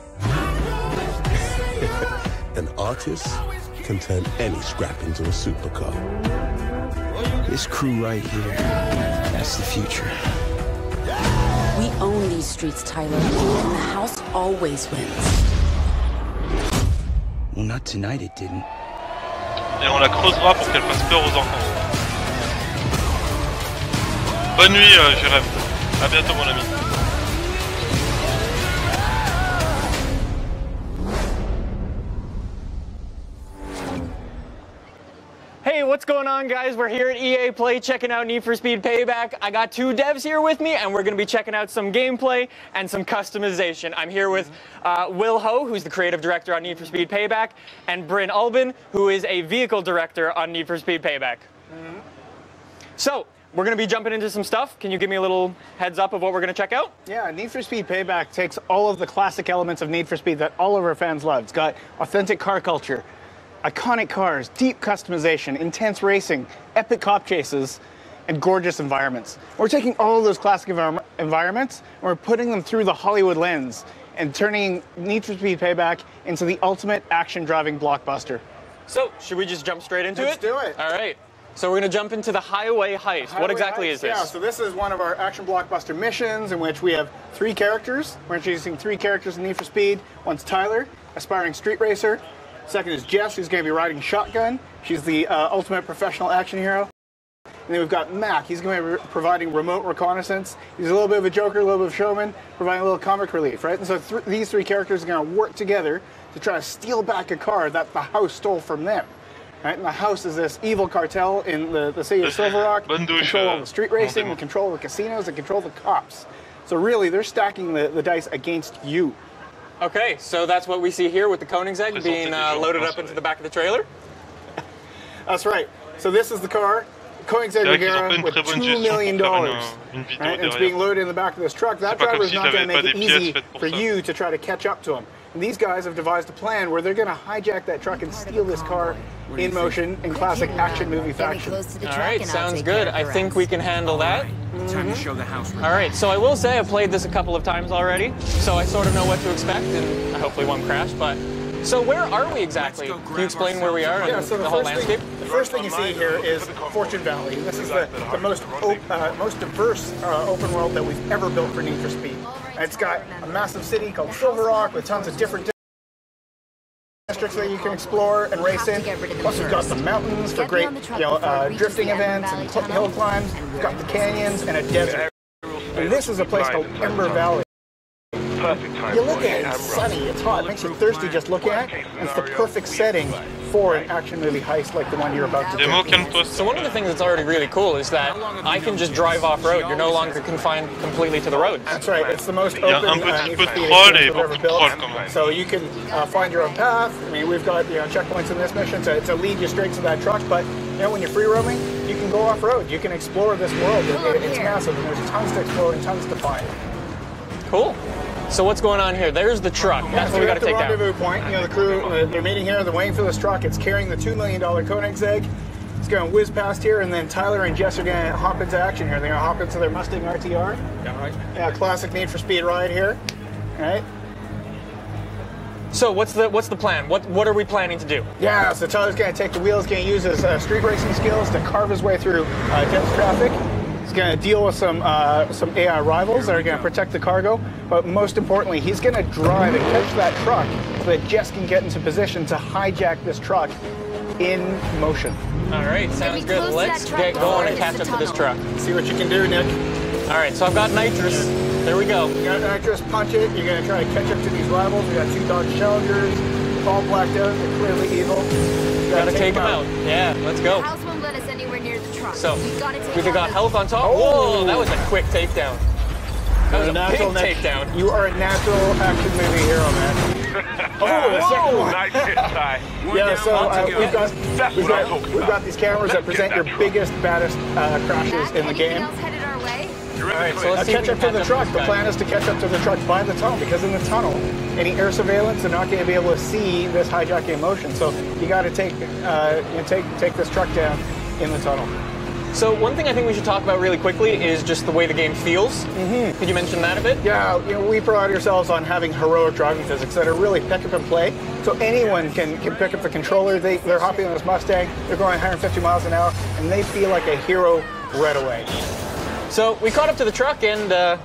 An artist can turn any scrap into a supercar. This crew right here, that's the future. We own these streets, Tyler, and the house always wins. Well, not tonight it didn't. Et on la creusera pour qu'elle fasse peur aux enfants. Bonne nuit, euh, Jérém. À bientôt, mon ami. Hey, what's going on, guys? We're here at E A Play checking out Need for Speed Payback. I got two devs here with me, and we're going to be checking out some gameplay and some customization. I'm here with uh, Will Ho, who's the creative director on Need for Speed Payback, and Bryn Albin, who is a vehicle director on Need for Speed Payback. Mm-hmm. So, we're going to be jumping into some stuff. Can you give me a little heads up of what we're going to check out? Yeah, Need for Speed Payback takes all of the classic elements of Need for Speed that all of our fans love. It's got authentic car culture, iconic cars, deep customization, intense racing, epic cop chases, and gorgeous environments. We're taking all of those classic env environments and we're putting them through the Hollywood lens and turning Need for Speed Payback into the ultimate action-driving blockbuster. So, should we just jump straight into Let's it? Let's do it. All right. So we're going to jump into the Highway Heist. Highway what exactly Heist, is this? Yeah, so this is one of our action blockbuster missions in which we have three characters. We're introducing three characters in Need for Speed. One's Tyler, aspiring street racer. Second is Jess, who's going to be riding shotgun. She's the uh, ultimate professional action hero. And then we've got Mac. He's going to be re providing remote reconnaissance. He's a little bit of a joker, a little bit of a showman, providing a little comic relief, right? And so th these three characters are going to work together to try to steal back a car that the House stole from them. Right? And the House is this evil cartel in the, the city of Silver Rock. They control all the street racing, they control the casinos, they control the cops. So really, they're stacking the, the dice against you. Okay, so that's what we see here with the Koenigsegg being uh, loaded up into the back of the trailer? That's right. So this is the car, Koenigsegg Regera, with two million dollars. Right? And it's being loaded in the back of this truck. That driver's not going to make it easy for you to try to catch up to him. And these guys have devised a plan where they're going to hijack that truck and steal this car in motion in classic action movie fashion. All right, sounds good. I think we can handle that. Time to show the house. All right, so I will say I've played this a couple of times already, so I sort of know what to expect, and I hopefully won't crash. But so where are we exactly? Can you explain where we are yeah, and so the, the whole first landscape? Thing, the first thing you see here is Fortune Valley. This is the, the most op uh, most diverse uh, open world that we've ever built for Need for Speed. It's got a massive city called Silver Rock with tons of different districts that you can explore and race in. Plus, we've got the mountains for great, you know, uh, drifting events and hill climbs. We've got the canyons and a desert. And this is a place called Ember Valley. You look at it, it's sunny, it's hot, it makes you thirsty just looking at it, and it's the perfect setting for an action movie heist like the one you're about to do. So one of the things that's already really cool is that I can just drive off-road. You're no longer confined completely to the roads. That's right, it's the most open uh, Need for Speed experience we've ever built. So you can uh, find your own path. I mean, we've got, you know, checkpoints in this mission to, to lead you straight to that truck, but you know, when you're free roaming, you can go off-road. You can explore this world. It, it, it's massive, and there's tons to explore and tons to find. Cool. So what's going on here? There's the truck. That's yeah, what so we got to take down. down. The rendezvous point. You know, the crew, uh, they're meeting here. They're waiting for this truck. It's carrying the two million dollar Koenigsegg. It's going to whiz past here, and then Tyler and Jess are going to hop into action here. They're going to hop into their Mustang R T R. Yeah, right. Yeah, classic Need for Speed ride here. All right. So what's the what's the plan? What what are we planning to do? Yeah, so Tyler's going to take the wheels, going to use his uh, street racing skills to carve his way through uh, dense traffic. He's going to deal with some uh, some A I rivals that are going to protect the cargo, but most importantly, he's going to drive and catch that truck so that Jess can get into position to hijack this truck in motion. All right, sounds good. Let's get going and catch up to this truck. See what you can do, Nick. All right, so I've got nitrous. There we go. You got nitrous, punch it. You're going to try to catch up to these rivals. We got two Dodge Challengers, all blacked out. They're clearly evil. You gotta, gotta take them out. out. Yeah, let's go. The house won't let us anywhere near the truck. So, we've got, to we've got health on top. Oh. Whoa, that was a quick takedown. That was a natural big takedown. You are a natural action movie hero, man. Oh, the second one. Nice hit, Ty. Yeah, so uh, we've got we've got, we've got these cameras that present your biggest, baddest uh, crashes in the game. All right, so let's catch up to the truck. The plan is to catch up to the truck by the tunnel, because in the tunnel, any air surveillance, they're not going to be able to see this hijacking in motion. So you got to take uh, you know, take take this truck down in the tunnel. So one thing I think we should talk about really quickly is just the way the game feels. Mm-hmm. Could you mention that a bit? Yeah, you know, we pride ourselves on having heroic driving physics that are really pick up and play. So anyone can, can pick up the controller. They, they're hopping on this Mustang, they're going one hundred fifty miles an hour, and they feel like a hero right away. So we caught up to the truck, and uh,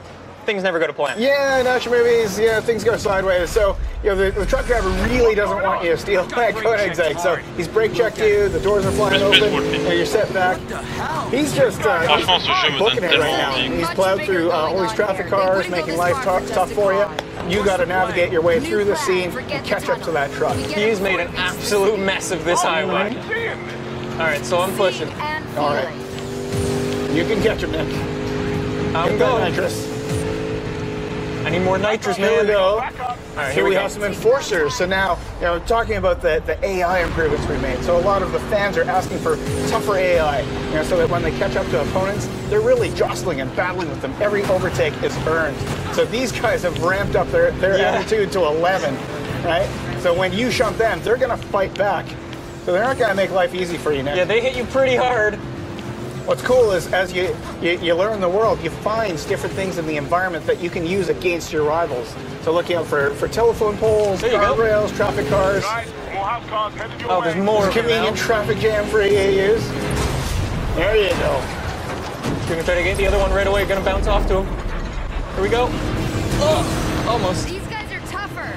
things never go to plan. Yeah, in action movies, yeah, things go sideways. So, you know, the, the truck driver really doesn't want you to steal that Koenigsegg. So he's brake checked you, the doors are flying open, and you're set back. He's just uh, he's booking it right now. He's plowed through uh, all these traffic cars, making life tough for you. You got to navigate your way through the scene and catch up to that truck. He's made an absolute mess of this highway. All right, so I'm pushing. All right. You can catch him, Nick. I'm going. Nitrous. I need more nitrous, man. Here we go. All right, here, here we, we go. have some enforcers. So now, you know, talking about the, the A I improvements we made. So a lot of the fans are asking for tougher A I, you know, so that when they catch up to opponents, they're really jostling and battling with them. Every overtake is earned. So these guys have ramped up their, their Yeah. attitude to eleven, right? So when you shove them, they're going to fight back. So they're not going to make life easy for you, Nick. Yeah, they hit you pretty hard. What's cool is as you, you, you learn the world, you find different things in the environment that you can use against your rivals. So looking out for, for telephone poles, guardrails, traffic cars. Oh, there's more. Convenient traffic jam for E A Us. There you go. Gonna try to get the other one right away. Gonna bounce off to him. Here we go. Oh, almost. These guys are tougher.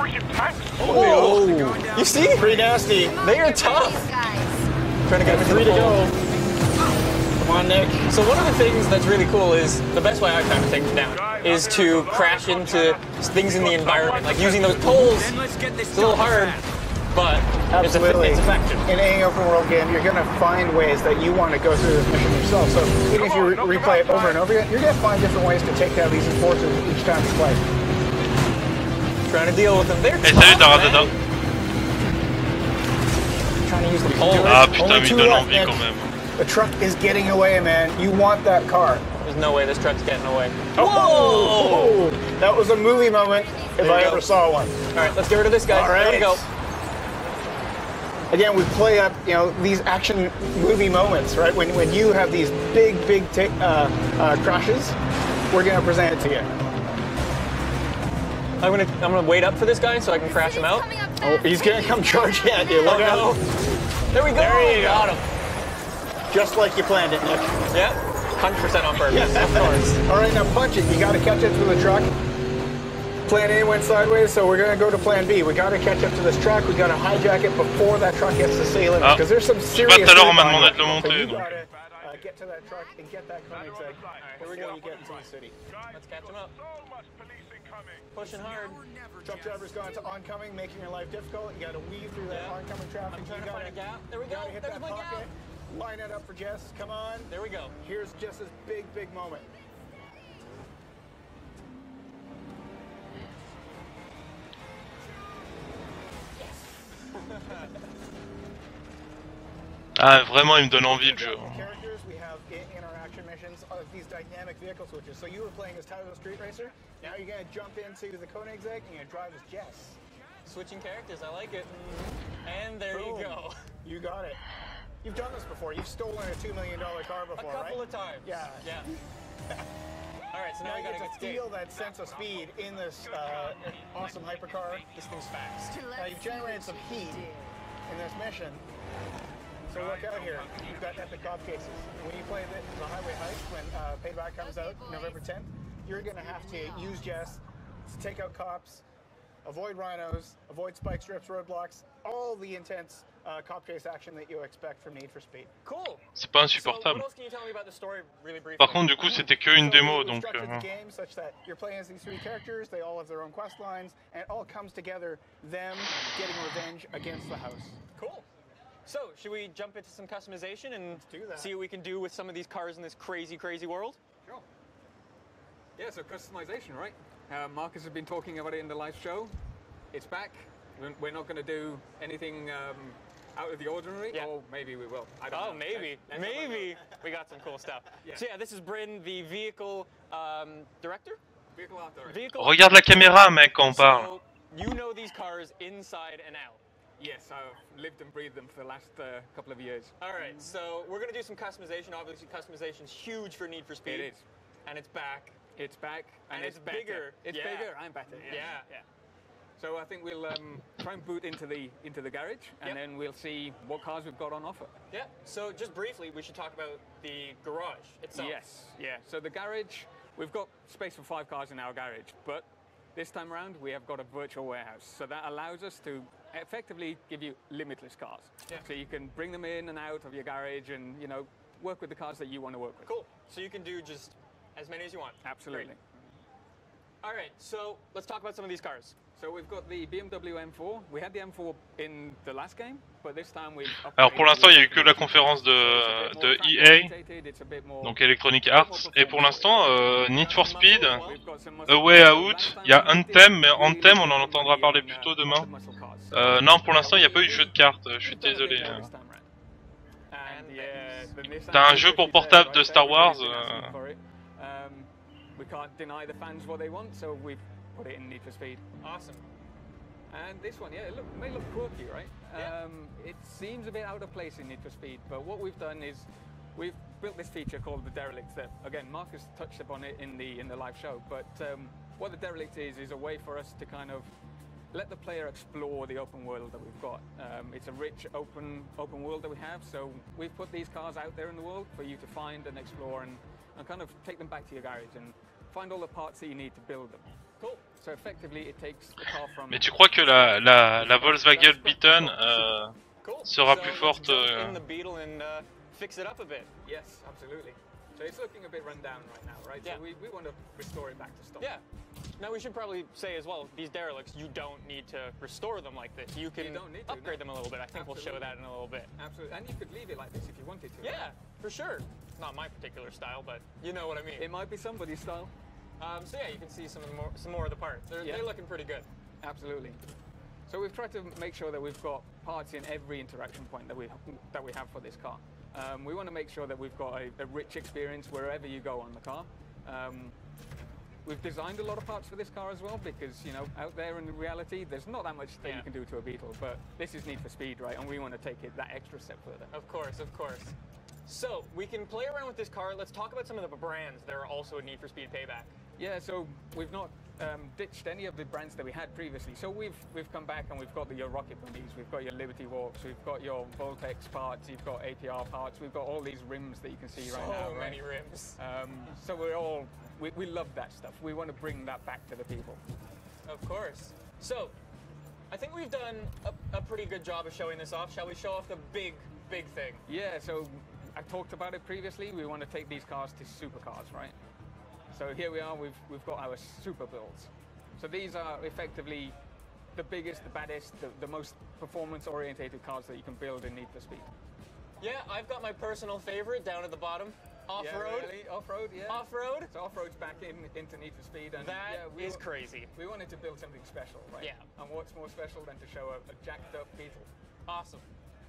Oh, you see? Pretty nasty. They are tough. Trying to get three to go. Come on, Nick. So one of the things that's really cool is, the best way I kind of take them down, is to crash into things in the environment. Like using those poles, it's a little hard, but Absolutely. It's, it's effective. In any open world game, you're going to find ways that you want to go through this mission yourself. So even if you re replay it over and over again, you're going to find different ways to take down these enforcers each time you play. Trying to deal with them. They're Hey, salut Daradada. Trying to use the pole. Ah putain, mais il donne envie quand même. The truck is getting away, man. You want that car. There's no way this truck's getting away. Oh! Whoa! That was a movie moment if There I you ever go. saw one. All right, let's get rid of this guy. All right. There we go. Again, we play up, you know, these action movie moments, right? When when you have these big, big uh, uh, crashes, we're gonna present it to you. I'm gonna I'm gonna wait up for this guy so I can crash him out. Oh, he's gonna come charging at you. Look Oh, out! no. There we go. There you Got go. him. Just like you planned it, Nick. Yeah, one hundred percent on purpose. Yes, of course. All right, now punch it. You got to catch up to the truck. Plan A went sideways, so we're gonna go to Plan B. We got to catch up to this truck. We got to hijack it before that truck gets to city limits, because there's some serious. Pas tout à l'heure on m'a speed demandé de le behind it. So monter you donc. gotta, uh, get to that truck and get that Koenigsegg before you get into the city. Let's catch him up. Pushing hard. Truck driver's gone to oncoming, making your life difficult. You got to weave through that Yeah. oncoming traffic. I'm trying you to gotta, find a gap. There we you go. gotta hit There's that my pocket. gap. Line it up for Jess. Come on. There we go. Here's Jess's big, big moment. Ah vraiment il me donne envie le jeu. Characters we have in, in our action missions are these dynamic vehicle switches. So you were playing as Tyler Street Racer. Now you're gonna jump into the Koenigsegg and you're gonna drive as Jess. Switching characters, I like it. And there Boom. you go. You got it. You've done this before. You've stolen a two million dollar car before, A couple right? of times. Yeah. Yeah. All right, so now, Now we you gotta get get to feel that sense of speed in this uh, awesome hypercar. This thing's fast. Now you've generated some heat in this mission. So look out here. You've got epic cop cases. When you play the, the Highway Heist, when uh, Payback comes out November tenth, you're going to have to use Jess to take out cops, avoid rhinos, avoid spike strips, roadblocks, all the intense uh, cop chase action that you expect from Need for Speed. Cool. C'est pas So, insupportable. what else can you tell me about the story really briefly? Par contre du coup c'était que une démo donc. Structure Euh... the game such that you're playing as these three characters, they all have their own quest lines, and it all comes together, them getting revenge against the house. Cool. So, should we jump into some customization and do that. see what we can do with some of these cars in this crazy, crazy world? Sure. Yeah, so customization, right? Uh, Marcus has been talking about it in the live show. It's back. We're- We're not going to do anything um, out of the ordinary, Yeah. or maybe we will. I don't Oh, know. maybe. Let's- let's have a Maybe. look. We got some cool stuff. Yeah. So, yeah, this is Bryn, the vehicle um, director? Vehicle art director. Vehicle Regarde la caméra mec quand on parle. So, you know these cars inside and out. Yes, I've lived and breathed them for the last uh, couple of years. All right, so we're going to do some customization. Obviously, customization's huge for Need for Speed. It is. And it's back. It's back, And, and, it's, better. bigger. It's Yeah. bigger. I'm better. Yeah. Yes. yeah. So I think we'll um, try and boot into the into the garage, and Yep. then we'll see what cars we've got on offer. Yeah. So just briefly, we should talk about the garage itself. Yes. Yeah. So the garage we've got space for five cars in our garage, but this time around we have got a virtual warehouse. So that allows us to effectively give you limitless cars. Yeah. So you can bring them in and out of your garage and, you know, work with the cars that you want to work with. Cool. So you can do just as many as you want. Absolutely. Great. All right, so let's talk about some of these cars. So we've got the B M W M four. We had the M four in the last game, but this time we've. Alors pour l'instant, il n'y a eu que la conférence de, de E A, donc Electronic Arts, et pour l'instant, euh, Need for Speed, A Way Out, il y a Anthem, mais Anthem, on en entendra parler plus tôt demain. Euh, non, pour l'instant, il n'y a pas eu de jeu de cartes. Je suis désolé. T'as un jeu pour portable de Star Wars. Euh... We can't deny the fans what they want, so we've put it in Need for Speed. Awesome. And this one, yeah, it look, may look quirky, right? Yeah. Um, it seems a bit out of place in Need for Speed, but what we've done is we've built this feature called the Derelict. That again, Marcus touched upon it in the in the live show. But um, what the Derelict is is a way for us to kind of let the player explore the open world that we've got. Um, it's a rich open open world that we have, so we've put these cars out there in the world for you to find and explore and, and kind of take them back to your garage and find all the parts that you need to build them. Cool. So effectively, it takes the car from. Mais tu crois que la la, la Volkswagen Beetle euh, cool. sera so plus forte? Euh... in the Beetle and uh, fix it up a bit. Yes, absolutely. So it's looking a bit run down right now, right? Yeah. So we, we want to restore it back to stock. Yeah. Now we should probably say as well, these derelicts, you don't need to restore them like this. You can you don't need to, upgrade no. them a little bit. I think Absolutely. we'll show that in a little bit. Absolutely. And you could leave it like this if you wanted to. Yeah, right? for sure. Not my particular style, but you know what I mean. It might be somebody's style. Um, so yeah, you can see some of the more, some more of the parts. They're, yeah. they're looking pretty good. Absolutely. So we've tried to make sure that we've got parts in every interaction point that we that we have for this car. Um, we want to make sure that we've got a, a rich experience wherever you go on the car. Um, we've designed a lot of parts for this car as well because, you know, out there in reality, there's not that much that yeah. you can do to a Beetle, but this is Need for Speed, right? And we want to take it that extra step further. Of course, of course. So we can play around with this car. Let's talk about some of the brands that are also in Need for Speed Payback. Yeah, so we've not um, ditched any of the brands that we had previously. So we've we've come back and we've got the, your Rocket Bunnies, we've got your Liberty Walks, we've got your Voltex parts, you've got A P R parts, we've got all these rims that you can see so right now. So many right? rims. Um, so we're all, we, we love that stuff. We want to bring that back to the people. Of course. So I think we've done a, a pretty good job of showing this off. Shall we show off the big, big thing? Yeah, so I talked about it previously. We want to take these cars to supercars, right? So here we are, we've, we've got our super builds. So these are effectively the biggest, the baddest, the, the most performance-orientated cars that you can build in Need for Speed. Yeah, I've got my personal favorite down at the bottom. Off-road. Yeah, really? Off-road, yeah. Off-road? So off-road's back in into Need for Speed. And that yeah, we is w crazy. We wanted to build something special, right? Yeah. And what's more special than to show a, a jacked-up Beetle? Awesome.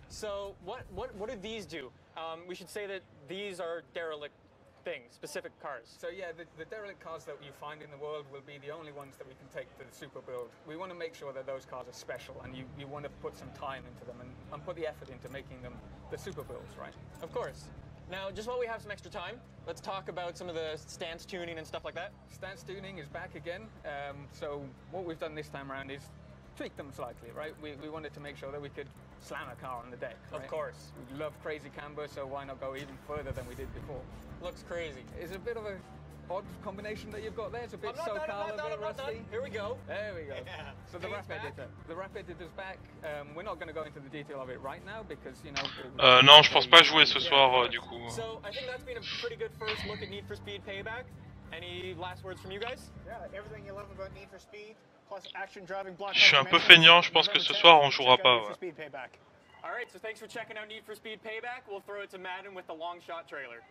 So what, what, what do these do? Um, we should say that these are derelict things, specific cars. So yeah, the, the derelict cars that you find in the world will be the only ones that we can take to the super build. We want to make sure that those cars are special and you, you want to put some time into them and, and put the effort into making them the super builds, right? Of course. Now, just while we have some extra time, let's talk about some of the stance tuning and stuff like that. Stance tuning is back again. Um, so what we've done this time around is tweak them slightly, right? We, we wanted to make sure that we could slam a car on the deck, right? Of course. We love crazy camber, so why not go even further than we did before? Looks crazy. It's a bit of a odd combination that you've got there. It's a bit SoCal, a bit rusty. Here we go. There we go. Yeah. So the Rap Editor. The Rap Editor's back. Um, we're not going to go into the detail of it right now because, you know... Euh, non, je pense pas jouer ce soir, euh, du coup. So, I think that's been a pretty good first look at Need for Speed Payback. Any last words from you guys? Yeah, everything you love about Need for Speed, plus action driving block. Je suis un peu feignant, je pense que ce soir on jouera pas. Ouais. Alright, so thanks for checking out Need for Speed Payback. We'll throw it to Madden with the long shot trailer.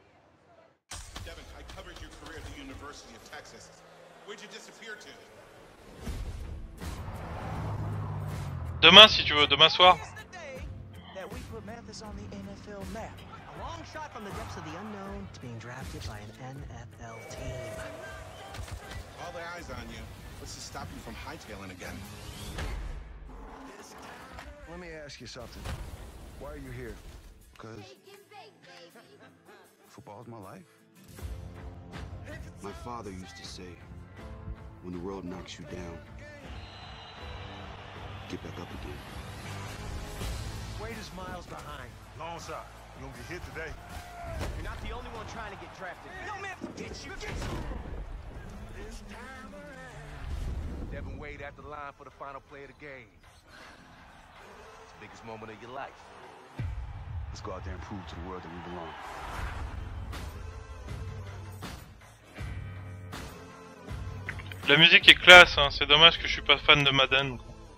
Devin, I covered your career at the University of Texas. Where'd you disappear to? Demain, si tu veux, demain soir. That we put Mathis on the N F L map. A long shot from the depths of the unknown to being drafted by an N F L team. All the eyes on you. What's to stop you from hightailing again? Let me ask you something. Why are you here? Because football's my life. My father used to say, when the world knocks you down, get back up again. Wade is miles behind. Long shot. You don't get hit today. You're not the only one trying to get drafted. No, man, forget you, get you. This time around. Devin Wade at the line for the final play of the game. It's the biggest moment of your life. Let's go out there and prove to the world that we belong. La musique est classe, hein. C'est dommage que je suis pas fan de Madden.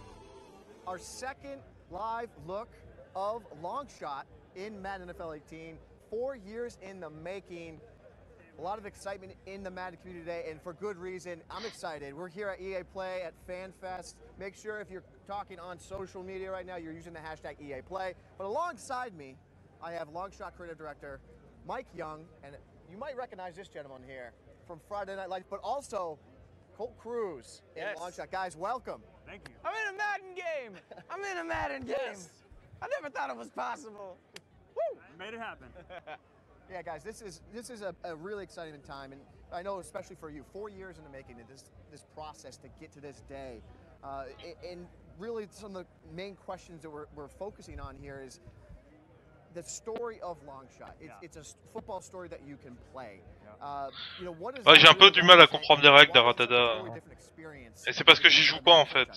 Our second live look of Longshot in Madden N F L eighteen. Four years in the making. A lot of excitement in the Madden community today, and for good reason. I'm excited. We're here at E A Play at FanFest. Make sure if you're talking on social media right now, you're using the hashtag E A Play. But alongside me, I have Longshot creative director Mike Young, and you might recognize this gentleman here from Friday Night Lights, but also Colt Cruz in yes. Longshot. Guys, welcome. Thank you. I'm in a Madden game. I'm in a Madden game. Yes. I never thought it was possible. Woo! You made it happen. Yeah, guys, this is this is a, a really exciting time, and I know especially for you, four years in the making of this this process to get to this day, uh, and really some of the main questions that we're, we're focusing on here is the story of Longshot. It's, yeah. it's a football story that you can play. Uh, you know, what is ouais, j'ai un peu du mal à comprendre les règles d'Aratada. Et c'est parce que j'y joue pas en fait.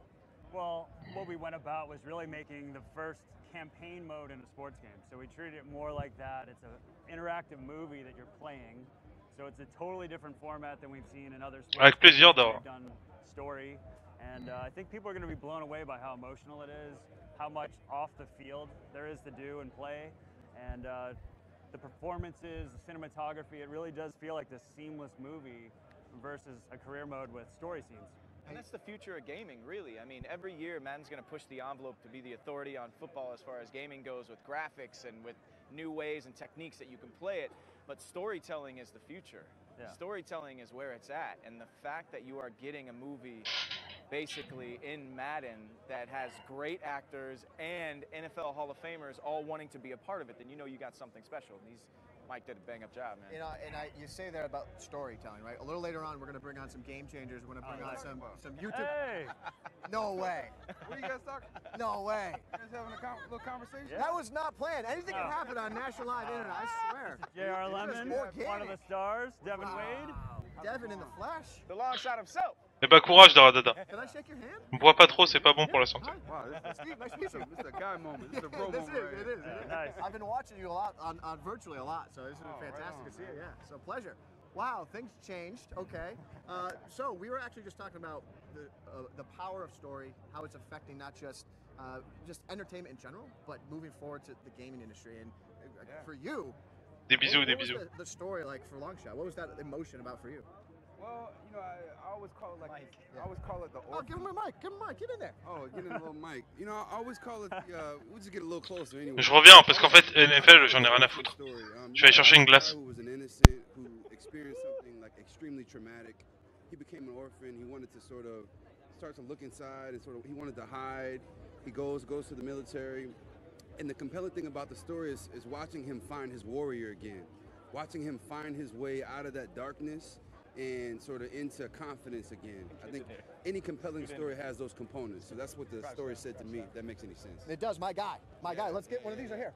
Well, what we went about was really making the first campaign mode in a sports game. So we treated it more like that. It's an interactive movie that you're playing. So it's a totally different format than we've seen in other sports. Avec plaisir d'avoir. Done story, and uh, I think people are going to be blown away by how emotional it is, how much off the field there is to do and play, and uh, the performances, the cinematography. It really does feel like this seamless movie versus a career mode with story scenes. And that's the future of gaming, really. I mean, every year, Madden's going to push the envelope to be the authority on football as far as gaming goes, with graphics and with new ways and techniques that you can play it. But storytelling is the future. Yeah. Storytelling is where it's at. And the fact that you are getting a movie basically in Madden that has great actors and N F L Hall of Famers all wanting to be a part of it, then you know you got something special. And these Mike did a bang-up job, man. You know, and I, you say there about storytelling, right? A little later on, we're going to bring on some game changers. We're going to bring oh, on some some YouTube. Hey! No way. What are you guys talking? No way. You guys having a com little conversation? That was not planned. Anything no. can happen on National Live Internet, I swear. J R Lemon, one of the stars, Devin wow. Wade. Devin in the flesh. The long shot himself. Eh bah courage d'Aradada. Can I shake your hand? On boit pas trop, c'est pas bon pour la santé. Wow, this is, nice to meet you. This is a guy moment. This is a bro this moment. Is, right it is. It is. Nice. I've been watching you a lot on, on virtually a lot, so this is oh, fantastic right on, to see it. Yeah, so pleasure. Wow, things changed. Okay, uh, so we were actually just talking about the uh, the power of story, how it's affecting not just uh, just entertainment in general, but moving forward to the gaming industry. And uh, yeah. for you, des bisous, what, des what bisous. was the, the story like for Longshot? What was that emotion about for you? Well, you know, I, I always call it like Mike, yeah. I always call it the orphan. Oh, give him a mic, give him a mic, get in there. Oh, get in a little mic. You know, I always call it the, uh, we'll just get a little closer anyway. Je reviens parce qu'en fait N F L j'en ai rien à foutre. Je vais aller chercher une glace. Who was an innocent, who experienced something like extremely traumatic. He became an orphan. He wanted to sort of start to look inside and sort of he wanted to hide. He goes goes to the military, and the compelling thing about the story is is watching him find his warrior again, watching him find his way out of that darkness and sort of into confidence again. I think any compelling story has those components. So that's what the story said to me, if that makes any sense. It does, my guy. My guy. Let's get one of these right here.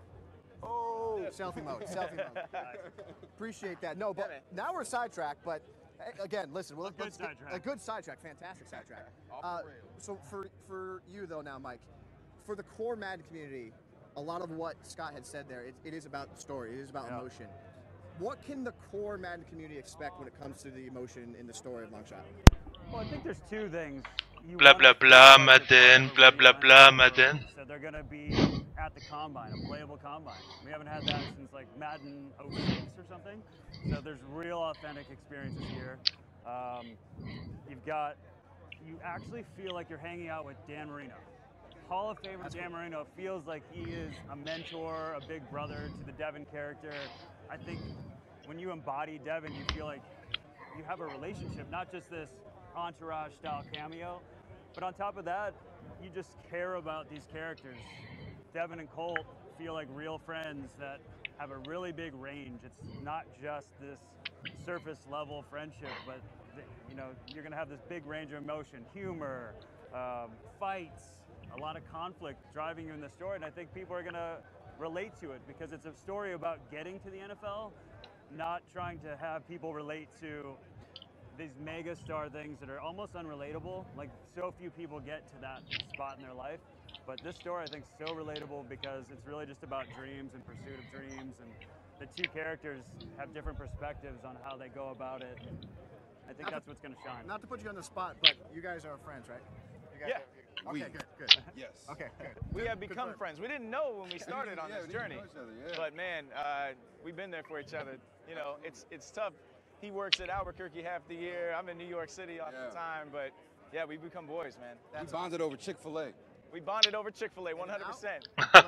Oh, selfie mode, selfie mode. Appreciate that. No, but now we're sidetracked, but again, listen, well, a, let's good get, a good sidetrack, fantastic sidetrack. Uh, so for, for you though now, Mike, for the core Madden community, a lot of what Scott had said there, it, it is about story, it is about yeah. emotion. What can the core Madden community expect when it comes to the emotion in the story of Longshot? Well, I think there's two things. You blah blah blah Madden, blah blah blah Madden. So they're gonna be at the combine, a playable combine. We haven't had that since like Madden oh six or something. So there's real authentic experiences here. Um, you've got, you actually feel like you're hanging out with Dan Marino. Hall of Famer Dan Marino feels like he is a mentor, a big brother to the Devin character. I think when you embody Devin, you feel like you have a relationship, not just this entourage style cameo, but on top of that, you just care about these characters. Devin and Colt feel like real friends that have a really big range. It's not just this surface level friendship, but you know, you're gonna have this big range of emotion, humor, um, fights, a lot of conflict driving you in the story, and I think people are gonna relate to it because it's a story about getting to the N F L, not trying to have people relate to these mega star things that are almost unrelatable. Like, so few people get to that spot in their life. But this story, I think, is so relatable because it's really just about dreams and pursuit of dreams, and the two characters have different perspectives on how they go about it. And I think Not that's to, what's going to shine. Not to put you on the spot, but you guys are friends, right? You guys Yeah. Are, okay, We- good, good. Yes. Okay, good. We Good- have good become work. friends. We didn't know when we started on Yeah, this we didn't journey, know each other, yeah. but man, uh, we've been there for each other. You know, it's it's tough. He works at Albuquerque half the year. I'm in New York City all Yeah. the time, but yeah, we become boys, man. We bonded over Chick-fil-A. We bonded over Chick-fil-A, one hundred percent.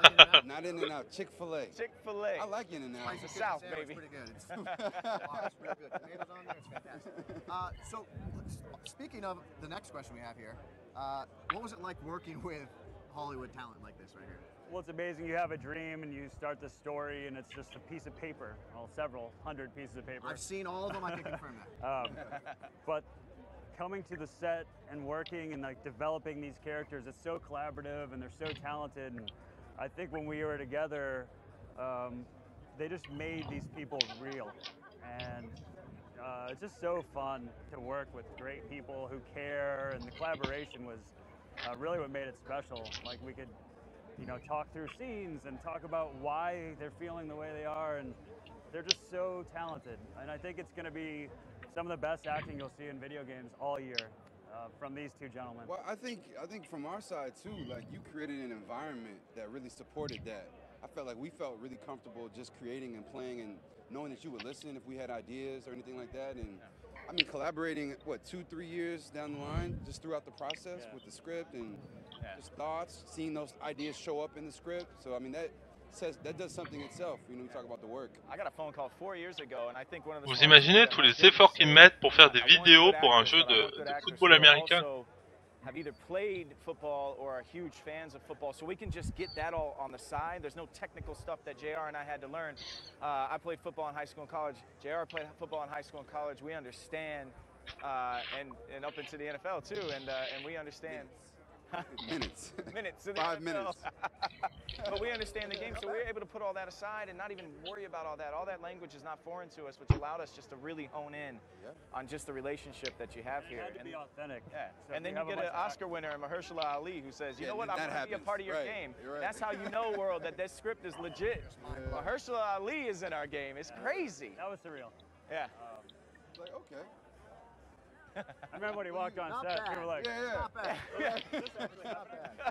Not In and Out, Chick-fil-A. Chick-fil-A. I like In and Out. It's the South, Sandwich, baby. pretty good. It's, wow, it's pretty good. Tomatoes on there, it's fantastic. Uh, so, speaking of the next question we have here, uh, what was it like working with Hollywood talent like this right here? Well, it's amazing. You have a dream and you start the story, and it's just a piece of paper. Well, several hundred pieces of paper. I've seen all of them. I can confirm that. Um, but coming to the set and working and like developing these characters, it's so collaborative and they're so talented. And I think when we were together, um, they just made these people real. And uh, it's just so fun to work with great people who care, and the collaboration was uh, really what made it special. Like, we could, you know, talk through scenes and talk about why they're feeling the way they are, and they're just so talented. And I think it's going to be some of the best acting you'll see in video games all year uh, from these two gentlemen. Well, I think I think from our side too, like, you created an environment that really supported that. I felt like we felt really comfortable just creating and playing and knowing that you would listen if we had ideas or anything like that. And I mean, collaborating, what, two, three years down the line, just throughout the process Yeah. with the script and Yeah. just thoughts, seeing those ideas show up in the script. So I mean, that says that does something itself. You know, we talk about the work. I got a phone call four years ago, and I think one of the Vous smartest imaginez things tous that les I did efforts qu'ils was mettent pour faire des I want vidéos good pour un actors, jeu but I de, want good de actors football who américain. also have either played football or are huge fans of football, so we can just get that all on the side. There's no technical stuff that J R and I had to learn. Uh, I played football in high school and college. J R played football in high school and college. We understand, uh, and and up into the N F L too, and uh, and we understand. Minutes. minutes. In the Five N F L. minutes. But we understand the game, so we were able to put all that aside and not even worry about all that. All that language is not foreign to us, which allowed us just to really hone in Yeah. on just the relationship that you have It here. had to be authentic. Yeah, So and if then you you have a get an bunch of Oscar winner, Mahershala Ali, who says, you Yeah, know what, that I want to be a happens. part of your Right. game. You're right. That's how you know, world, that this script is legit. Mahershala Ali is in our game. It's crazy. That was surreal. Yeah. Like, okay. I remember when he walked on Not set, bad. we were like, Yeah, yeah. Not bad. Yeah. This is actually not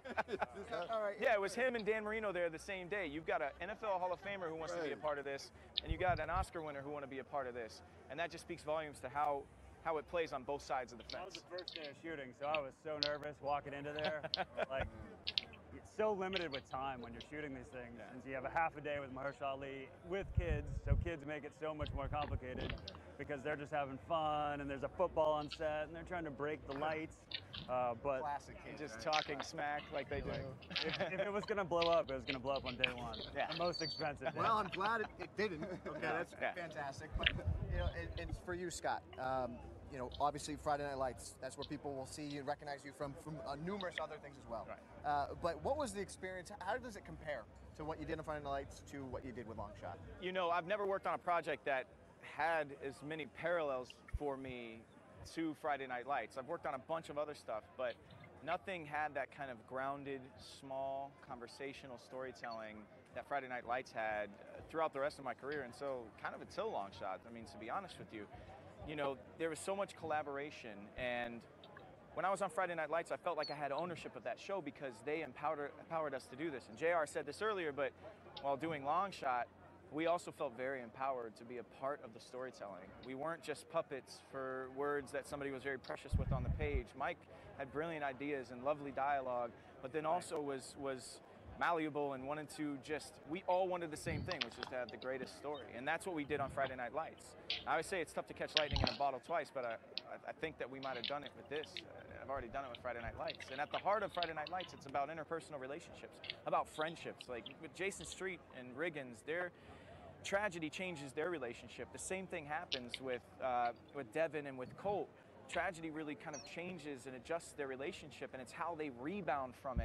bad. All right. Yeah, it was him and Dan Marino there the same day. You've got an N F L Hall of Famer who wants to be a Right. part of this, and you got an Oscar winner who want to be a part of this. And that just speaks volumes to how, how it plays on both sides of the that was fence. the first day of shooting, so I was so nervous walking into there. Like, it's so limited with time when you're shooting these things. Yeah. And you have a half a day with Mahershala Ali with kids, so kids make it so much more complicated because they're just having fun, and there's a football on set, and they're trying to break the lights. Uh, but Classic And kids, just right? talking smack like they do. if, if it was going to blow up, it was going to blow up on day one. Yeah. The most expensive day. Well, I'm glad it, it didn't. Okay, that's Yeah. fantastic. But you know, and, and for you, Scott, um, you know, obviously Friday Night Lights. That's where people will see you and recognize you from from uh, numerous other things as well. Right. Uh, but what was the experience? How does it compare to what you did on Friday Night Lights to what you did with Long Shot? You know, I've never worked on a project that had as many parallels for me to Friday Night Lights. I've worked on a bunch of other stuff, but nothing had that kind of grounded, small, conversational storytelling that Friday Night Lights had throughout the rest of my career, and so kind of until Long Shot. I mean, to be honest with you, you know, there was so much collaboration, and when I was on Friday Night Lights, I felt like I had ownership of that show because they empowered, empowered us to do this. And J R said this earlier, but while doing Long Shot, we also felt very empowered to be a part of the storytelling. We weren't just puppets for words that somebody was very precious with on the page. Mike had brilliant ideas and lovely dialogue, but then also was was malleable and wanted to just, we all wanted the same thing, which is to have the greatest story. And that's what we did on Friday Night Lights. I always say it's tough to catch lightning in a bottle twice, but I, I think that we might have done it with this. Uh, I've already done it with Friday Night Lights. And at the heart of Friday Night Lights, it's about interpersonal relationships, about friendships. Like with Jason Street and Riggins, their tragedy changes their relationship. The same thing happens with, uh, with Devin and with Colt. Tragedy really kind of changes and adjusts their relationship, and it's how they rebound from it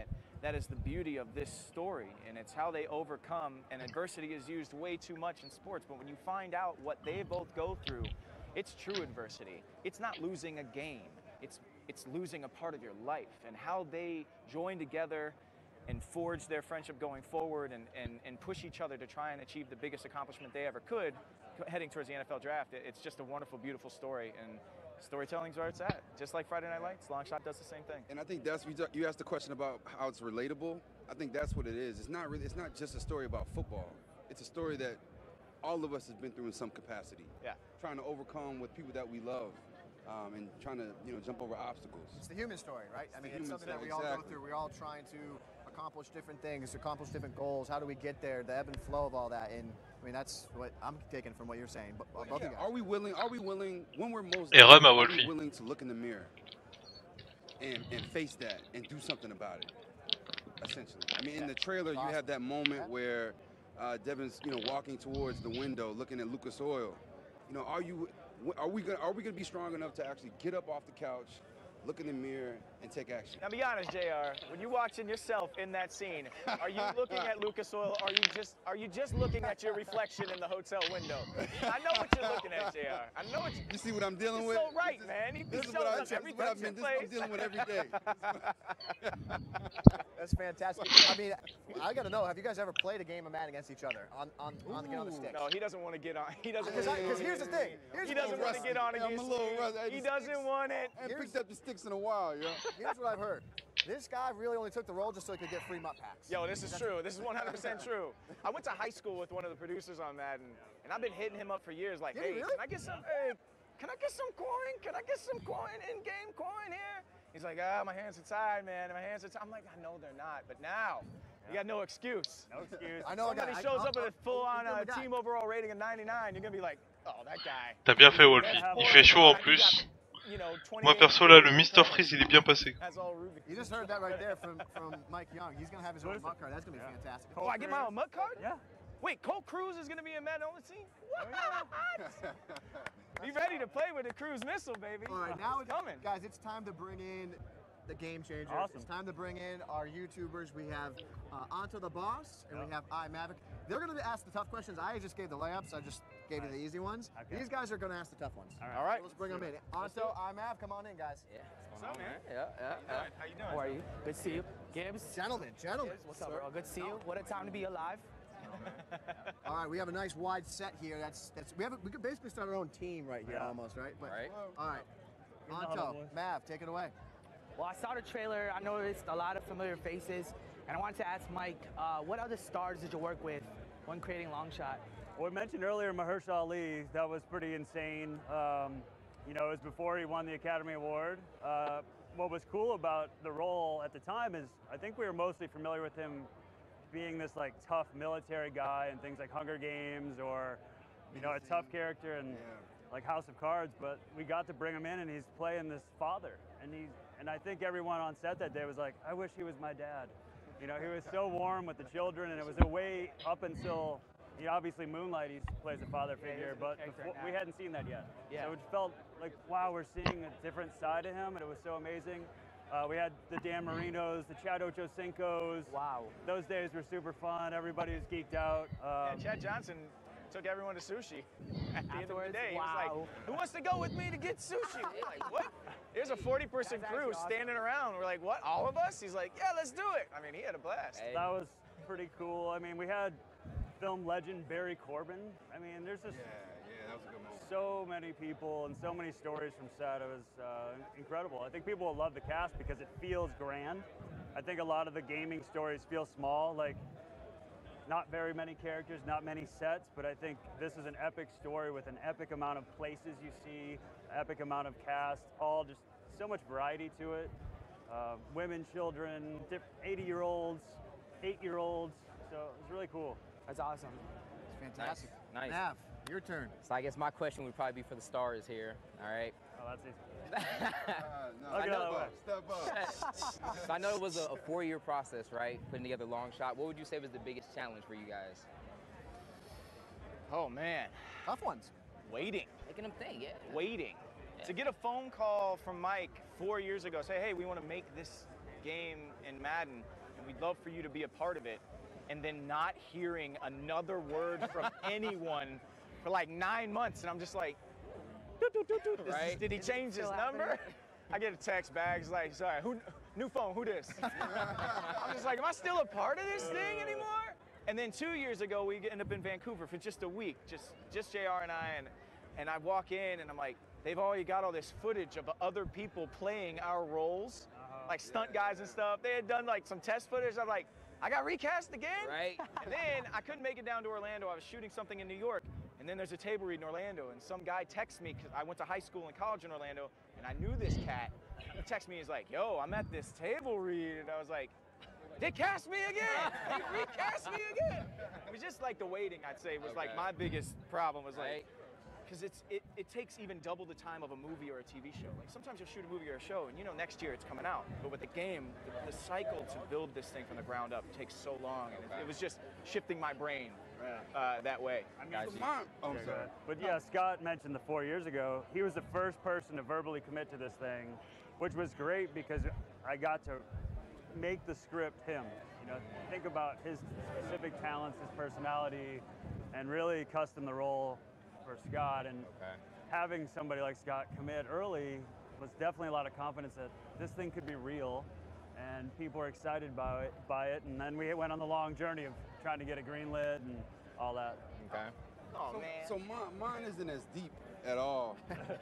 that is the beauty of this story, and it's how they overcome, and adversity is used way too much in sports, but when you find out what they both go through, it's true adversity. It's not losing a game, it's, it's losing a part of your life, and how they join together and forge their friendship going forward and, and, and push each other to try and achieve the biggest accomplishment they ever could heading towards the N F L draft. It's just a wonderful, beautiful story, and storytelling's where it's at. Just like Friday Night Lights, Longshot does the same thing. And I think that's, you asked the question about how it's relatable. I think that's what it is. It's not really, it's not just a story about football. It's a story that all of us has been through in some capacity. Yeah. Trying to overcome with people that we love. Um, and trying to, you know, jump over obstacles. It's the human story, right? It's I mean, the it's human something that story, we all exactly. go through. We're all trying to accomplish different things, accomplish different goals. How do we get there? The ebb and flow of all that. And I mean, that's what I'm taking from what you're saying. But Well, both yeah, of you guys. Are we willing? Are we willing when we're most? Et Rem à are we Wolfie. willing to look in the mirror and and face that and do something about it? Essentially, I mean, in the trailer, you have that moment where uh, Devin's, you know, walking towards the window, looking at Lucas Oil. You know, are you? Are we gonna? Are we gonna be strong enough to actually get up off the couch, look in the mirror, and take action? Now, be honest, J R. When you're watching yourself in that scene, are you looking at Lucas Oil? Or are you just are you just looking at your reflection in the hotel window? I know what you're looking at, J R. I know what you. You see what I'm dealing He's with? so right, man. He, This he is shows what I- us this every is what I've touch been- and this- I'm plays. dealing with every day. That's fantastic. I mean, I got to know, have you guys ever played a game of Madden against each other on on, on the get on the sticks? No, he doesn't want to get on. He doesn't. Because here's the thing. Here's he the doesn't thing. want to get on Yeah, I'm against a little me. rusty. I He just- doesn't want it. I haven't picked up the sticks in a while, yo. Here's what I've heard. This guy really only took the role just so he could get free mutt packs. Yo, this is true. This is one hundred percent true. I went to high school with one of the producers on Madden, and I've been hitting him up for years, like, Did hey, you really? can I get some? Hey, can I get some coin? Can I get some coin, in-game coin here? He's like, ah, my hands are tied, man. My hands are tied. I'm like, I know they're not, but now. You got no excuse. No excuse. I know a Somebody guy. shows I- up with a full-on I'll- uh, I'll- team overall rating of ninety-nine, you're gonna be like, oh, that guy. T'as bien fait, Wolfie. Il fait chaud en plus. Moi perso là, le Mister Freeze il est bien passé. That's all Ruby. You just heard that right there from, from Mike Young. He's going to have his own mutt card. That's going to be fantastic. Oh, I get my own mud card? Yeah. Wait, Cole Cruz is gonna be in Madden only team? What? Be ready to play with the Cruz missile, baby. All right, now it's it's, coming. guys, it's time to bring in the game changers. Awesome. It's time to bring in our YouTubers. We have uh, Onto the Boss and we have iMavic. They're going to ask the tough questions. I just gave the layups. I just gave you the easy ones. Okay. These guys are going to ask the tough ones. All right. All right. Let's bring them in. Onto, iMav, come on in, guys. Yeah. What's up, man? Yeah, yeah, yeah. How you doing? How are you? Good to see you. Gibbs. Gentlemen, gentlemen. Gibbs, what's up, bro? Good to see you. What a time to be alive. All right, we have a nice wide set here. That's that's we have a, we could basically start our own team right here, Yeah. almost, right? But, All right. All right. the huddle, Onto, boys. Mav, take it away. Well, I saw the trailer. I noticed a lot of familiar faces. And I wanted to ask Mike, uh, what other stars did you work with when creating Longshot? Well, we mentioned earlier Mahershala Ali. That was pretty insane. Um, you know, it was before he won the Academy Award. Uh, what was cool about the role at the time is I think we were mostly familiar with him being this like tough military guy in things like Hunger Games or, you know, a tough character in like House of Cards. But we got to bring him in and he's playing this father. And he's, and I think everyone on set that day was like, I wish he was my dad. You know, he was so warm with the children, and it was a way up until, you know, obviously Moonlight, he plays a father Yeah, figure, he's a but character before, now. we hadn't seen that yet. Yeah. So it felt like, wow, we're seeing a different side of him, and it was so amazing. Uh, we had the Dan Marinos, the Chad Ochocinco's. Wow. Those days were super fun. Everybody was geeked out. Um, Yeah, Chad Johnson took everyone to sushi at the end of the Afterwards? day. He Wow. was like, who wants to go with me to get sushi? We're like, what? There's a forty person That's crew actually awesome. standing around. We're like, what, all of us? He's like, yeah, let's do it. I mean, he had a blast. Hey. That was pretty cool. I mean, we had film legend Barry Corbin. I mean, there's just yeah, that was a good moment. so many people and so many stories from set. It was uh, incredible. I think people will love the cast because it feels grand. I think a lot of the gaming stories feel small, like not very many characters, not many sets, but I think this is an epic story with an epic amount of places you see, epic amount of cast, all just so much variety to it. Uh, women, children, eighty-year-olds, eight-year-olds, so it was really cool. That's awesome. It's fantastic. Nice. Mav, your turn. So I guess my question would probably be for the stars here. All right. Oh, that's easy. Uh, no, I'll step get out of the way. up, step up. So I know it was a, a four-year process, right? Putting together Longshot. What would you say was the biggest challenge for you guys? Oh, man. Tough ones. Waiting. Making them think, yeah. Waiting. To get a phone call from Mike four years ago, say, hey, we want to make this game in Madden. we'd love for you to be a part of it. And then not hearing another word from anyone for like nine months. And I'm just like, doot, doot, doot, doot. This is- Right. did he change his number? I get a text back, it's like, sorry, who, new phone, who this? I'm just like, am I still a part of this thing anymore? And then two years ago, we end up in Vancouver for just a week, just just J R and I, and, and I walk in and I'm like, they've already got all this footage of other people playing our roles, like stunt guys and stuff. They had done like some test footage. I'm like, I got recast again? Right. And then I couldn't make it down to Orlando. I was shooting something in New York, and then there's a table read in Orlando, and some guy texts me, because I went to high school and college in Orlando, and I knew this cat. He texts me, he's like, yo, I'm at this table read, and I was like, they cast me again! They recast me again! It was just like the waiting, I'd say, was like Okay. my biggest problem, was like, Right. because it's it, it takes even double the time of a movie or a T V show. Like sometimes you'll shoot a movie or a show, and you know next year it's coming out. But with the game, the, the cycle to build this thing from the ground up takes so long, and it, it was just shifting my brain uh, that way. I mean, oh, I'm sorry. But yeah, Scott mentioned the four years ago. He was the first person to verbally commit to this thing, which was great because I got to make the script him. You know, think about his specific talents, his personality, and really custom the role for Scott. And Okay. having somebody like Scott commit early was definitely a lot of confidence that this thing could be real, and people were excited by it. By it. And then we went on the long journey of trying to get it greenlit and all that. Okay. Oh so, man. So mine, mine isn't as deep at all.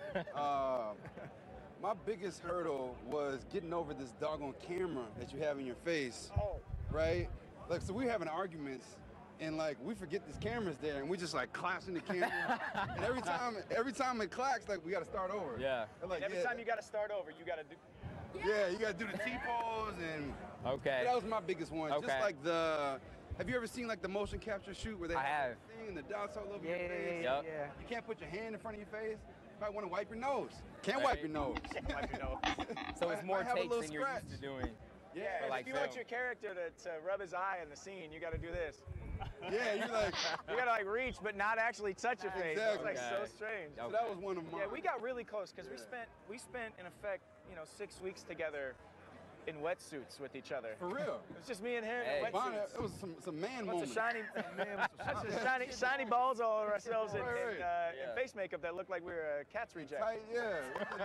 uh, my biggest hurdle was getting over this doggone camera that you have in your face. Oh. Right? Like, so we having arguments, and like we forget this camera's there, and we just like clashing the camera. And every time, every time it clacks, like we got to start over. Yeah. And, like, And every yeah, time you got to start over, you got to do. yeah, you got to do the T-pose, and Okay. that was my biggest one. Okay. Just like the. Have you ever seen like the motion capture shoot where they I have. the thing and the dots all over Yeah, your yeah, face? yeah, Yep. yeah. You can't put your hand in front of your face. You might want to wipe your nose. Can't Right. wipe your nose. Wipe your nose. So it's Might- more might have a takes little than you're scratch. used to doing. Yeah, Yeah, For, and like, if you want film. your character to, to rub his eye in the scene, you got to do this. yeah, you're like. You got to like reach, but not actually touch your face. It's Exactly. like so Okay. strange. So that was one of mine. Yeah, we got really close because we spent we spent in effect, you know, six weeks together in wetsuits with each other. For real. It was just me and him Hey. in Mine, wetsuits. it was some, some man Bunch of moments. shiny, bunch of shiny, shiny balls all over ourselves in, Right, in, right. uh, Yeah. in face makeup that looked like we were a cat's reject. Tight, yeah.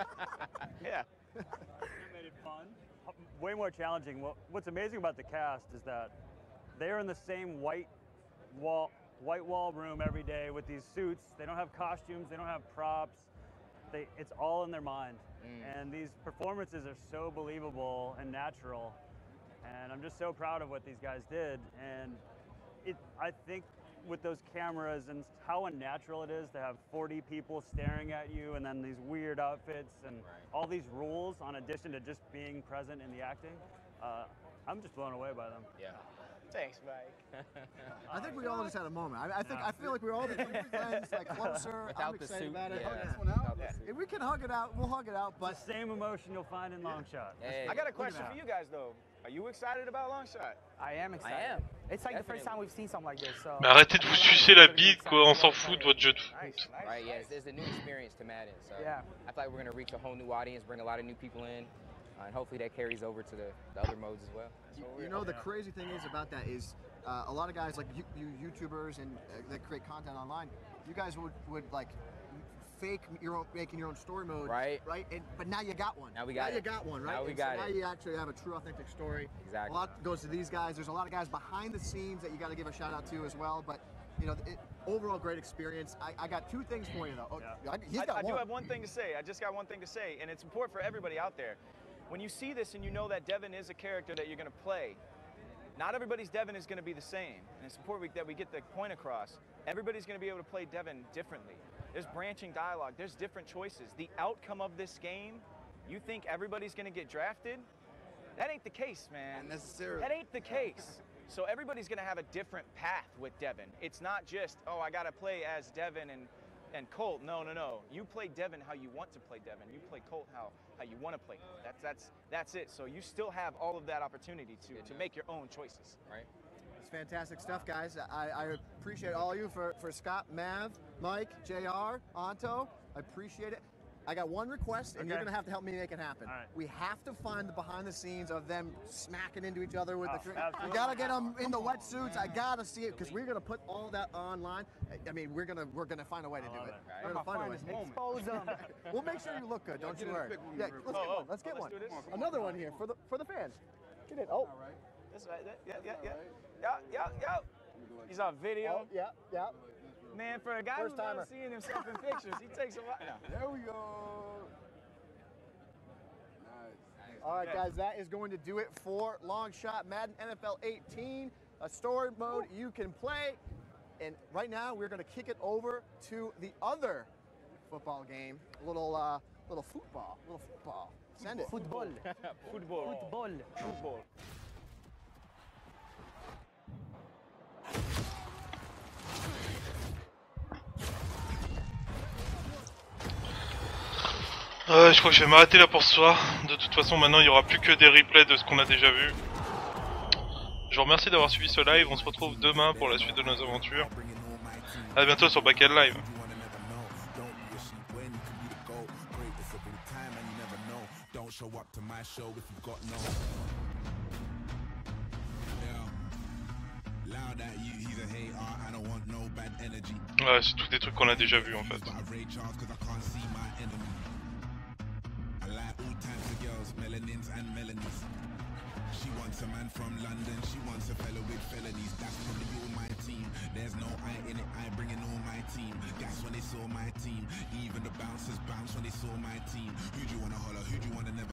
Yeah. It made it fun. Way more challenging. What- What's amazing about the cast is that they're in the same white wall, white wall room every day with these suits. They don't have costumes. They don't have props. They, it's all in their mind. Mm. And these performances are so believable and natural. And I'm just so proud of what these guys did. And it, I think with those cameras and how unnatural it is to have forty people staring at you and then these weird outfits and Right. all these rules on addition to just being present in the acting, uh, I'm just blown away by them. Yeah. Thanks, Mike. I think we all just had a moment. I, I think No. I feel like we're all becoming friends, like closer. Without I'm the excited suit, about it. yeah. Hug this Without one out. the Yeah. suit. If we can hug it out, we'll hug it out. But But the same emotion you'll find in Long Shot. Hey. I got a Look at question that. for you guys though. Are you excited about Long Shot? I am excited. am. It's like the first Definitely. time we've seen something like this. So. Mais arrêtez de vous sucer la bite, quoi, on s'en fout de votre jeu de foot. Nice, nice. Right, yeah, it's, it's a new experience to Madden. So Yeah. I feel like we're going to reach a whole new audience, bring a lot of new people in, uh, and hopefully that carries over to the, the other modes as well. you, you know the crazy thing is about that is uh, a lot of guys like you, you YouTubers and uh, that create content online. You guys would would like fake your own making your own story mode, Right. Right. And, but now you got one. Now we got now it. you got one, right? Now we And got so it. Now you actually have a true, authentic story. Exactly. A lot goes to these guys. There's a lot of guys behind the scenes that you got to give a shout out to as well. But you know, it, overall great experience. I, I got two things for you though. Oh, Yeah. I, he's I, got I one. do have one thing to say. I just got one thing to say, and it's important for everybody out there. When you see this and you know that Devin is a character that you're going to play, not everybody's Devin is going to be the same. And it's important that we get the point across. Everybody's going to be able to play Devin differently. There's branching dialogue. There's different choices. The outcome of this game, you think everybody's going to get drafted? That ain't the case, man. Not necessarily. That ain't the case. So everybody's going to have a different path with Devin. It's not just, oh, I got to play as Devin and, and Colt. No, no, no. You play Devin how you want to play Devin. You play Colt how, how you want to play Colt. That's, that's, that's it. So you still have all of that opportunity to, to make your own choices. Right. It's fantastic stuff, guys. I, I appreciate all of you for, for Scott, Mav, Mike, J R, Anto. I appreciate it. I got one request, and Okay. you're gonna have to help me make it happen. All right. We have to find the behind the scenes of them smacking into each other with Oh, the. Tr- we absolutely. gotta get them in the wetsuits. I gotta see it because we're gonna put all that online. I- I mean, we're gonna we're gonna find a way to do it. We're gonna find a way. Expose them. We'll make sure you look good. Don't get you in the worry. pic with me Yeah, real let's quick. get one. Let's get one. Another one here for the for the fans. Get it. Oh, That's right. Yeah, yeah, yeah. Yeah, yeah, yeah. He's on video. oh, yeah, yeah. Man, for a guy First who's never timer. seen himself in pictures, he takes a while. There we go. Nice. All right, guys, that is going to do it for Long Shot Madden N F L eighteen, a story mode you can play. And right now, we're going to kick it over to the other football game, a little, uh, little football, little football. Send it. Football. Football. Football. Football. Euh, je crois que je vais m'arrêter là pour ce soir. De toute façon, maintenant il n'y aura plus que des replays de ce qu'on a déjà vu. Je vous remercie d'avoir suivi ce live. On se retrouve demain pour la suite de nos aventures. A bientôt sur Backhead Live. Ouais, c'est tous des trucs qu'on a déjà vu en fait. She wants a man from London, she wants a fellow with felonies. That's probably all my team. There's no I in it, I bringing all my team. That's when they saw my team. Even the bouncers bounce when they saw my team. Who do you wanna holler? Who do you wanna never?